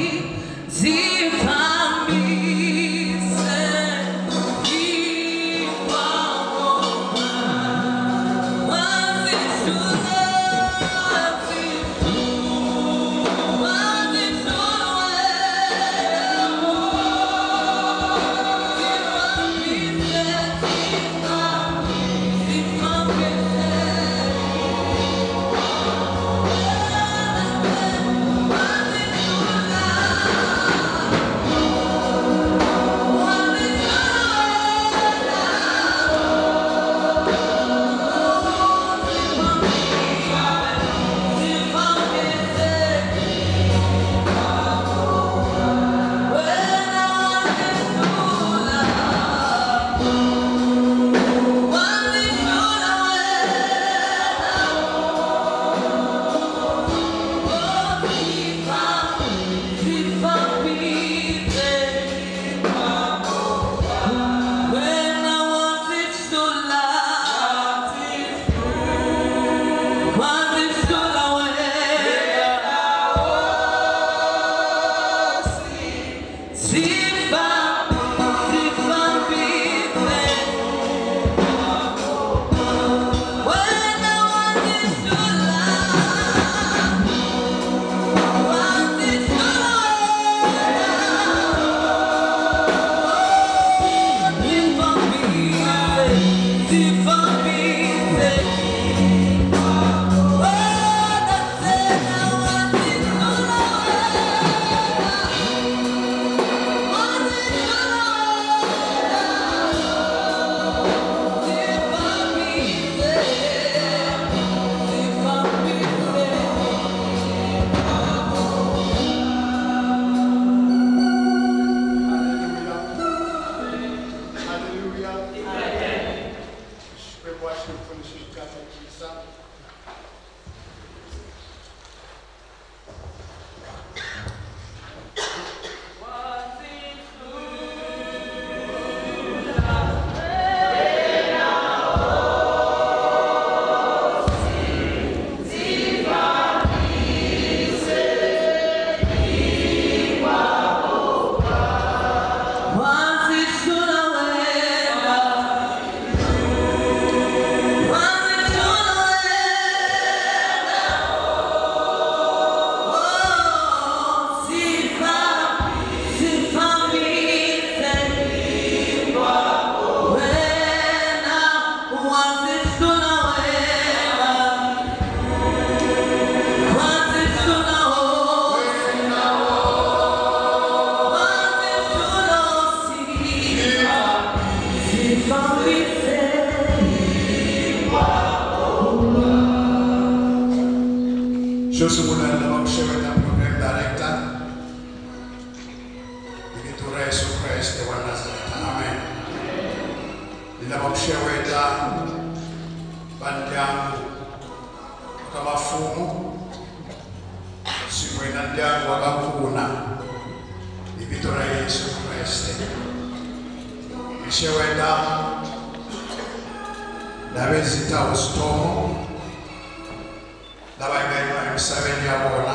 M: sungula lava ku xeweta program director hi vito ra Yesu Kreste wa Nazareta amen. Ni lava ku xeweta va ndyangu ka mafumo swin'we na ndyangu wa ka Pfuna hi vito ra Yesu Kreste. Hi xeweta lavezita usitomo lava hi nga yima emisaveni ya vona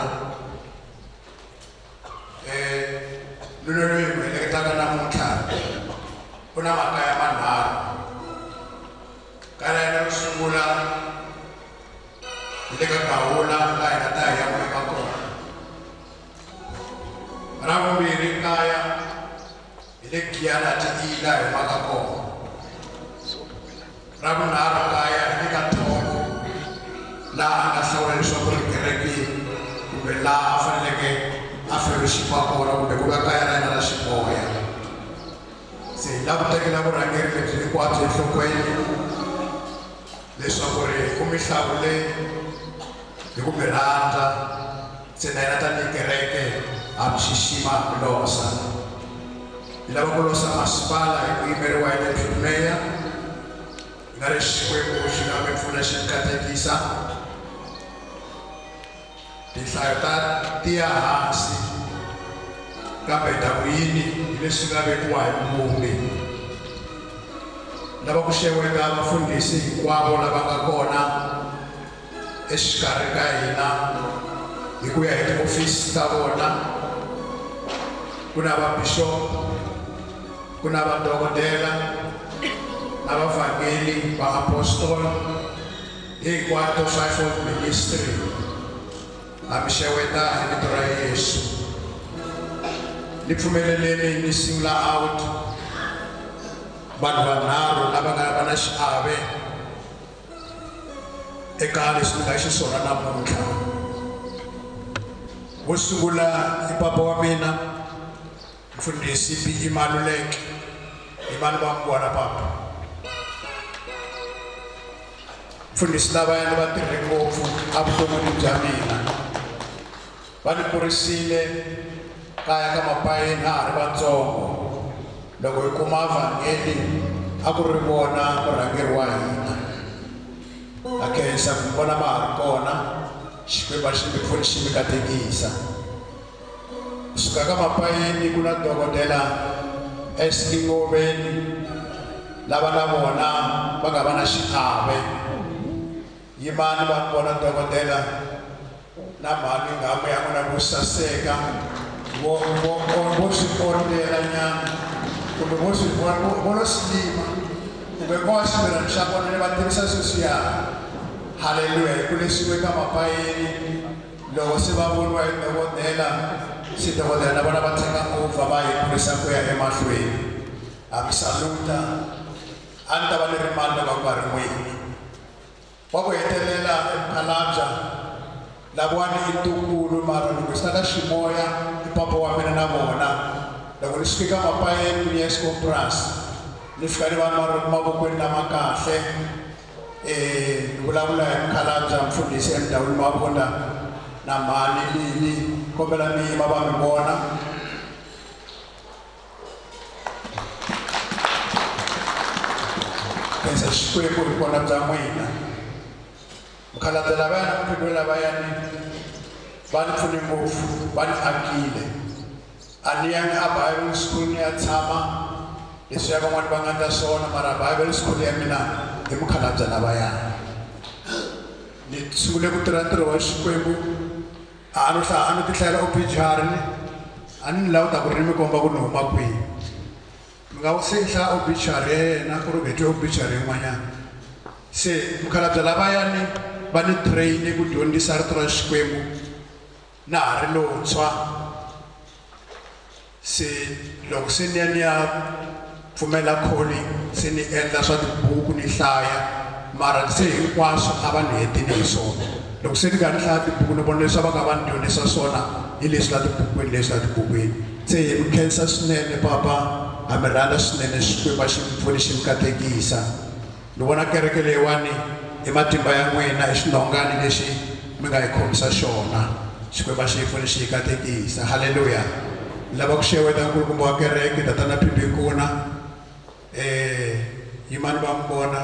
M: lulo loyi hi heleketaka namuntlha ku na makaya manharhu. Kaya yena ro sungula hi le ka Gawula laha hi nga ta hi ya n'wi eka kona. Ra vumbirhi kaya hi le Giyanati laha hi humaka kona. Ra vunharhu kaya hi le ka Thongo laha a nga hlawula leswaku ri kereke kumbe laha a faneleke a fellowshipa kona kumbe ku va kaya ra yena ra ximoya. Se hi lava ku tekela vurhangeri lebyi hinkwabyo enhlokweni leswaku ri ku mi hlawule hi ku mi rhandza se na hina tanihi kereke ha mi xixima mi losa. Hi lava ku losa masipala hi ku yimeriwa hi le Phumeya hi nga ri Xikwembu xi nga mi pfuna xi mi katekisa. Tinhlayo ta tiya hansi kambe hi ta ku yini hi leswi nga vekiwa hi Muvumbi. Lava ku xeweta vafundhisi hinkwavo lava nga kona exikarhi ka hina hi ku ya hi tiofisi ta vona. Ku na vabixop, ku na vadokodela na vavhangeli va apostol hinkwato fivefold ministry. Ha mi xeweta hi vito ra Yesu. Ni pfumeleleni ni singula out vanhu vanharhu lava nga va na xiave eka leswi ni nga xiswona namuntlha. Wo sungula i papa wa mina mfundhisi B.E. Maluleke. Hi mani va mi vona papa? Mfundhisi lavayani va tirhe ngopfu evuton'wini bya mina. Va ni kurisile kaya ka Mapayeni ha ha ri vatsongo. Loko hi kuma vhangeli a ku ri vona murhangeri wa hina. Ha khensa ku vona ma ha ri kona Xikwembu xi mi pfuni xi mi katekisa. Kusuka ka Mapayeni ku na dokodela S.E. Ngoveni lava na vona va nga va na xiave. Yimani va vona dokodela na mhani ngamu ya n'wina vo saseka vo swi kondela nyana kumbe vo lo slima kumbe ko wa ximilana xa vona ni va tivisa sweswiya. Haleluya. Hi ku leswi ka Mapayeni loko se va voniwa hi dokodela se dokodela na vona va teka movha va hi kurisa ku ya emahlweni. Ha mi saluta. A ni ta va ni ri mani loko ku nga ri n'wini. Wa ku hetelela eMkhalabya lavawani i ntukulu mara loko swi ta ka ximoya i papa wa mina na vona. Loko ni swi fika Mapayeni ni ya Escopras ni fika ni va ni ri mavokweni lama kahle. Ni vulavula hi Mkhalabya mfundhisi endhawini Mabunda na mhani lini kombela mi yima va mi vona. Khensa Xikwembu hi vona bya n'wina. Mukhalabye lavayani na muphikuri lavayani va ni pfune ngopfu va ni akile. A ni yangi a Bible school ni ya tshama leswiya van'wani va nga ta swona mara Bible school ya mina hi mukhalabye lavayani. Ni sungule ku tirha ntirho wa Xikwembu a ni ti hlayela obituary a ni lawuta ku ri ni mi komba ku ni huma kwihi. Mi nga se yi hlaya obituary ya yena ku ri vhetiwe obituary yin'wanyana. Se mukhalabye lavayani va ni train ku dyondzisa rito ra Xikwembu na ha ri lontshwa. Se loko se ni ya ni ya pfumela calling se ni endla swa tibuku ni hlaya mara se hinkwaswo a va ni hetini hi swona. Loko se ni nga ni hlaya tibuku ni vona leswi va nga va ni dyondzisa swona hi leswi la tibukwini leswi la tibukwini. Se hi mi khensa swinene papa ha mi rhandza swinene Xikwembu a xi mi pfuni xi mi katekisa. Ni vona kereke leyiwani hi matimba ya n'wina hi xinhongani lexi mi nga hi khomisa xona xikwembu xi hi pfune xi hi katekisa. Haleluya. Lava ku xeweta nkulukumba wa kereke tatana Phipikuna yimani va mi vona.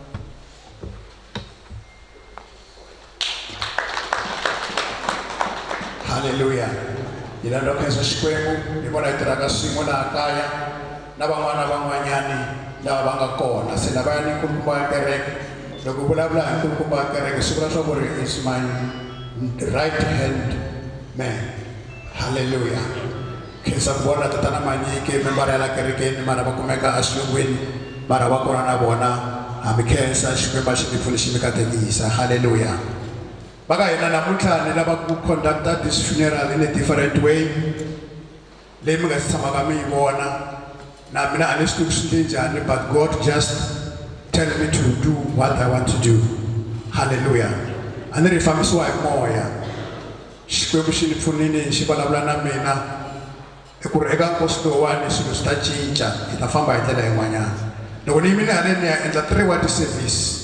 M: Haleluya. Hi lava ku khensa xikwembu hi vona hi tirhaka swin'we laha kaya na van'wana van'wanyani lava va nga kona. Se lavaya ni nkulukumba wa kereke loko vulavula hi nkulukumba wa kereke swi vula swa ku ri is my right hand man. Haleluya. Khensa ku vona tatana Manyike membara ya la kerekeni mara va kumeka a xilungwini mara va kona na vona ha mi khensa xikwembu xi mi pfune xi mi katekisa. Haleluya. Va ka hina namuntlha ni lava ku conducta this funeral in a different way leyi mi nga si tshamaka mi yi vona na mina a ni swi tivi swi nge njhani but God just tell me to do what I want to do. Haleluya. A ni ri fambisiwa hi moya xikwembu xi ni pfunile xi vulavula na mina ku ri eka nkosi lowani swilo swi ta cinca hi ta famba hi ndlela yin'wanyana. Loko ni yimile haleni ya endla 3 wa ti-service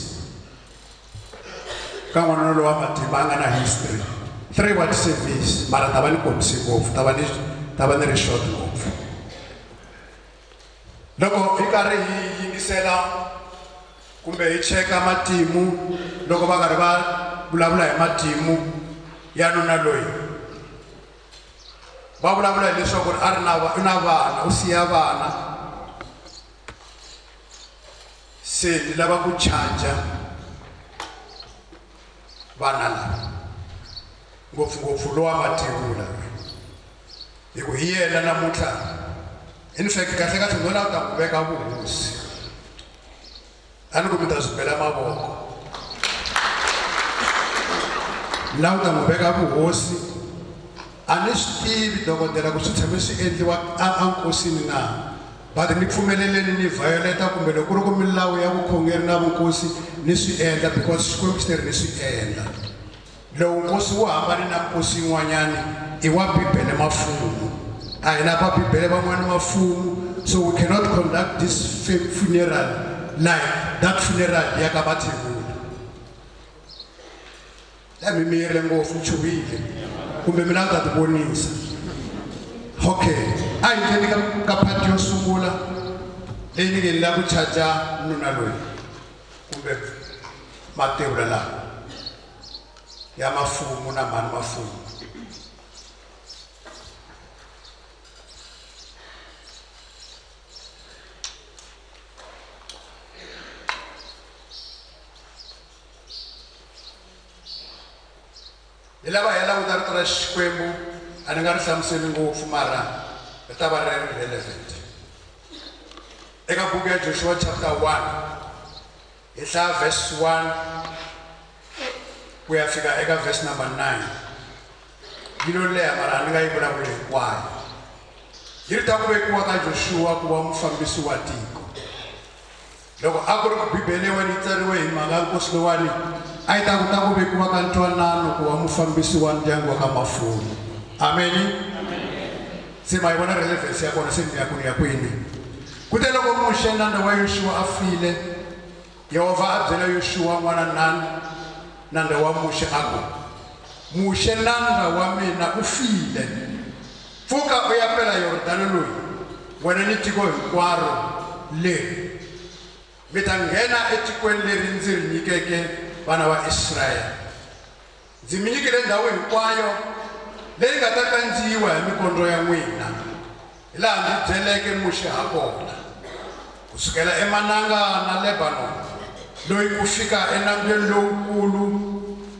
M: ka n'wana lowa matimba a nga na history 3 wa ti-service mara ta va ni kombisi ngopfu ta va ni ri short ngopfu. Loko hi karhi hi yingisela kumbe hi cheka matimu loko va karhi va vulavula hi matimu ya nuna loyi va vulavula hi leswaku ri a ri na vana u siya vana. Se ni lava ku chaja vana lava ngopfungopfu lowa matimu la hi ku hi yena namuntlha in fact kahle kahle nona u ta ku veka vuhosi a ni ku mi ta swi bela mavoko laha u ta n'wi veka vuhosi. A ni swi tivi dokodela ku swi tshame swi endliwa enkosini na but ni pfumeleleni ni violeta kumbe loko ku ri ku milawu ya vukhongeri na vukosi ni swi endla because xikwembu xi ni swi endla. Lowu nkosi wu hambane na nkosi yin'wanyani i wa bibele mafumu a hi na va bibele van'wana mafumu. So we cannot conduct this funeral like that funeral ya ka Mathebula. Ya mi mirile ngopfu chuwile kumbe mina ta ti vonisa. Okay, a hi ndleni ka phati yo sungula leyi ni nge lava ku chaja nuna loyi kumbe Mathebula laha ya mafumu na mani mafumu. Hi lava hi languta rito ra Xikwembu a ni nga ri hlamuseli ngopfu mara ri ta va ri relevant. Eka buku ya Joshua chapter 1 hi hlaya verse 1 ku ya fika eka verse number 9. Yi lo leha mara a ni nga yi vulavuli hinkwayo. Yi ri ta ku vekiwa ka Joshua ku va mufambisi wa tiko. Loko a ku ri ku bibele leyiwani yi tsariwe hi mhaka nkosi lowani a yi ta ku vekiwa ka ntwanano ku va mufambisi wa ndyangu wa ka mafumu. Ameni. Se ma yi vona relevance ya kona se ni ya ku ni ya kwini. Kute loko Moshe nandza wa Yoshua a file Yehova a byela Yoshua n'wana nandza wa Moshe a ku Moshe nandza wa mina u file pfuka u ya pela Yordani loyi wena ni tiko hinkwaro leri mi ta nghena etikweni leri ndzi ri nyikeke vana va Israyele. Ndzi mi nyikile ndhawu hinkwayo leyi nga ta kandziyiwa hi mikondlo ya n'wina hi laha ndzi byeleke Moshe ha kona kusukela emananga na Lebanon loyi ku fika enambyeni lowukulu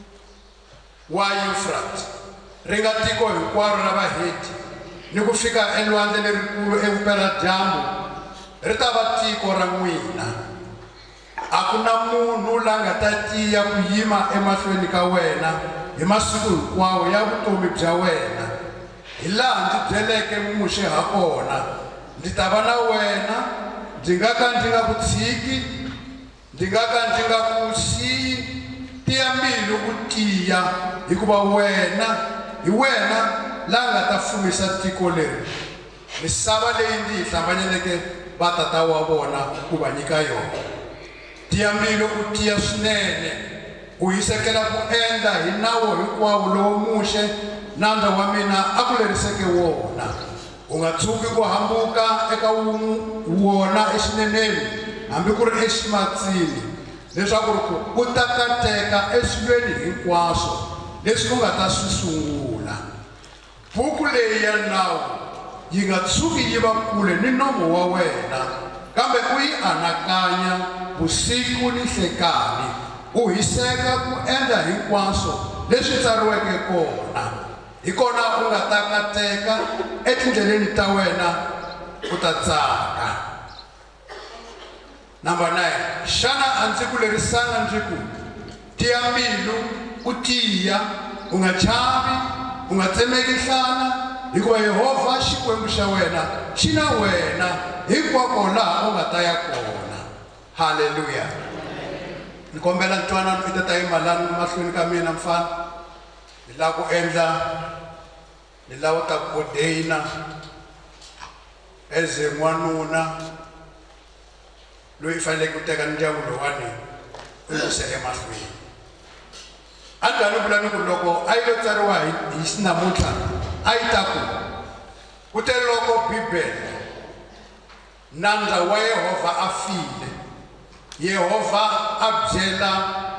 M: wa Euphrates ri nga tiko hinkwaro ra Vaheti ni ku fika elwandle lerikulu evupela-dyambu ri ta va tiko ra n'wina. A ku na munhu la nga ta tiya ku yima emahlweni ka wena hi masiku hinkwawo ya vutomi bya wena. Hi laha ndzi byeleke Moshe ha kona ndzi ta va na wena, ndzi nga ka ndzi nga ku tshiki, ndzi nga ka ndzi nga ku siyi. Tiya mbilu ku tiya hikuva hi wena la nga ta fumisa tiko leri, misava leyi ndzi yi hlambanyeleke va tata wa vona ku va nyika yona. Tiya mbilu ku tiya swinene u hisekela ku endla hi nawu hinkwawo lowu muxe nandza wa mina a ku leriseke wona. U nga tshuki ku hambuka eka wona exineneni hambi ku ri eximatsini leswaku u ta kateka eswilweni hinkwaswo leswi u nga ta swi sungula. Buku leyi ya nawu yi nga tshuki yi va kule ni nomo wa wena, kambe u yi anakanya vusiku ni nhlekani, u hiseka ku endla hinkwaswo leswi tsariweke kona. Hi kona u nga ta kateka etindleleni ta wena u ta tsaka. Number 9, xana a ndzi ku lerisanga ndzi ku tiya mbilu u tiya, u nga chavi, u nga tsemeki nhlana, hikuva Yehovha Xikwembu xa wena xi na wena hinkwako laha u nga ta ya kona. Haleluya. Ni kombela ntwanano i ta ta yimalani mahlweni ka mina mfana. Ni lava ku endla, ni lava ta ku ordaina as n'wanuna loyi faneleke ku teka ndyangu lowani u yisa emahlweni. A ni ta ni vula ni ku loko a yi lo tsariwa hi xinamuntlha a yi ta ku te loko Bibele nandza wa Yehovha a file, Yehovha a byela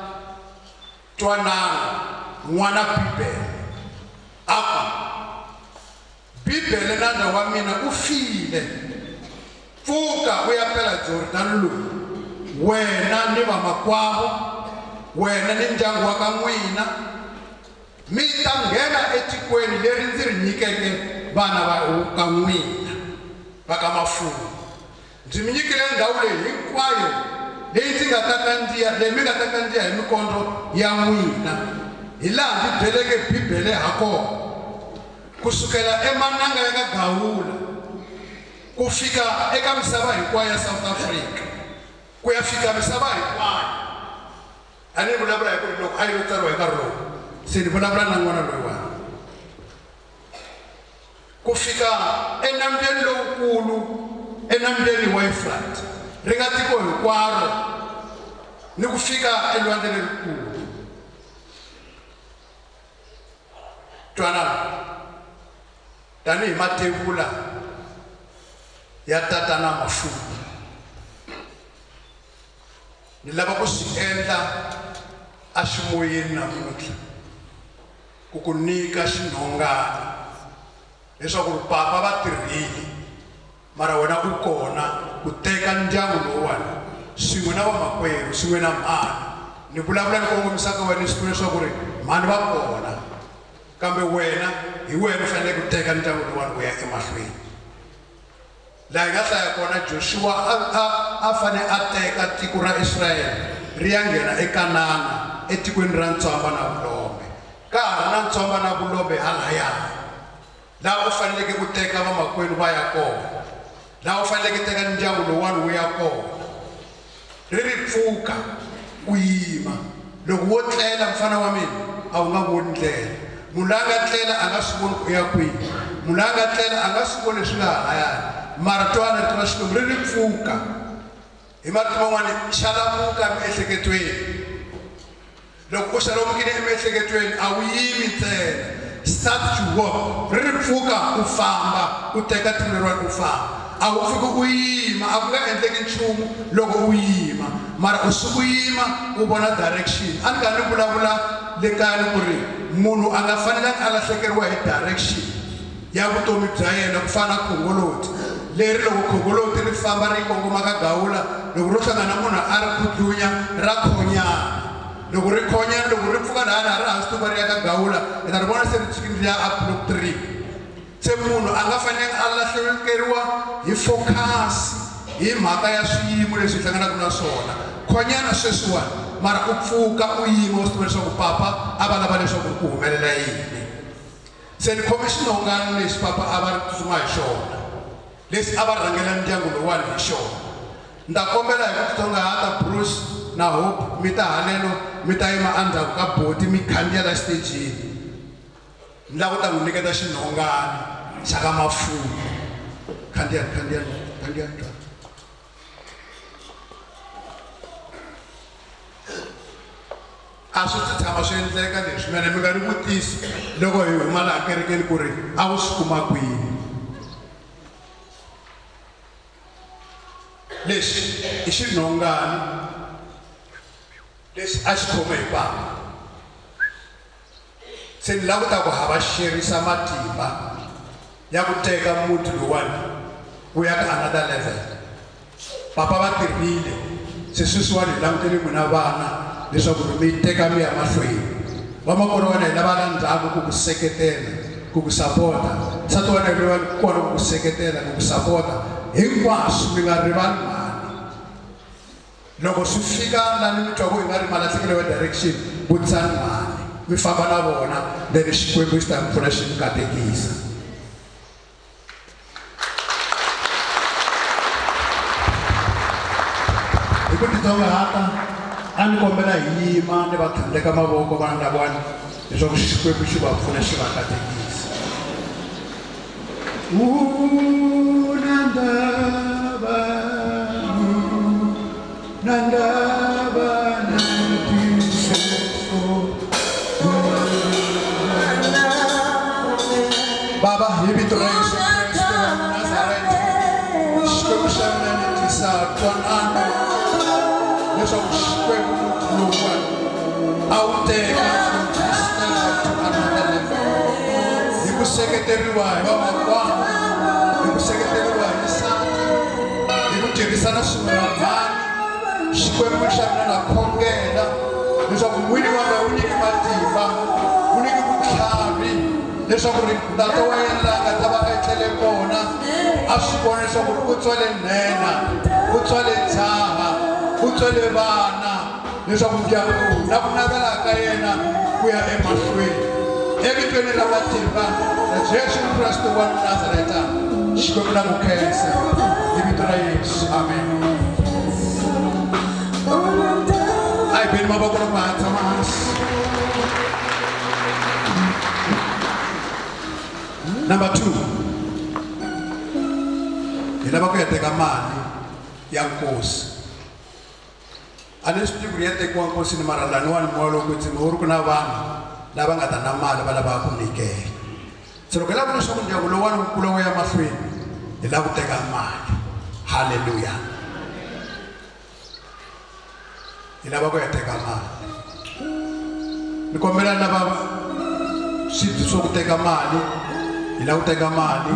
M: Twanano n'wana Bibele a ku Bibele nandza wa mina u file, pfuka u ya pela Jordan loyi, wena ni vamakwavo, wena ni ndyangu wa ka n'wina mi ta nghena etikweni leri ndzi ri nyikeke vana va ka n'wina va ka mafumo. Ndzi mi nyikile ndhawu leyi hinkwayo leyi ndzi nga ta kandziya, leyi mi nga ta kandziya hi mikondlo ya n'wina, hi laha ndzi byeleke Bibele ha kona, kusukela emananga ya ka Gawula ku fika eka misava hinkwayo ya South Africa, ku ya fika misava hinkwayo. A ni vulavula hi ku ri loko a yi lo tsariwa hi nkarhi lowu, se ni vulavula na n'wana loyiwani, ku fika enambyeni lowukulu, enambyeni wa Efrat, ri nga tiko hinkwaro, ni ku fika elwandle lerikulu. Twanana tanihi matebula ya tatana Mafuma, ni lava ku swi endla a ximoyeni namuntlha ku ku nyika xinhongana leswaku ri papa va tirhile mara wena u kona ku teka ndyangu lowuwani swin'we na vamakwerhu swin'we na mhani. Ni vulavula ni kongomisaka wena siku leswaku ri mhani va kona, kambe wena hi wena u fanele ku teka ndyangu lowuwani ku ya emahlweni. Laha hi nga hlaya kona Joshua a fane a teka tiko ra Israyele ri ya nghena eKanana etikweni ra Ntswamba na Vulombe. Ka ha ri na Ntswamba na Vulombe halaya laha u faneleke ku teka vamakwenu va ya kona, laha u faneleke teka ndyangu lowuwani wu ya kona. Ri ri pfuka u yima, loko wo tlela mfana wa mina a wu nga voni ndlela. Munhu loyi a nga tlela a nga swi voni ku ya kwihi, munhu loyi a nga tlela a nga swi voni leswi nga halayani, mara twana rito ra Xikwembu ri ri pfuka. Hi marito man'wani xalamuka emiehleketweni. Loko u xalamukile emiehleketweni a wu yimi ntsena, start to walk. Ri ri pfuka u famba, u teka tiko leriwani u famba. A wu fiki u yima, a ku nga endleki nchumu loko u yima, mara u suka u yima u vona direction. A ni ka ni vulavula le kaya ni ku ri munhu a nga fanelanga a lahlekeriwa hi direction ya vutomi bya yena ku fana na khongoloti leri loko khongoloti ri famba ri kongoma ka Gawula, loko ro hlangana na munhu a ri kudlunya ra khonyana, loko ri khonyana, loko ri pfuka lahaya ri hansi tuka ri ya ka Gawula hi ta ri vona se ri tshikini ri ya up block 3. Se munhu a nga fanelanga a lahlekeriwa hi focus hi mhaka ya swiyimo leswi hlanganaka na swona. Khonyana sweswiwani mara u pfuka u yima u swi tiva leswaku papa a va lava leswaku ku humelela yini. Se ni khome xinhongana lexi papa a va ri tsutsuma hi xona, leswi a va rhangela ndyangu lowuwani hi xona. Ni ta kombela hi ku titsongahata Bruce na Hope mi ta haleno mi ta yima endzhaku ka boti mi khandziya la xitejini. Ni lava ku ta n'wi nyiketa xinhongana xa ka Mafuma. Khandziya. a swi tshama swi endleka leswi mina mi nga ri vutisi loko hi huma laha kerekeni ku ri a wu swi kuma kwini lexi i xinhongani lexi a xi khome hi papa se ni lava ku ta ku hava xerisa matimba ya ku teka muti lowani ku ya ka another level papa va tirhile se sweswiwani hi langutele n'wina vana leswaku mi teka mi ya mahlweni vamakwerhu wena hi lava la ndzhaku ku ku seketela ku ku sapota nsati wena hi lava kona ku ku seketela ku ku sapota hinkwaswo mi nga rivali mali loko swi fika lani mi twa ku hi nga ri malahlekele wa direction vutisani mali mi famba na vona then xikwembu xi ta mi pfuna xi mi katekisa hi ku titsongahata a ni kombela hi yima ni va tlhandleka mavoko vana lavawani leswaku xikwembu xi va pfuna xi va katekisa Baba, hi vito ra Yesu Kriste wa Nazareti, xikwembu xa mina ni tisa twanano leswaku xikwembu lowuwani a wu teka hi ku seketeriwa hi vamakwavo, hi ku seketeriwa hi nsati, hi ku tirhisana swin'we na mhani, xikwembu xa mina na khongela leswaku n'wini wa mina wu nyiki matimba, wu nyiki vutlhari leswaku ri ntate wa yena laha nga ta va a etlele kona a swi vona leswaku u tswale nhenha, u tswale dzaha, u tswale vana leswaku ndyangu na ku navela ka yena ku ya emahlweni evitweni ra matimba ra Jesu Kriste wa Nazareta xikwembu na ku khensa hi vito ra Yesu amen. a hi beni mavoko loko ha tshama hansi. Number 2, hi lava ku ya teka mali ya nkosi. A ni swi tivi ku ya tekiwa nkosini mara laniwani moya loko tsima wu ri ku na vanhu lava nga ta na mali va lavaka ku nyikela. Se loko hi lava leswaku ndyangu lowani wu kula wu ya mahlweni hi lava ku teka mali. Haleluya. Hi lava ku ya teka mali. Ni kombela lava switi swo ku teka mali hi lava ku teka mali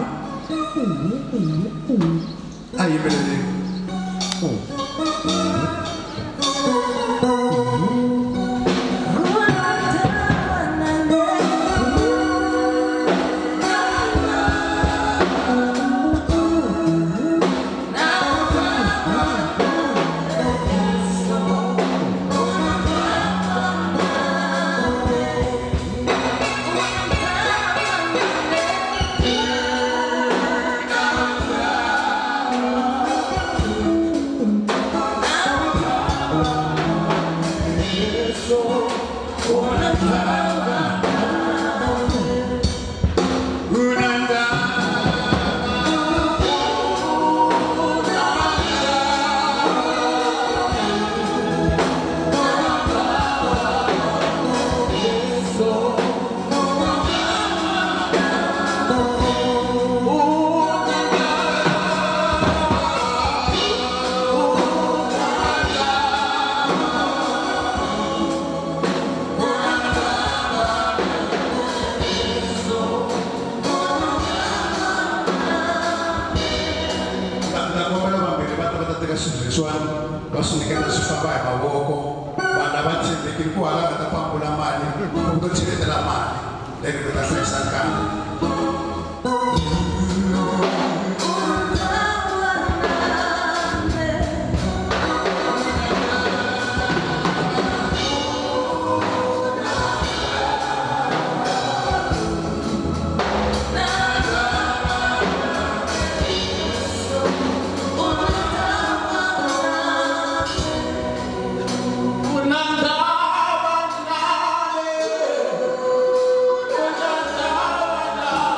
M: a hi yimbeleleni.
U: Nanda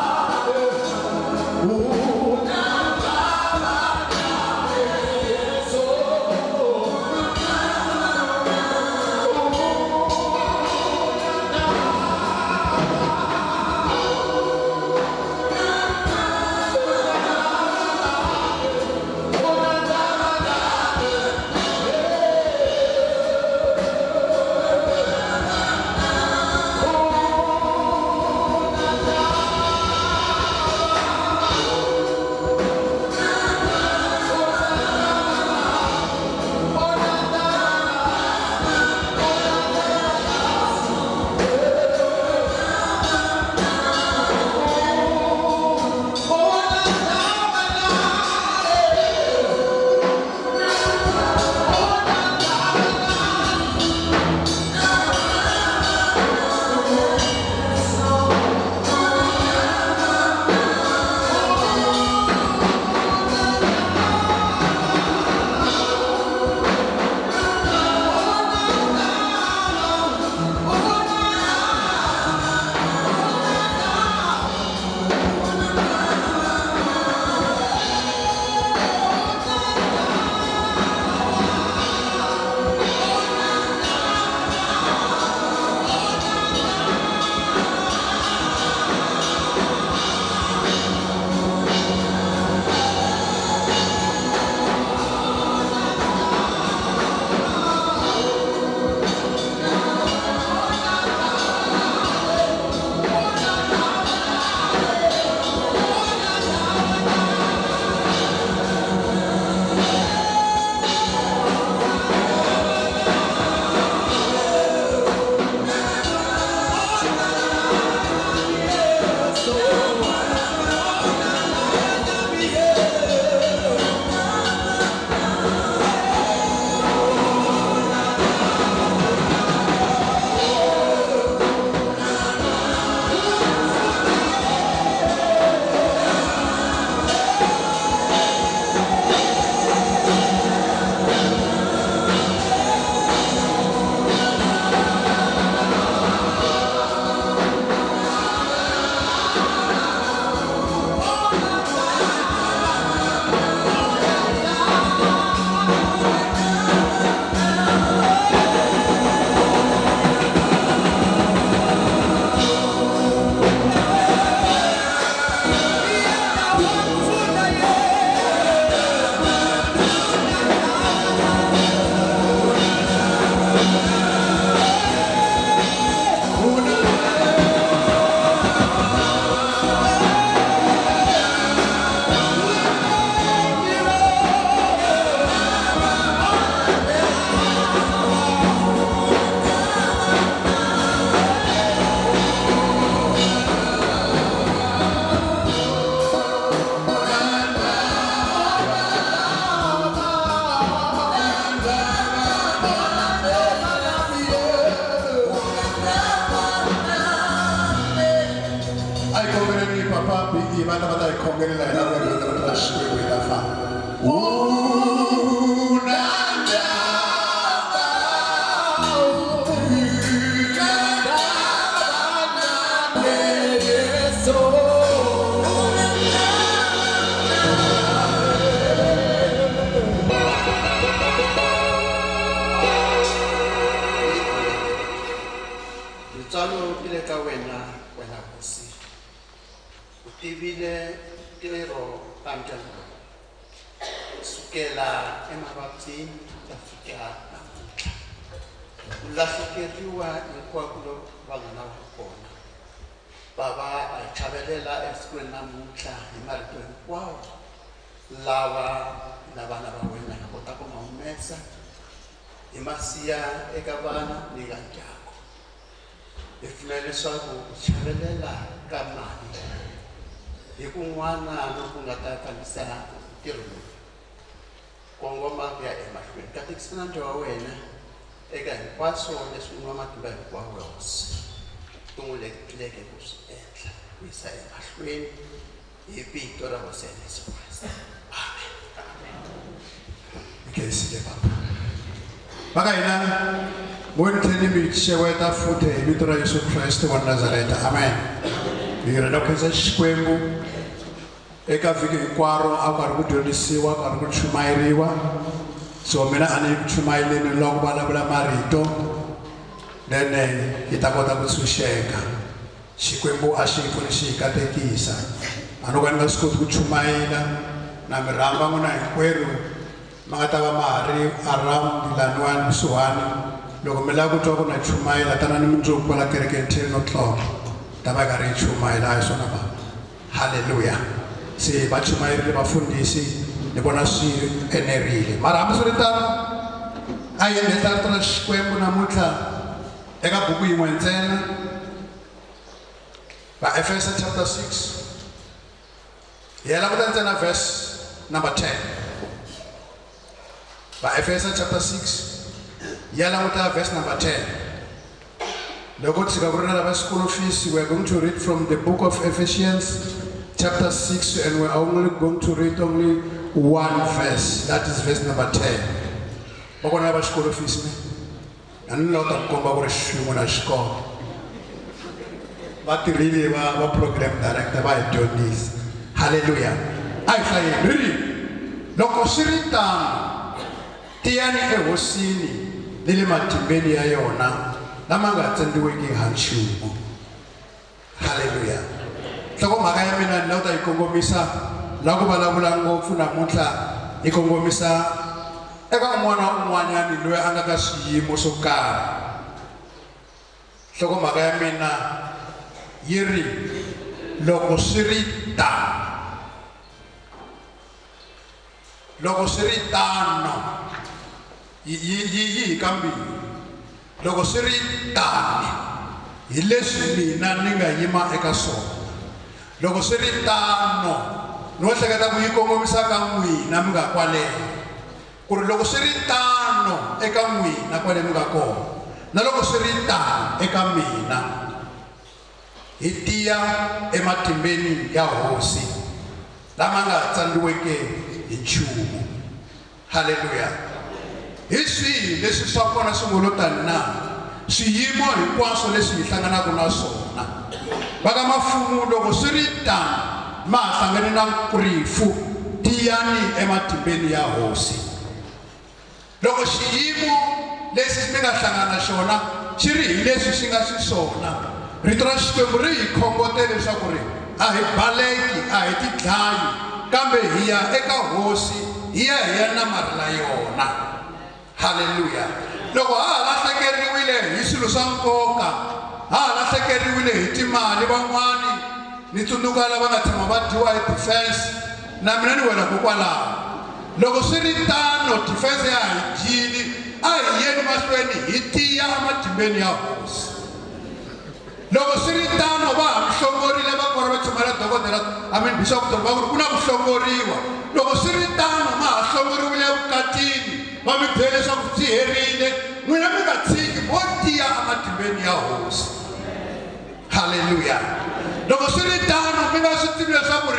M: amukela hina vito ra Xikwembu hi ta famba.
U: Tivile tiro tantano sukela emavabyini ta fika namuntlha ku lahlekeriwa hinkwako va nga na kona bava a hi chavelela esikwini namuntlha hi marito hinkwawo lava na vana va wena hi kota ku ma humesa hi masiya eka vana ni ka ndyangu hi pfumela leswaku ku chavelela ka mali hi kun'wana loku nga ta fambisa ntirho lowu kongoma ku ya emahlweni katekisana ntirho wa wena eka hinkwaswo leswi n'wa matimba hinkwawo hosi tu n'wi leteleke ku swi endla ku yisa emahlweni hi vito ra hosi Yesu Kriste amen.
M: Ikesile baba baka hina montheni mi xeweta futhi hi vito ra Yesu Kriste wa Nazareta amen. Hi renda ku khensa Xikwembu eka vhiki hinkwaro a karhi ku dyondzisiwa karhi ku chumayeriwa so mina a ni chumayeleni loko vulavula marito then hi ta kota ku tshunxeka Xikwembu a xi pfuni xi hi katekisa a loko ni nga swi koti ku chumayela na mi rhamba n'wina hinkwerhu ma nga ta va ma ha ri around laniwani kusuhani loko mi lava ku twa ku na chumayela tanani mundzuku kwala kerekeni 10 o'clock ta va karhi hi chumayela a hi swona va halleluya se va chumayerile vafundhisi ni vona swi enerile mara hambi swi ri tano a hi endleta rito ra Xikwembu namuntlha eka buku yin'we ntsena va Efesa chapter 6 hi hela ku ta ntsena verse number 10 va Efesa chapter 6 hi hela ku ta verse number 10 loko tshika ku ri na lava school fees we are going to read from the book of Ephesians chapter 6 and we're only going to read only one verse, that is verse number 10. Bakona ba xikolo fees me ani lo ta komba ku ri xin'we na xikolo va tirhile va program director va hi dyondzisa hallelujah a hi hlayeni ri loko swi ri tano tiyani ehosini ni le matimbeni ya yona lama nga tsendiweki ha nchumu hallelujah loko mhaka ya mina ni lava ta yi kongomisa la ku vulavula ngopfu namuntlha yi kongomisa eka un'wana na un'wanyani loyi a nga ka swiyimo swo karhi loko mhaka ya mina yi ri loko swi ri tano loko swi ri tano yi kambirhi loko swi ri tano hi leswi mina ni nga yima eka swona loko swi ri tano no hleketa ku yi kongomisa ka n'wina mi nga kwaleyo ku ri loko swi ri tano eka n'wina kwale mi nga kona na loko swi ri tano eka mina hi tiya ematimbeni ya hosi lama nga tsandziweke hi nchumu haleluya hi swihi leswi swa kona swi ngo lo tani na swiyimo hinkwaswo leswi hi hlanganaka na swona vaka mafumu loko swi ri tano ma hlangane na nkurifu tiyani ematimbeni ya hosi loko xiyimo lexi mi nga hlangana xona xi ri hi leswi xi nga xiswona rito ra Xikwembu ri hi khongote leswaku ri a hi baleki a hi ti dlayi kambe hi ya eka hosi hi ya namarhela yona haleluya loko ha ha lahlekeriwile hi swilo swa nkoka ha ha lahlekeriwile hi timali van'wani ni tsundzuka lava nga tshama va dyiwa hi defense na mina ni wela kokwalaho loko swi ri tano defense ya hi dyile a hi yeni mahlweni hi tiya ematimbeni ya hosi loko swi ri tano va ha mihlongorile va kora va tshumela dokodela amen bishop va ku ri ku na ku hlongoriwa loko swi ri tano ma ha hlongoriwile evukatini va mi byele leswaku byi herile n'wina mi nga tshiki vo tiya ematimbeni ya hosi haleluya loko swi ri tano mi nga swi tivi leswaku ri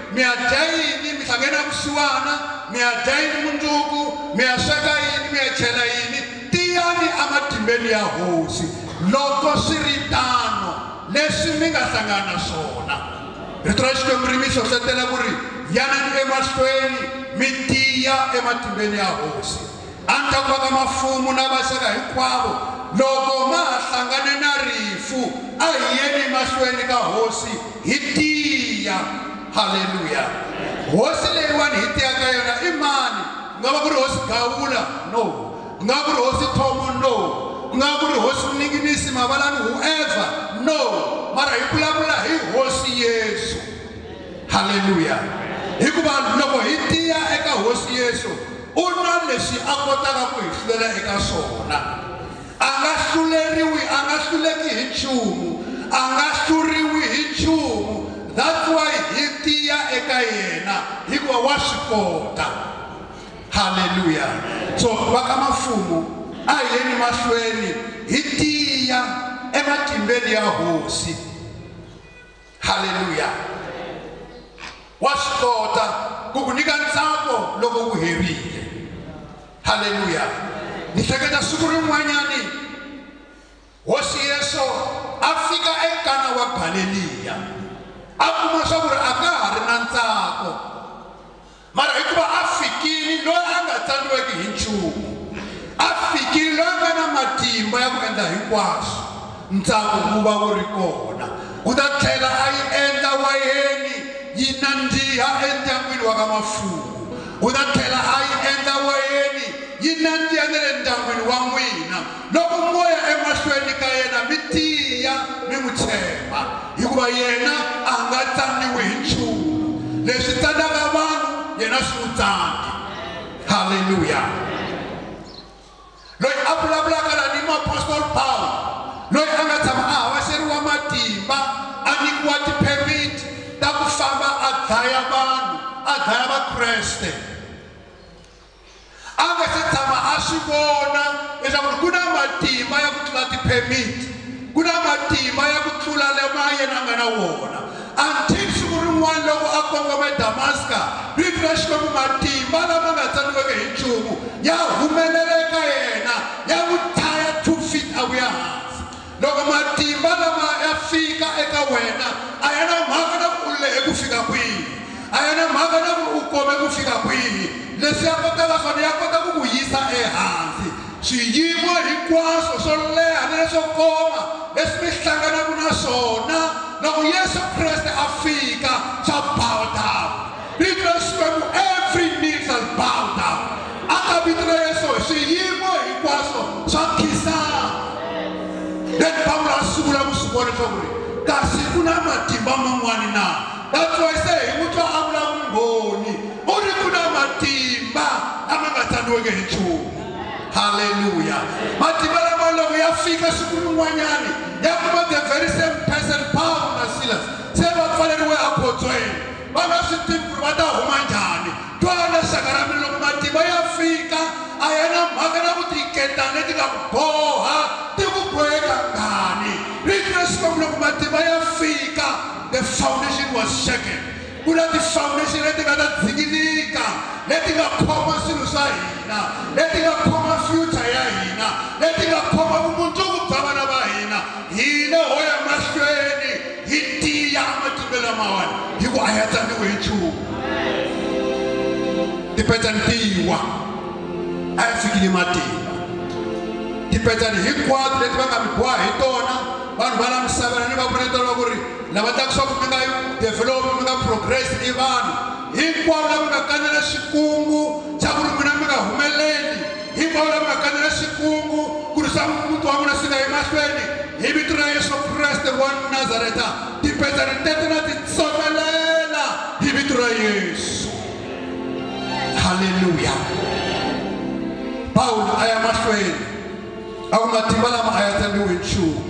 C: mi ya dya yini mi hlangena vusiwana mi ya dya yini mundzuku mi ya sweka yini mi ya chela yini tiyani ematimbeni ya hosi loko swi ri tano leswi mi nga hlangana na swona rito ra Xikwembu ri mi hlohlotela ku ri yanani emahlweni mi tiya ematimbeni ya hosi a ni ta ku va ka mafumu na vaxaka hinkwavo loko ma ha hlangane na rifu a hi yeni mahlweni ka hosi hi tiya haleluya hosi leyiwani hi tiyaka yona i mani ku nga va ku ri hosi Gawula no ku nga ku ri hosi Thomo no ku nga ku ri hosi Mninginisi Mavalani whoever no mara hi vulavula hi hosi Yesu haleluya hikuva loko hi tiya eka hosi Yesu u na leswi a kotaka ku hi hlulela eka swona a nga hluleriwi a nga hluleki hi nchumu a nga hluriwi hi nchumu that's why hi tiya eka yena hikuva wa swi kota haleluya so vaka mafumu a hi yeni mahlweni hi tiya ematimbeni ya hosi haleluya wa swi kota ku ku nyika ntsako loko wu herile haleluya ni hleketa siku rin'wanyani hosi Yesu a fika ekana wa Galileya a kuma swa ku ri a ka ha ri na ntsako mara hikuva a fikile loyi a nga tsaliweki hi nchumu a fikile loyi a nga na matimba ya ku endla hinkwaswo ntsako wu va wu ri kona u ta tlhela a yi endla wayeni yi nandziha endyangwini wa ka mafumu u ta tlhela a yi endla wayeni yi nandziha na le ndyangwini wa n'wina loko moya emahlweni ka yena mi tiya mi n'wi tshemba hikuva yena a nga tsaniwi hi nchumu leswi tsanaka vanhu yena swi n'wi tsangi haleluya loyi a vulavulaka la ni Apostle Paul loyi a nga tshama a havaseriwa matimba a nyikiwa ti-permit ta ku famba a dlaya vanhu a dlaya vakreste a nga se tshama a swi vona leswaku ku na matimba ya ku tlula ti-permit ku na matimba ya ku tlula lama yena a nga na wona until siku rin'wana loko a kongome Damaska rito ra Xikwembu matimba lama nga tsariweke hi nchumu ya humelela eka yena ya ku thaya 2 feet a vuya hansi loko matimba lama ya fika eka wena a ya na mhaka na ku u lehe ku fika kwihi a ya na mhaka na ku u kome ku fika kwihi leswi ya kotaka swona ya kota ku ku yisa ehansi swiyimo hinkwaswo swo leha na leswo koma leswi mi hlanganaka na swona loko Yesu Kreste a fika swa bow down rito ra Xikwembu every knee shall bow down aka vito ra Yesu swiyimo hinkwaswo swa khisana then Paulo a sungula ku swi vona leswaku ri kasi ku na matimba man'wani na that's why se hi mutwa a vula vumbhoni u ri ku na matimba lama nga tsaniweke hi nchumu haleluya matimba lama loko ya fika siku rin'wanyani ya kuma the very same person Paul na Silas se va pfaleriwe ekhotsweni va nga swi tivi ku ri va ta huma njhani twana xaka ra mina loko matimba ya fika a ya na mhaka na ku tiketana leti nga ku boha ti ku boheka ngani rito ra Xikwembu loko matimba ya fika the foundation was shaken ku na ti-foundation leti nga ta dzikilika leti nga khoma swilo swa hina leti nga khoma future ya hina leti nga khoma vumundzuku bya vana va hina hina ho ya mahlweni hi tiya matimba lamawani hi ku a ya tsaniwe hi nchumu tipetsani tiwa a ya fikile matimba tipetsani hinkwato leti va nga mi boha hi tona vanhu va la misaveni ni va kunetela ku ri lava taka swa ku mi nga develop mi nga progress i vanhu hinkwavo lava nga kanela xikungu xa ku ri mina mi nga humeleli hinkwavo lava nga kanela xikungu ku ri swa muti wa n'wina swi nga yi mahlweni hi vito ra Yesu Kreste wa Nazareta tipetsani tete na titsomelela hi vito ra Yesu haleluya Paulo a ya mahlweni a ku matimba lama a ya tsaniwe nchumu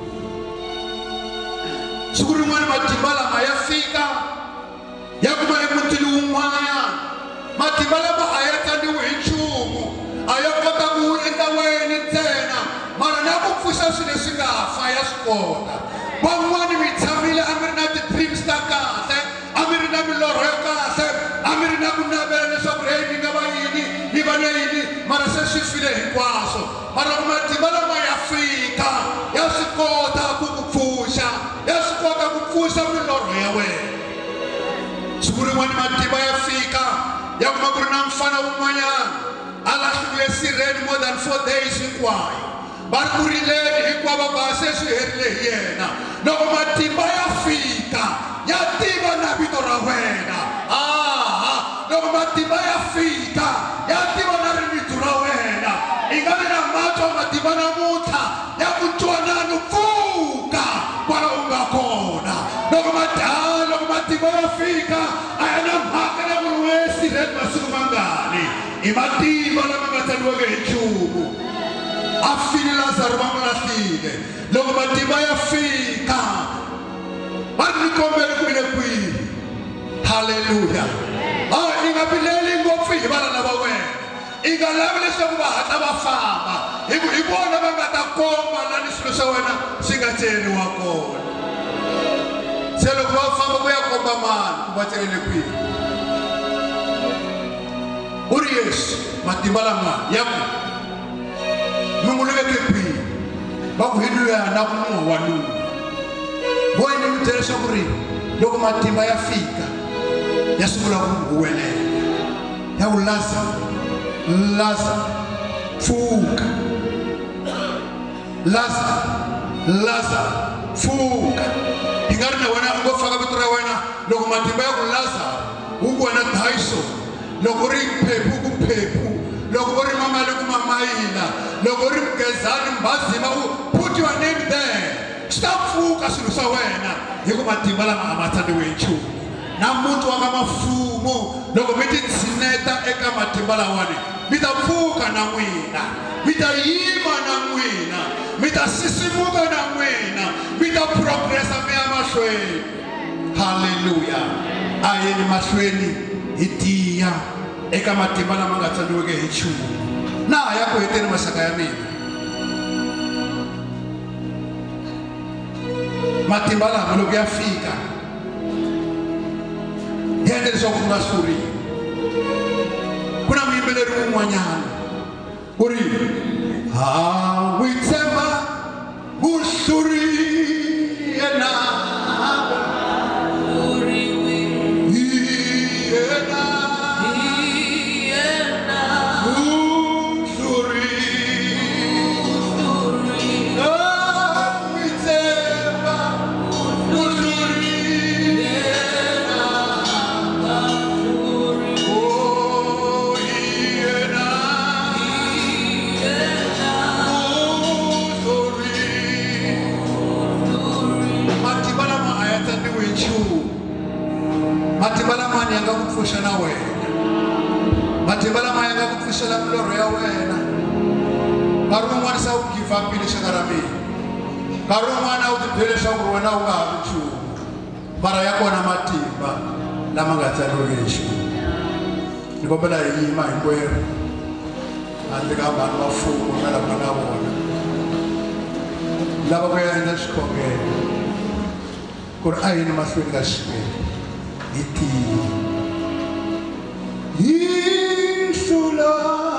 C: siku rin'wana matimba lama ya fika ya kuma emutini wun'wana matimba lama a ya tsaniwe hi nchumu a ya kota ku endla wena ntsena mara na ku pfuxa swilo leswi nga fa ya swi kota van'wani mi tshamile a mi ri na ti-dreams ta kahle a mi ri na milorho ya hi va na yini mara se swi file hinkwaswo mara ku matimba lama ya fika ya swi kota ku ku pfuxa ya swi kota ku pfuxa milorho ya wena siku rin'wana matimba ya fika ya kuma ku ri na mfana wun'wanyana a lahlekile sirheni more than 4 days hinkwayo va ri ku rileni hinkwavo va se swi herile hi yena loko matimba ya fika ya tiva na vito ra wena loko matimba ya fika ya tiva na rivito ra wena i nga vi na matwa matimba namuntlha ya ku twanana pfuka kwala u nga kona loko matimba ya fika a ya na mhaka na ku ri we sirheni masiku mangani i matimba lama nga tsaliweke hi nchumu a file Lazaro va n'wi lahlile loko matimba ya fika va ni kombela ku vile kwihi haleluya i nga vileli ngopfu hi vana va wena i nga lavi leswaku va hatla va famba hi vona va nga ta komba lani swilo swa wena swi nga celeriwa kona se loko va famba ku ya komba mani ku va celele kwihi u ri Yesu matimba lama ya ku mi n'wi veke kwihi va ku hi luya na ku n'wi wa luya voyini mi byela leswaku ri loko matimba ya fika ya sungula ku huwelela ya ku Lazaro pfuka Lazaro pfuka hi nga ri na wena u ngo faka vito ra wena loko matimba ya ku Lazaro wu ku wena Dyson loko ri phephu ku phephu loko u ri Mamali ku Mamayila loko u ri Mgezani Mbazima ku put your name there swi ta pfuka swilo swa wena hi ku matimba lama a ma tsaliwe hi nchumu namuntlha wa ka mafumo loko mi ti tshineta eka matimba lawani mi ta pfuka na n'wina mi ta yima na n'wina mi ta sisimuka na n'wina mi ta progressa mi ya mahlweni haleluya a yeni mahlweni hi tiya eka matimba lama nga tsaliweke hi nchumu na ha ya ku heteni maxaka ya mina matimba lama loko ya fika ya endla leswaku ku nga hluriwi ku na muyimbeleri wun'wanyana u ri wi tshemba ku hluriwi yena matimba lamani ya nga ku pfuxa na wena matimba lama ya nga ku pfuxela milorho ya wena nkarhi wun'wana se wu give up lexaka ra mina nkarhi wun'wana a wu tibyele leswaku ri wena u nga ha vi nchumu mara ya kona matimba lama nga tsariweke hi nchumu ni kombela hi yima hinkwerhu handle ka vanhu va mfumo na lava na vona lava ku ya endla xikhongelo ku ri a yini mahlweni ka Xikwembu hi tiya hi hlula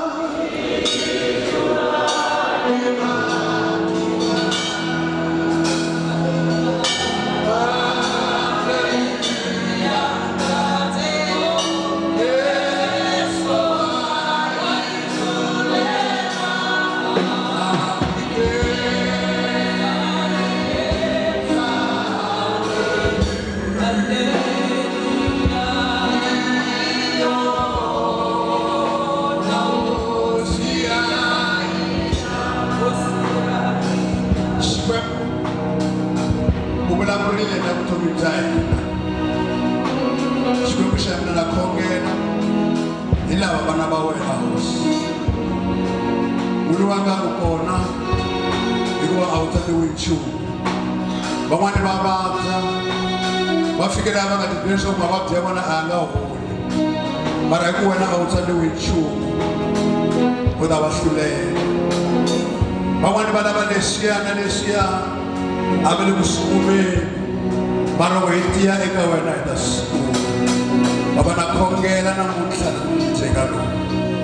C: Xikwembu xa mina na khongela hi lava vana va wena hosi wuli wa nga ku kona hikuva a wu tsaliwi nchumu van'wani va vabya va fikela va nga tibyeli leswaku mavabyi ya vona a ya nga holi mara hi ku wena a wu tsaliwi nchumu u ta va hlulela van'wani va lava leswiya na leswiya a va le ku sunguleni mara loko hi tiya eka wena hi ta sungula va va na khongela namuntlha njeka lowu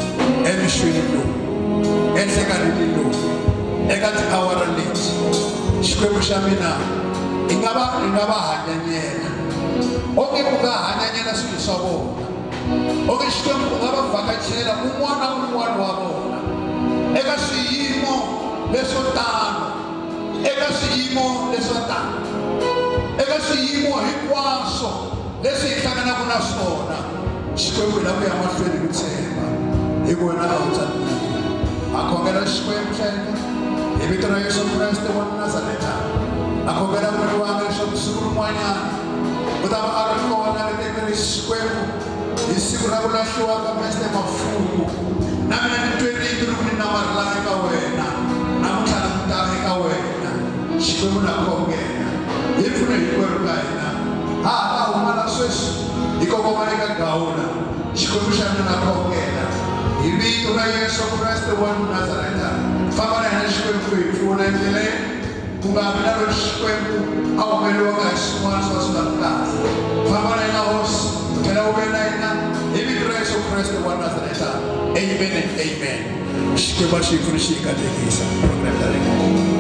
C: emixweni lowu enhlekanini lowu eka tiawara leti xikwembu xa mina i nga va hanyanyela onge ku nga hanyanyela swilo swa vona onge xikwembu u nga va vhakachela un'wana na un'wana wa vona eka swiyimo leswo tano eka swiyimo leswo tano eka swiyimo hinkwaswo leswi hi hlanganaka na swona xikwembu hi lava ku ya mahlweni ku tshemba hi ku wena a wu tsanile a khongela xikwembu xa hina hi vito ra Yesu Kreste wa Nazareta a khongela n'wini wanga leswaku siku rin'wanyana u ta va a ri kona letekele xikwembu hi siku ra ku lahliwa ka Mr. Mafumo na mina ni twerile loko ni namarhela eka wena namuntlha na muta eka wena xikwembu na khongela hi pfune hinkwerhu ka hina ha ta humala sweswi hi kongoma eka gawula xikwembu xa mina na khongela hi vito ra Yesu Kreste wa Nazareta famba na hina xikwembu hi pfuna endleleni ku nga vi na loko xikwembu a humeliwaka hi swin'wana swa swi nga kahle famba na hina hosi u tlhela u ve na hina hi vito ra Yesu Kreste wa Nazareta amen and amen xikwembu a xi hi pfuni xi hi katekisa program ta rena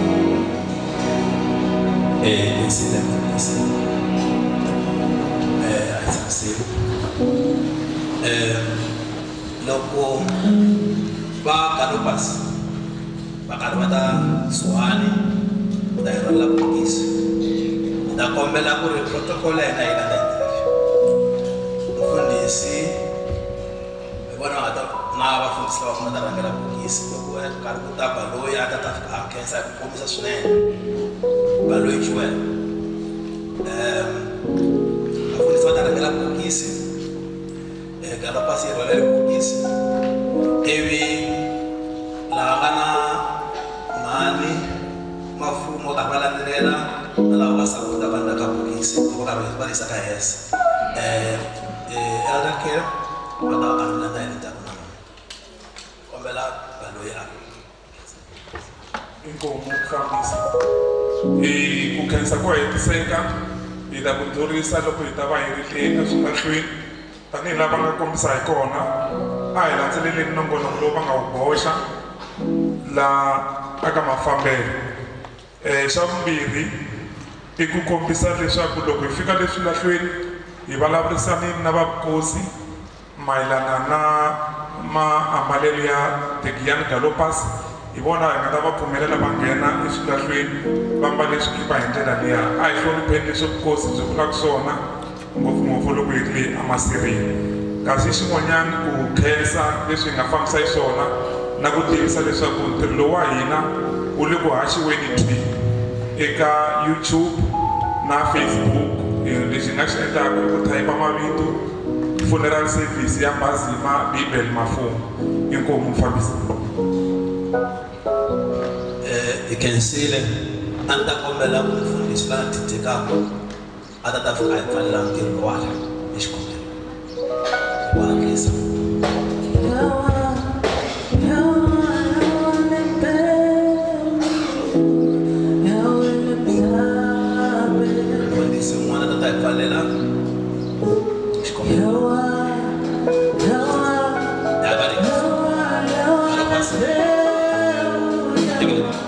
A: loko va Galopers va karhi va ta Tshwane va ta hi rhwalela bokisi ni ta kombela ku ri protocol ya hina yi nga ta mufundhisi hi vona nga ta na vafundhisi lava nga ta rhangela bokisi loko va karhi ku ta Baloyi a ta fika a khensa hi ku kombisa swinene Baloyi Joel vafundhisi va ta rhangela bokisi Galopers yi rhwalela bokisi ivi laha nga na mhani Mafumo karhi va landzelela na lava va sakuta vanhu ka bokisi loko karhi va risa ka hesa elder care va ta va karhi landa hi ndhawu na kombela Baloyi a
D: inkomo mufambisi ku khensa ko hetiseka hi ta ku durhisa loko hi ta va hi ri hleni eswimahlweni tanihi lava nga kombisa hi kona a hi landzeleleni nongonoko lowu va nga wu boxa laha aka mafambelo xa vumbirhi i ku kombisa leswaku loko hi fika leswi lahlweni hi vulavurisanini na vakosi mayelana na maambalelo ya the Giyani Galopers hi vona hi nga ta va pfumelela va nghena eswilahlweni va mbale swikipa hi ndlela liya a hi hlonipheni leswi vukosi byi vulaka swona ngopfungopfu loko hi ri le emasirheni kasi xin'wanyana ku khensa leswi hi nga fambisa hi swona na ku tivisa leswaku ntirho lowu wa hina wu le ku haxiweni twi eka YouTube na Facebook lexi hi nga xi endlaka i ku thayipa mavito funeral service ya Mbazima Bibel Mafumo inkomu mfambisi
A: hi khensile a ni ta kombela ku mufundhisi la titekaka a ta fika hi pfalela ntirho wala hi xikombelo ku hatlisa mufundhisi un'wana a ta hi pfalela xikombelo ya va ri